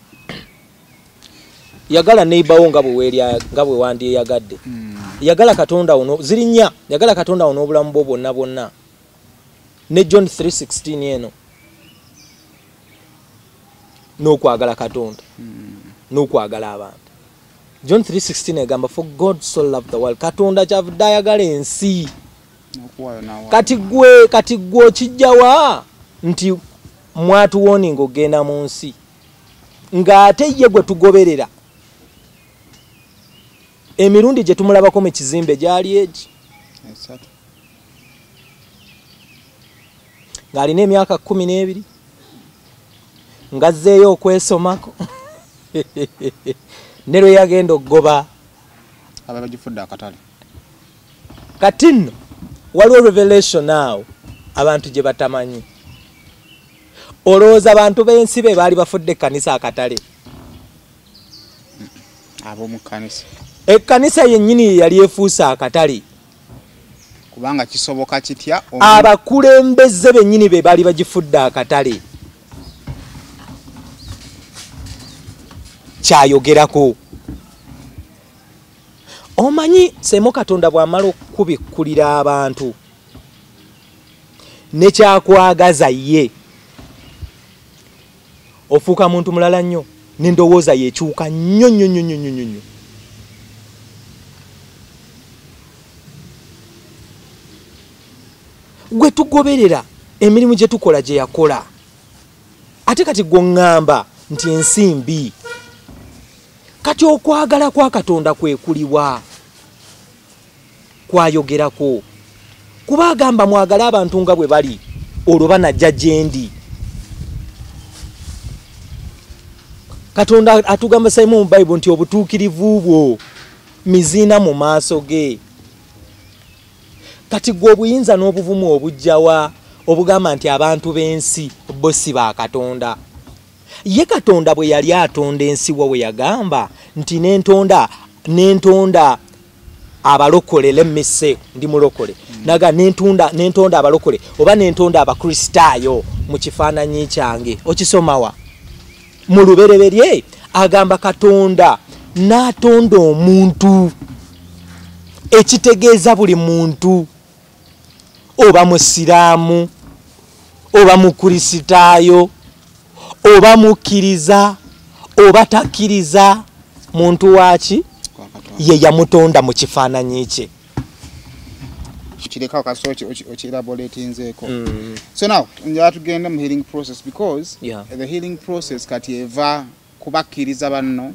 Yagala neighbor nga bwe weerya nga bwe wandiyagadde. mm. Yagala Katonda ono ziri nnya. Yagala Katonda ono obulamu bwo bwonna bwonna. Ne John three sixteen eno. N'okwagala Katonda. mm. N'okwagala abantu. John three sixteen egamba for God so loved the world. Katonda kyavudde ayagala ensi. Kati gwe kati gwe kijjawa nti mwatuwoninga ogenda mu nsi ng'ate ye gwe tugoberera emirundi gye tumulabako mu kizimbe gyali egi ng'alina emyaka kumi n'ebiri ng'azzeeyo okwesomako ne lwe yagenda okugoba aba bagifudde akatale kati nno waliwo revelation awo abantu gye batamanyi olowooza abantu b'ensi be baali bafudde ekkanisa akatale ab'omu kkanisa ekkanisa yennyini yali efuusa akatale kubanga kisoboka kitya abakulembeze bennyini be baali bagifudde akatale kyayogerako omanyi Semo Katonda bw'amala okubikkulira abantu ne kyakwagaza ye ofuuka muntu mulala nnyo n'endowooza yekyuka nnyo nnyo nnyo nnyo nnyo gwe tugoberera emirimu gye tukola gye yakola ate kati gwoŋŋamba nti ensimbi kati okwagala kwa Katonda kwe kuliwa kwayogerako kuba agamba mwagala abantu nga bwe bali olwo banajja gyendi Katonda atugamba Simon mu Bible nti obutuukirivu bwo miziina mu maaso ge kati gwe obuyinza n'obuvumu obujjawa obugamba nti abantu b'ensi bo si ba Katonda ye Katonda bwe yali atonda ensi wo we yagamba nti nentonda nentonda abalokole lemmese ndi mulokole mm. naga nentonda nentonda abalokole oba nentonda abakristaayo mu kifaananyi kyange okisomawa mu lubereberye agamba Katonda n'atonda omuntu ekitegeeza buli muntu oba musiraamu oba mukristaayo oba mukkiriza oba takkiriza muntu waki ye yamutonda mu kifaananyi kye kireka kasoki okirabolatinzeeko mm. So now njala tugenda mu healing process because yeah. The healing process kati eva kubakkiriza banno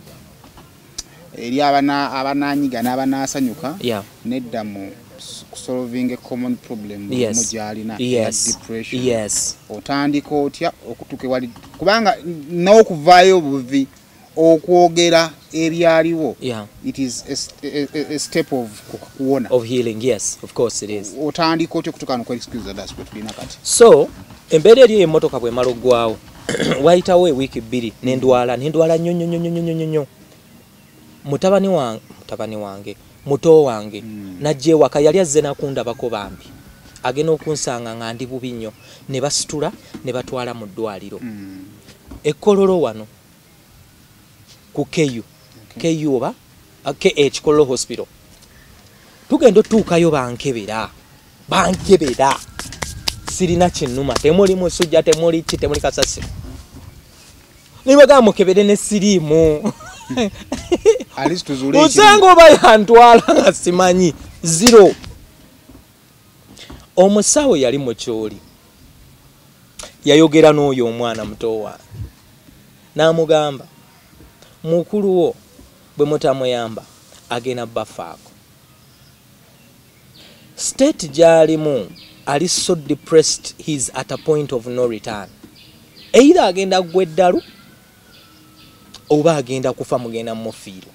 eri abana abananyiga n'abanasanyuka yeah. Nedda mu solving a common problem yes. mujalina yes. depression yes. Otandika otya okutuke wali kubanga n'okuvaayo obuvi okwogera ebyaliwo yeah. It is a, a, a step of kuona of healing. Yes, of course it is. Otandika otya kutukana ku excuse that's what tulina kati so embeera eri emmotoka bwe mala oggwawo wayitawo ewiiki bbiri nendwala nendwala nnyo nnyo nnyo nnyo nnyo nnyo mutabani wange mutabani wange muto wange mm. najja ewaka yali azze nakundabako bambi agenda okunsanga nga ndi bubi nnyo ne basitula ne batwala mu ddwaliro mm. ekkololo wano ku K U okay. K U oba K H Kololo Hospital tugenda otuukayo bankebera bankebera sirina kinnuma temuli musujja temuli ki temuli kasasiro nibaga mukebere ne sirimu alice tuzule usanga oba yantwala nga simanyi zero omusawo yali mu kyoli yayogera n'oyo omwana muto wa n'amugamba mukulu wo bwe mutamuyamba agenda bafaako state gyalimu ali so depressed he's at a point of no return either agenda gwe ddalu oba agenda kufa mugenda mufiiro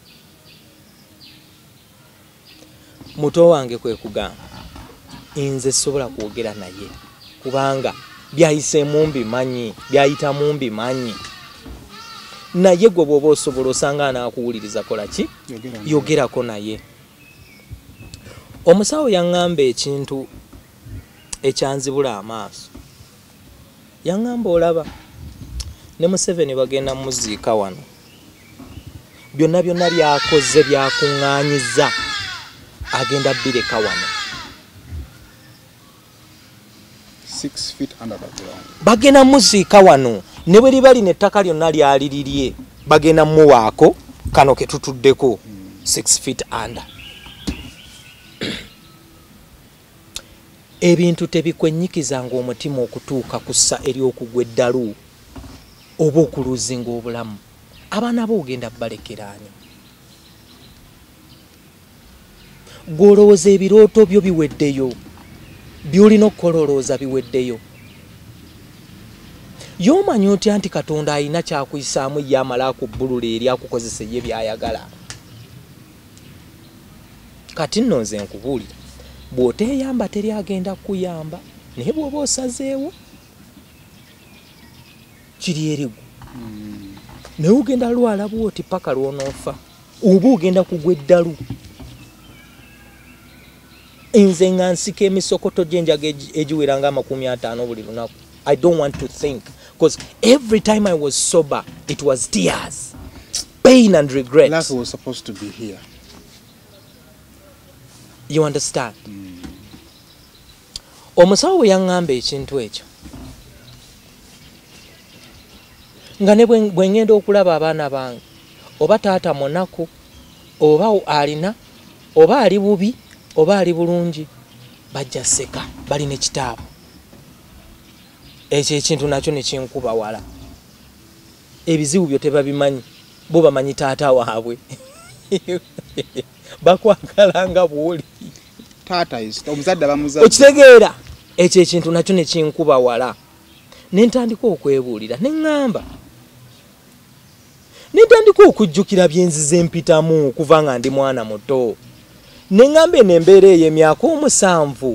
muto wange kwe kugamba nze sobola kwogera naye kubanga byayise mumbi manyi byayita mumbi manyi naye gwe bwoba osobola osanga anakuwuliriza kola ki yogerako naye omusawo yaŋŋamba ekintu ekyanzibula amaaso yaŋŋamba olaba ne Museveni bagenda muziika wano byonna byonna byakoze byakuŋŋaanyiza agenda bireka wano six feet under the ground bagenda muziika wano ne bwe liba lino ettaka lyonna lyalirirye bagenda muwaako kano ke tutuddeko mm. six feet under ebintu tebikwenyikizanga omutima okutuuka kussa eri okugwa eddalu oba okuluzinga obulamu abaana bo ogenda balekeraani gw'olowooza ebirooto byo biweddeyo by'olina okukololooza biweddeyo y'omanyi otya nti Katonda alina kyakuyisaamu ye amala akubbulula eri akukozesa ye by'ayagala kati nno nze nkubuulira bw'oteeyamba teri agenda kukuyamba naye bw'oba osazeewo kiri erigu naye ogenda lwala bw'oti paka lw'onoofa oba ogenda kugwa eddalu nze nga nsika emisokoto gy'enjaga egiwera nga amakumi ataano buli lunaku I don't want to think because every time I was sober it was tears pain and regret. Like we were supposed to be here. You understand? Mm. Omusawo bwe yaŋŋamba ekintu ekyo nga ne bwe ngenda okulaba abaana bange oba taata munaku oba alina oba ali bubi oba ali bulungi bajja seka balina ekitaabo ekyo ekintu nakyo ne kinkuba wala ebizibu byo tebabimanyi bo bamanyi taata waabwe bakwagala nga bw'oli taata omuzadde bamuzadde okitegeera ekyo ekintu nakyo ne kinkuba wala ne ntandika okwebuulira ne ŋŋamba ne ntandika okujjukira byenzize empitamu okuva nga ndi mwana muto ne ŋŋamba eno embeera ey'emyaka omusanvu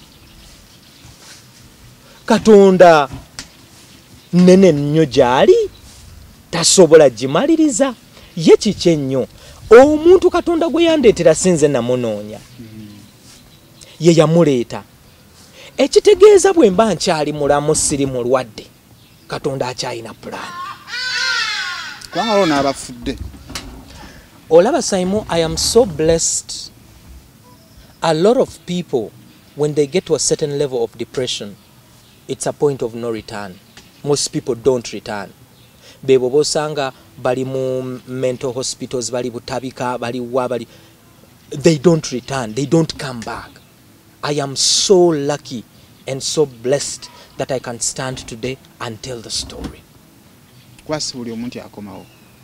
Katonda nene nnyo gy'ali tasobola gimaliriza ye kiki ennyo omuntu Katonda gwe yandeetera sinze namunoonya ye yamuleeta ekitegeeza bwe mba nkyali mulamu siri mulwadde Katonda akyalina pulaani kubanga olwo n'abafudde olaba Simon, I am so blessed. A lot of people when they get to a certain level of depression it's a point of no return. Most people don't return. Bebo bosanga bali mu mental hospitals bali butabika bali wa bali they don't return, they don't come back. I am so lucky and so blessed that I can stand today and tell the story. Kwasi buli omuntu yakomawo.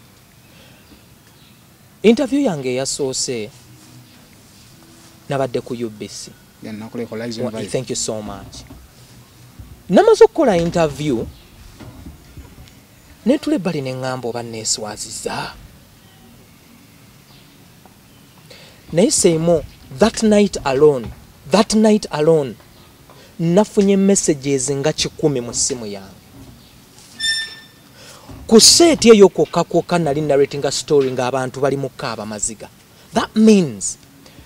Interview yange yasoose nabadde ku U B C. Yeah, nakoleko live on live. Thank you so much. Namaze okukola interview netule bali neŋŋamba oba neeswaziza naye Seimo that night alone that night alone nafunye messages nga kikumi mu ssimu yange ku seeti eyo kwokka kwokka nali narrating a story ng'abantu bali mu kaaba maziga. That means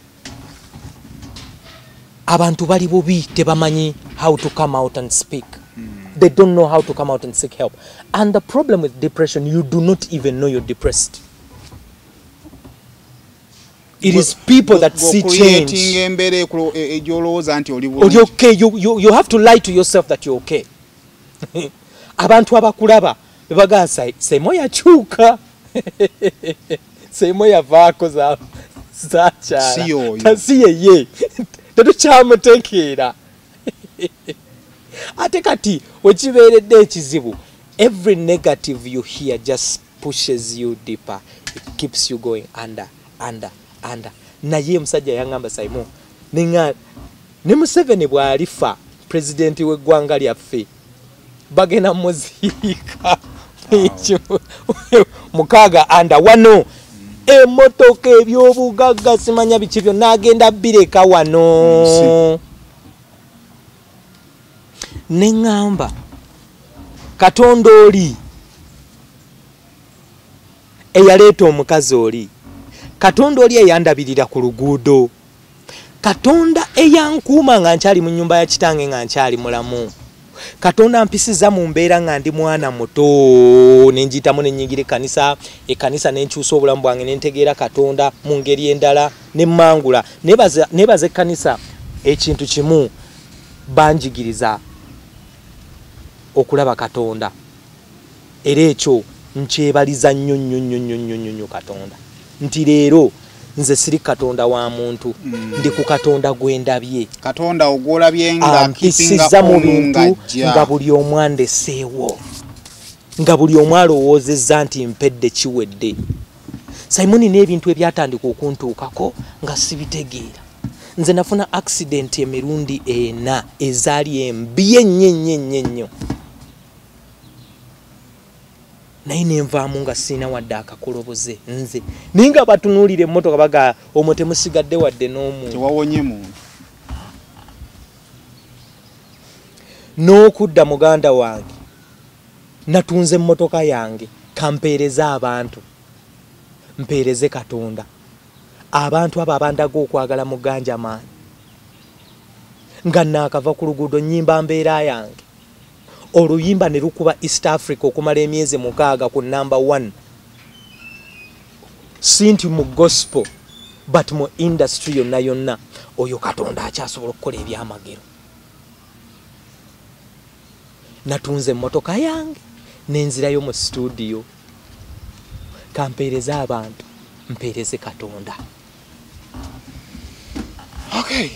abantu bali bubi tebamanyi how to come out and speak. Mm. They don't know how to come out and seek help. And the problem with depression, you do not even know you're depressed. It go, is people go, that go see change. Okay, you, you, you have to lie to yourself that you're okay. Abantu abakulaba bebaga Seimo yakyuka. Seimo yavaako za zakyala. Siyo. Tasiye ye. Tetukyamutekeera. Ate kati wekibeeredde ekizibu every negative you hear just pushes you deeper. It keeps you going under under under. Naye musajja yangamba Simon ninga ne Museveni bw'alifa president w'eggwanga lyaffe bagenda muziika mukaaga anda wano emotoka ebyobugagga simanya biki byonna agenda bireka wano. Neŋŋamba Katonda oli eyaleeta omukazi oli, Katonda oli eyandabirira ku luguudo, Katonda eyankuuma nga nkyali mu nnyumba ya kitange nga nkyali mulamu, Katonda mpisiza mu mbeera nga ndi mwana muto nenjitamu nenyingira ekkanisa ekkanisa nenkyusa obulamu bwange nentegeera Katonda mu ngeri endala nemmangula nebaza nebaza ekkanisa ekintu kimu banjigiriza okulaba Katonda era ekyo nkyebaliza nnyo nnyo nnyo nnyo nnyo nnyo Katonda nti leero nze siri Katonda wa muntu mm. ndi ku Katonda gwendabye Katonda ogolabye nga akipinga mu bintu nga buli omwandeseewo nga buli omwalowoozezza nti mpedde kiwedde Simon n'ebintu ebyatandika okuntuukako nga sibitegeera. Nze nafuna accident emirundi ena ezaali embi ennyo ennyo ennyo ennyo. Naye nenvaamu nga sirina wadde akakoloboze nze. Naye nga batunuulira emmotoka baga omwo temusigadde wadde n'omu. Tewawonye muntu. N'okudda muganda wange natunze emmotoka yange kampeereze abantu. Mpeereze Katonda. Abantu abo abandaga okwagala muganja maanyi. Nga naakava ku luguudo nnyimba mbeera yange. Oluyimba ne lukuba East Africa okumala emyezi mukaaga ku number one. Sinti mu gospel but mu industry yonna yonna oyo Katonda akyasobola okukola ebyamagero. Natunze emmotoka yange nenzirayo mu studio. Kampeereza abantu mpeereze Katonda. Okay.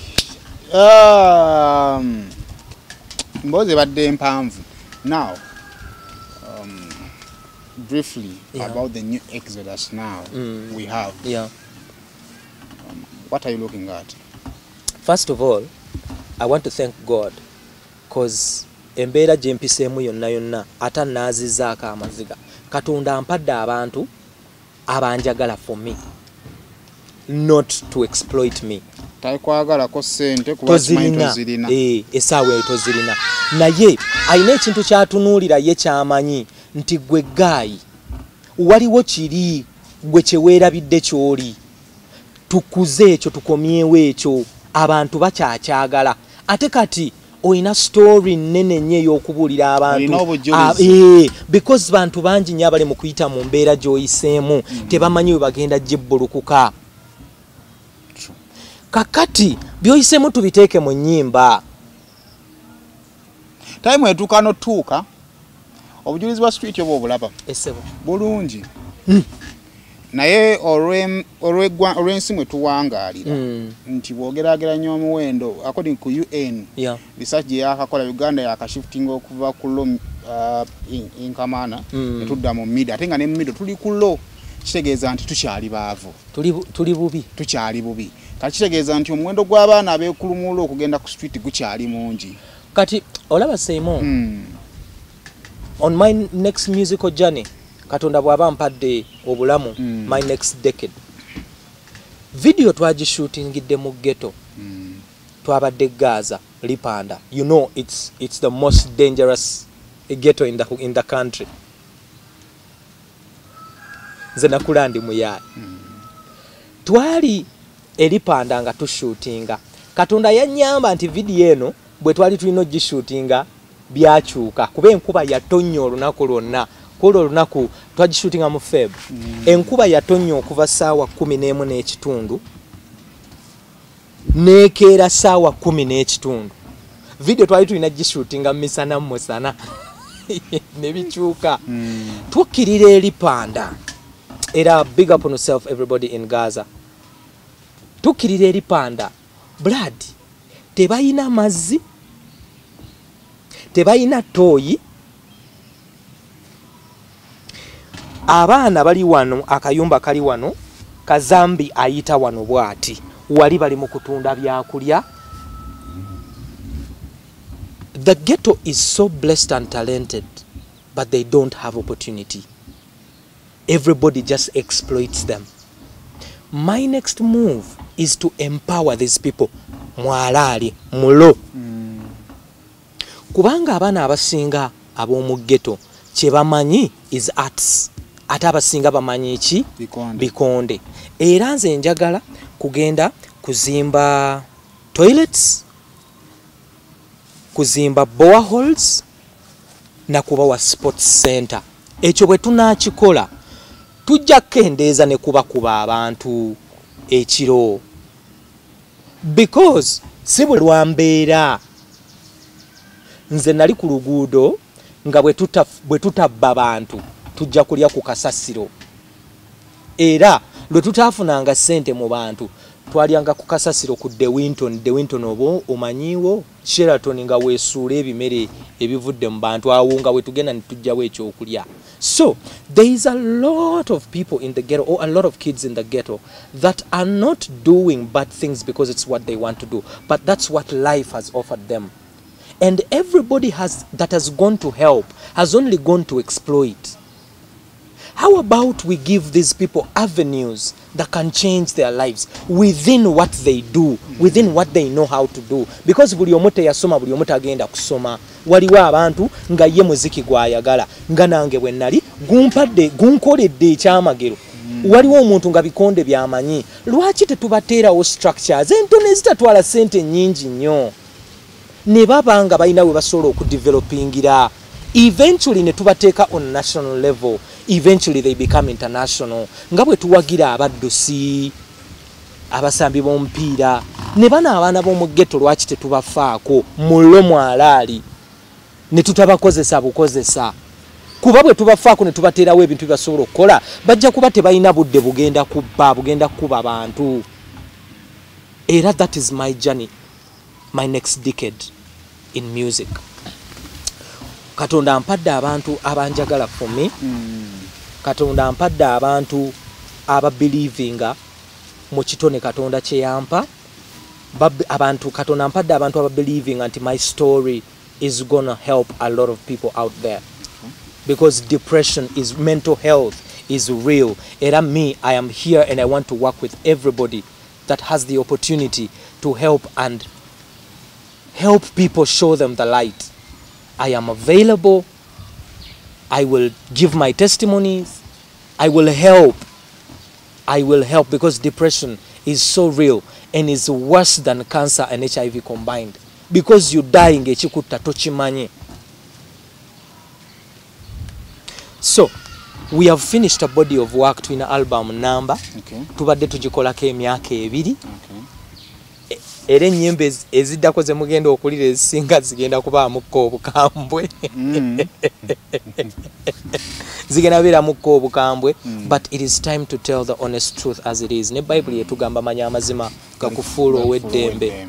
Um, mboze badde mpanvu. Now, um, briefly yeah. about the new Exodus now mm. we have. Yeah. Um, what are you looking at? First of all, I want to thank God because embeera gye mpiseemu yonna yonna ata naazizaako amaziga. Katonda ampadde abantu abanjagala for me, not to exploit me. Takwagala ko sente kuba tozirina. Eh, esaawa eyo tozirina. Naye alina ekintu kyatunuulira ye kyamanyi nti gwe gaayi waliwo kiri gwe kyeweerabidde kyoli. Tukuze ekyo tukomyewo ekyo abantu bakyakyagala. Ate kati oyina story nnene nnyo ey'okubuulira abantu. Eh, because bantu bangi nnyo abali mu kuyita mu mbeera gy'oyiseemu mm. tebamanyi we bagenda gibbulukuka. Kakati byoyiseemu tubiteeke mu nnyimba. Time etuuka n'otuuka obujulizi bwa street oba obulaba Esebo bulungi mm. naye olw'ensi mwe tuwangaalira mm. nti bw'ogeraageranya omuwendo according to U N yeah. research gye yakakola Uganda yakashiftinga okuva ku low uh, inkamana mm. netudda mu middle ate nga ne mu middle tuli ku low kitegeeza nti tukyali baavu tuli, tuli bubi tukyali bubi kati kitegeeza nti omuwendo gw'abaana abeekulumula okugenda ku street gukyali mungi. Kati olaba Simon mm. on my next musical journey Katonda bw'aba mpadde obulamu mm. my next decade video twagishootingidde mu ghetto mm. twabadde Gaza Lipanda. You know it's it's the most dangerous ghetto in the in the country. Nze nakula ndi muyayi mm. twali Elipanda nga tushootinga. Katonda yannyamba nti video eno bwe twali tulina ogishootinga byakyuka kuba enkuba yatonnya olunaku lwonna. Kulo olunaku twagishootinga mu Feb mm. enkuba yatonnya okuva saawa kumi n'emu n'ekitundu nekeera saawa kumi n'ekitundu. Video twali tulina gishootinga misana musana ne bikyuka mm. tukkirira Elipanda. Era big up on yourself everybody in Gaza. Tukkirira Elipanda blood tebayina mazzi tebayina toyi. Abaana bali wano akayumba kali wano Kazambi ayita wano bwati wali bali mu kutunda byakulya. The ghetto is so blessed and talented but they don't have opportunity. Everybody just exploits them. My next move is to empower these people. Mwalali mulo mm. kubanga abaana abasinga ab'omu ghetto kye bamanyi is arts. Ate abasinga bamanyi ki bikonde. bikonde. Era nze njagala kugenda kuzimba toilets, kuzimba boreholes na kuba wa sports center. Ekyo bwe tunaakikola tujja kendeeza ne kuba kuba abantu ekiro. Because si bwe lwambeera nze nali ku luguudo nga bwe tuta bwe tutabba bantu tujja kulya ku kasasiro. Era lwe tutaafunanga ssente mu bantu twalyanga ku kasasiro ku De Winton De Winton obo omanyiwo Sheraton nga weesuula ebimere ebivudde mu bantu awo nga we tugenda ne tujjawo ekyokulya. So there is a lot of people in the ghetto, or a lot of kids in the ghetto, that are not doing bad things because it's what they want to do, but that's what life has offered them. And everybody has that has gone to help has only gone to exploit. How about we give these people avenues that can change their lives within what they do, within what they know how to do? Because buli omote yasoma buli omote agenda kusoma. Waliwo abantu nga ye muziki gwayagala nga nange bwe nali gumpadde gunkoledde ekyamagero. Waliwo omuntu nga bikonde byamanyi. Lwaki tetubateerawo structures entono ezitatwala ssente nnyingi nnyo ne baba nga balina we basobola okudevelopingira? Eventually ne tubateeka on national level. Eventually they become international. Nga bwe tuwagira abaddusi, abasambi b'omupiira, ne bana abaana b'omu ghetto lwaki tetubafaako mullo mwalaali ne tutabakozesa bukozesa? Kuba bwe tubafaako ne tubateerawo ebintu bibasobola okukola, bajja kuba tebalina budde bugenda kubba bugenda kuba abantu. Era that is my journey, my next decade in music. Katonda ampadde abantu abanjagala for me. Mm. Katonda ampadde abantu ababelievinga mu kitone Katonda kye yampa. Abantu Katonda ampadde abantu ababelievinga nti my story is gonna help a lot of people out there. Okay. Because depression is mental health is real. Era me, I am here and I want to work with everybody that has the opportunity to help and help people, show them the light. I am available. I will give my testimonies. I will help. I will help because depression is so real and is worse than cancer and H I V combined. Because you dying echikuta tochimanyi. So, we have finished a body of work to an album number. Okay. Tubadde tugikolako emyaka ebiri. Okay. Era ennyimba eziddako ze mugenda okulira ezisinga zigenda kubaamuko obukambwe. Mm. Zigenda beeramuko obukambwe. Mm. But it is time to tell the honest truth as it is. Ne Bible yetugamba manya amazima gakufuula ow'eddembe.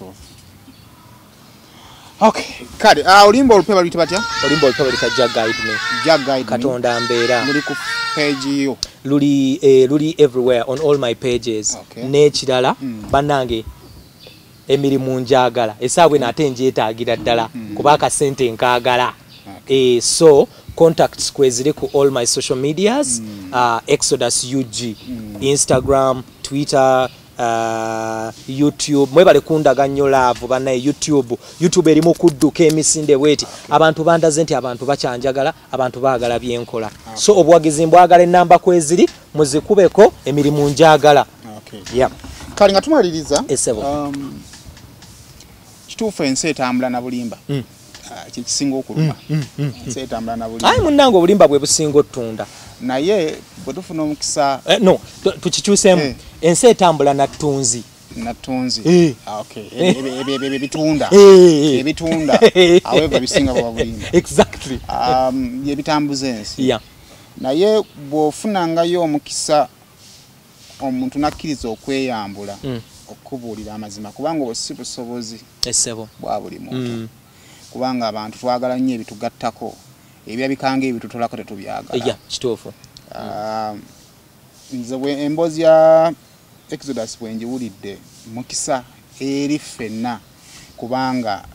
Okay, kale, uh, olimba olupe baluyita batya? Olimba olupe baluyita Jah Guide Me. Jah Guide Me. Katonda mbeera. Luli ku page yo. Luli eh, luli everywhere on all my pages. Okay. N'ekirala mm. bannange emirimu njagala esaawe nate njeetaagira ddala mm. kuba akasente nkaagala. Okay. Eh, so contacts kweziri ku all my social medias mm. uh, Exodus U G mm. Instagram, Twitter, uh, YouTube. Mwebale kundaga nnyo love banaye YouTube. YouTube erimu kudduka emisinde bweti. Okay. Abantu bandaze nti abantu bakyanjagala, abantu baagala byenkola. Okay. So obwagizi mbwagala ennamba kweziri muzikubeko emirimu njagala. Okay. Yeah. Kali nga tumaliriza. Esebo. Um, kituufu ensi etambula na bulimba. Mm. Uh, kikisinga okuluma. Mm, mm, mm, ensi etambula na bulimba. Ayi munnange obulimba bwe businga ottunda. Naye bwe tufuna omukisa. Eh, no, tukikyuseemu. Eh. Ensi etambula na ttunzi. Na ttunzi. Eh. Ah, okay. Ebe bitunda. Eh. Ebitunda. However bisinga bwa bulimba. Exactly. Um, ye bitambuze ensi. Yeah. Naye bw'ofunangayo omukisa omuntu nakkiriza okweyambula. Mm. Okubuulira amazima kubanga obwo si busobozi essebo bwa buli muntu. Mm. Kubanga abantu twagala nnyo ebitugattako ebirabikanga ebitutolako tetubyagala. Yeah, kituufu. Um, nze bwe emboozi ya Exodus bwe ngiwulidde mukisa eri ffenna kubanga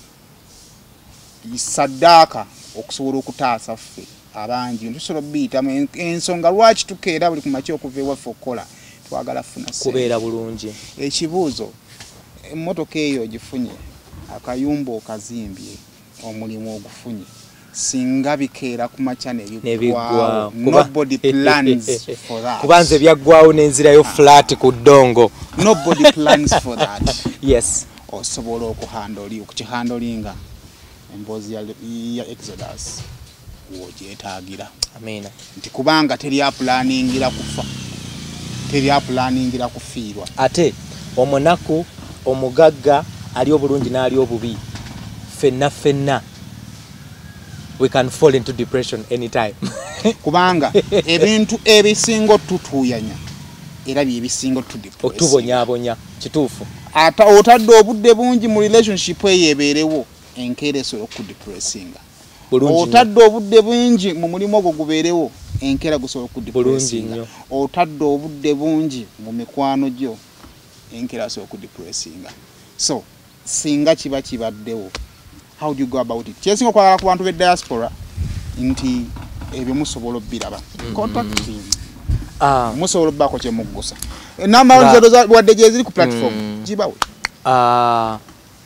saddaaka okusobola okutaasa ffe abangi tusobola biyitamu ensonga lwaki tukeera buli kumakya okuva ewaffe okukola twagala funa kubeera bulungi. Ekibuuzo emmotoka eyo ogifunye akayumba okazimbye omulimu ogufunye singa bikeera ku makya nebigwawo nobody plans for that. Kubanze byaggwawo n'enzirayo flat ku ddongo. Nobody plans for that. Yes. Osobola okuhandoli okukihandolinga emboozi ya, ya Exodus wogyetaagira. Amina. Nti kubanga teri apulaningira kufa. Teri apulaningira kufiirwa. Ate omunaku omugagga ali obulungi n'ali obubi. Fenna fenna. We can fall into depression anytime. Kubanga ebintu ebisingo tutuyanya era bye bisinga tu depress otubonyabonya kituufu ata otadde obudde bungi mu relationship eyo ebeerewo enkeera esobola okudepressinga otadde obudde bungi mu mulimu ogwo gubeerewo enkeera gusobola okudepressinga otadde obudde bungi mu mikwano gyo enkeera asobola okudepressinga so singa kiba kibaddewo how do you go about it kyesinga okwagala ku bantu be diaspora nti ebyo musobola obbiraba contacting ah musobola obbako kyemuggusa enamba zo wadde gye ziri ku platform gibawe ah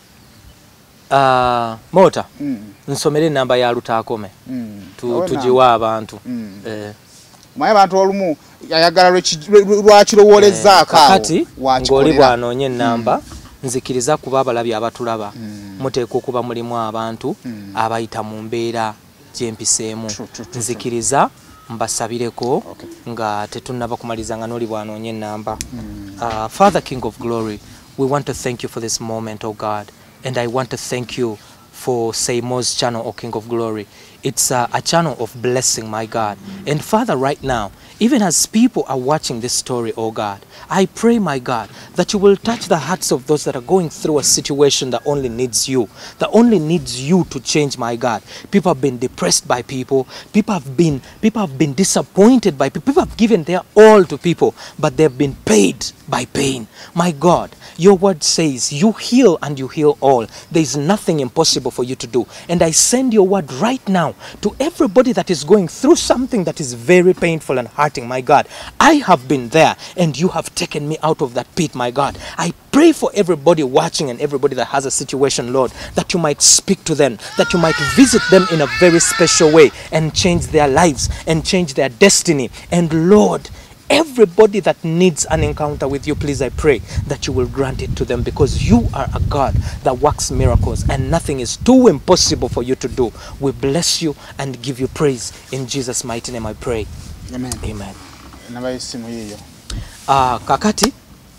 ah mota nsomere enamba ya Lutakome tu tujiwa abantu eh mwaye abantu olumu yayagala lwakirowoleza kati ngoli bwanonye enamba nzikiriza kuba abalabi abatulaba muteeka okuba mulimu abantu abayita mu mbeera gyempiseemu nzikiriza mbasabireko nga tetunnaba kumaliza nga noli bwanonye enamba. Father King of Glory, we want to thank you for this moment, oh God, and I want to thank you for Seymour's channel, O King of Glory. It's uh, a channel of blessing, my God. And Father, right now, even as people are watching this story, oh God, I pray, my God, that you will touch the hearts of those that are going through a situation that only needs you, that only needs you to change, my God. People have been depressed by people. People have been, people have been disappointed by people. People have given their all to people, but they've been paid by pain. My God, your word says you heal and you heal all. There is nothing impossible for you to do. And I send your word right now to everybody that is going through something that is very painful and hurting, my God. I have been there and you have taken me out of that pit, my God. I pray for everybody watching and everybody that has a situation, Lord, that you might speak to them, that you might visit them in a very special way and change their lives and change their destiny. And Lord, everybody that needs an encounter with you, please, I pray that you will grant it to them, because you are a God that works miracles and nothing is too impossible for you to do. We bless you and give you praise. In Jesus' mighty name I pray. Amen. Amen. Ah, kakati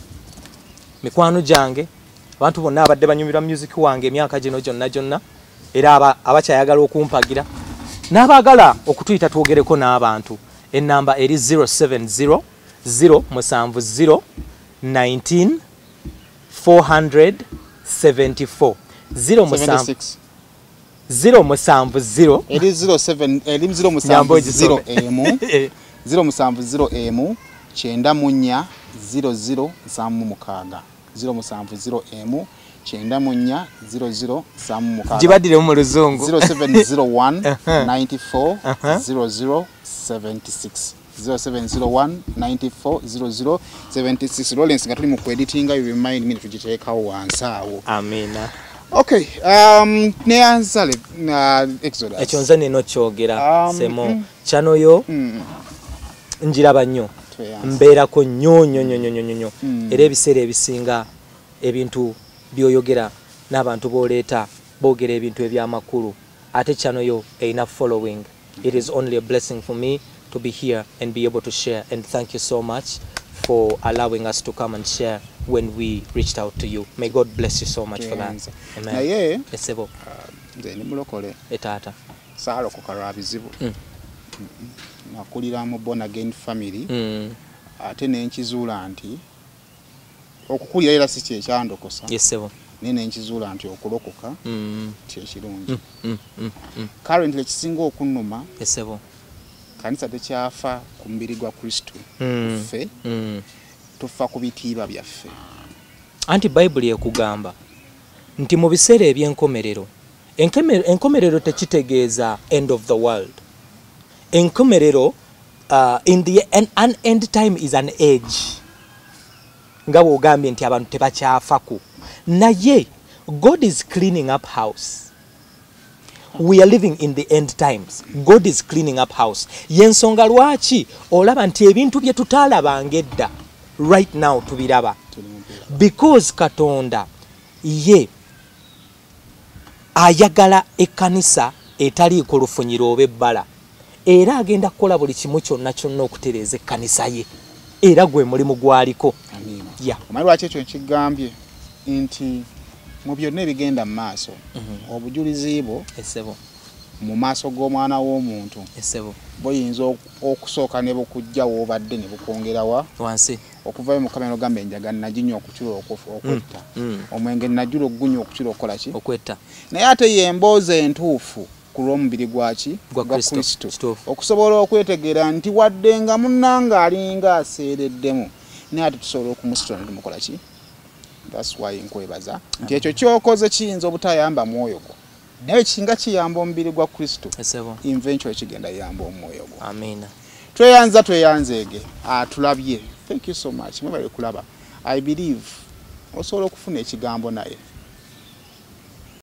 mikwano jange abantu bonna abadde banyumira music wange emyaka gino gyonna gyonna era aba abakyayagala okumpagira n'abagala okutuyita twogereko n'abantu. Enamba eri zero seven zero zero musanvu zero nineteen four seventy-four zero musanvu zero musanvu zero eri zero seven eri zero musanvu zero emu zero musanvu zero emu chenda munya zero zero samu mukaga zero musanvu zero emu chenda munya zero zero samu mukaga jibadire mu luzungu zero seven zero one ninety-four zero zero seventy-six zero seven zero one ninety-four zero zero seventy-six. Rollins nga tuli mu editinga, you remind me tujiteekawo wansawo. Amina. Okay, um ne ansale na Exodus. Ekyo nze neno kyogera um, semo mm, chano yo mm, njiraba nnyo mbeerako nnyo nnyo nnyo nnyo nnyo mm, era ebiseera ebisinga ebintu byoyogera n'abantu booleeta boogera ebintu ebyamakulu ate chano yo erina following. It is only a blessing for me to be here and be able to share, and thank you so much for allowing us to come and share when we reached out to you. May God bless you so much for that. Amen. Na ye esebo nze ni mulokole etata saalo ko karabizibu mm. nakulira mu born again family mm. ate nenkizuula nti okukulira era si kye kyandokosa. Yesebo nene nkizuula nti okulokoka mm. kye kirungi. mm. mm. mm. mm. Currently kisinga okunnuma yesebo kanisa tekyafa ku mubiri gwa Kristo mm. ffe mm. tufa ku bitiibwa byaffe. Anti Bible ekugamba nti mu biseera eby'enkomerero enkomerero tekitegeeza end of the world. Enkomerero uh, in the an, an end time is an age nga bw'ogambye nti abantu tebakyafaku naye God is cleaning up house. We are living in the end times. God is cleaning up house. Yensonga lwaki olaba nti ebintu bye tutaalabanga edda right now tubiraba, because Katonda ye ayagala ekkanisa etaliiko lufunyiro oba ebbala, era agenda kukola buli kimu kyonna kyonna okutereeza ekkanisa ye, era gwe mulimu gwaliko. Yeah. Omanyi lwaki ekyo nkigambye nti mu byonna ebigenda mu maaso mm -hmm. obujulizi bwo esebo mu maaso g'omwana w'omuntu esebo boyinza okusooka ne bukujja w'obadde ne bukwongerawa wansi okuvayo mu kamera ogamba enjaga naginywa okukyula okwetta omwenge najula okugunywa okukyula okukola ki okwetta naye ate yemboozi entuufu ku lw'omubiri gwaki gwa Kristo Kituufu. okusobola okwetegeera nti wadde nga munnanga alinga aseereddemu naye ate tusobola okumusitula ne tumukola ki that's why nkwebaza nti ekyo kyokoze kiyinza obutayamba mwoyo gwo naye kinga kiyamba omubiri gwa Kristo esebo eventually kigenda yamba omwoyo gwo amina tweyanza tweyanzeege atulabye thank you so much mwebale kulaba I believe osobola okufuna ekigambo naye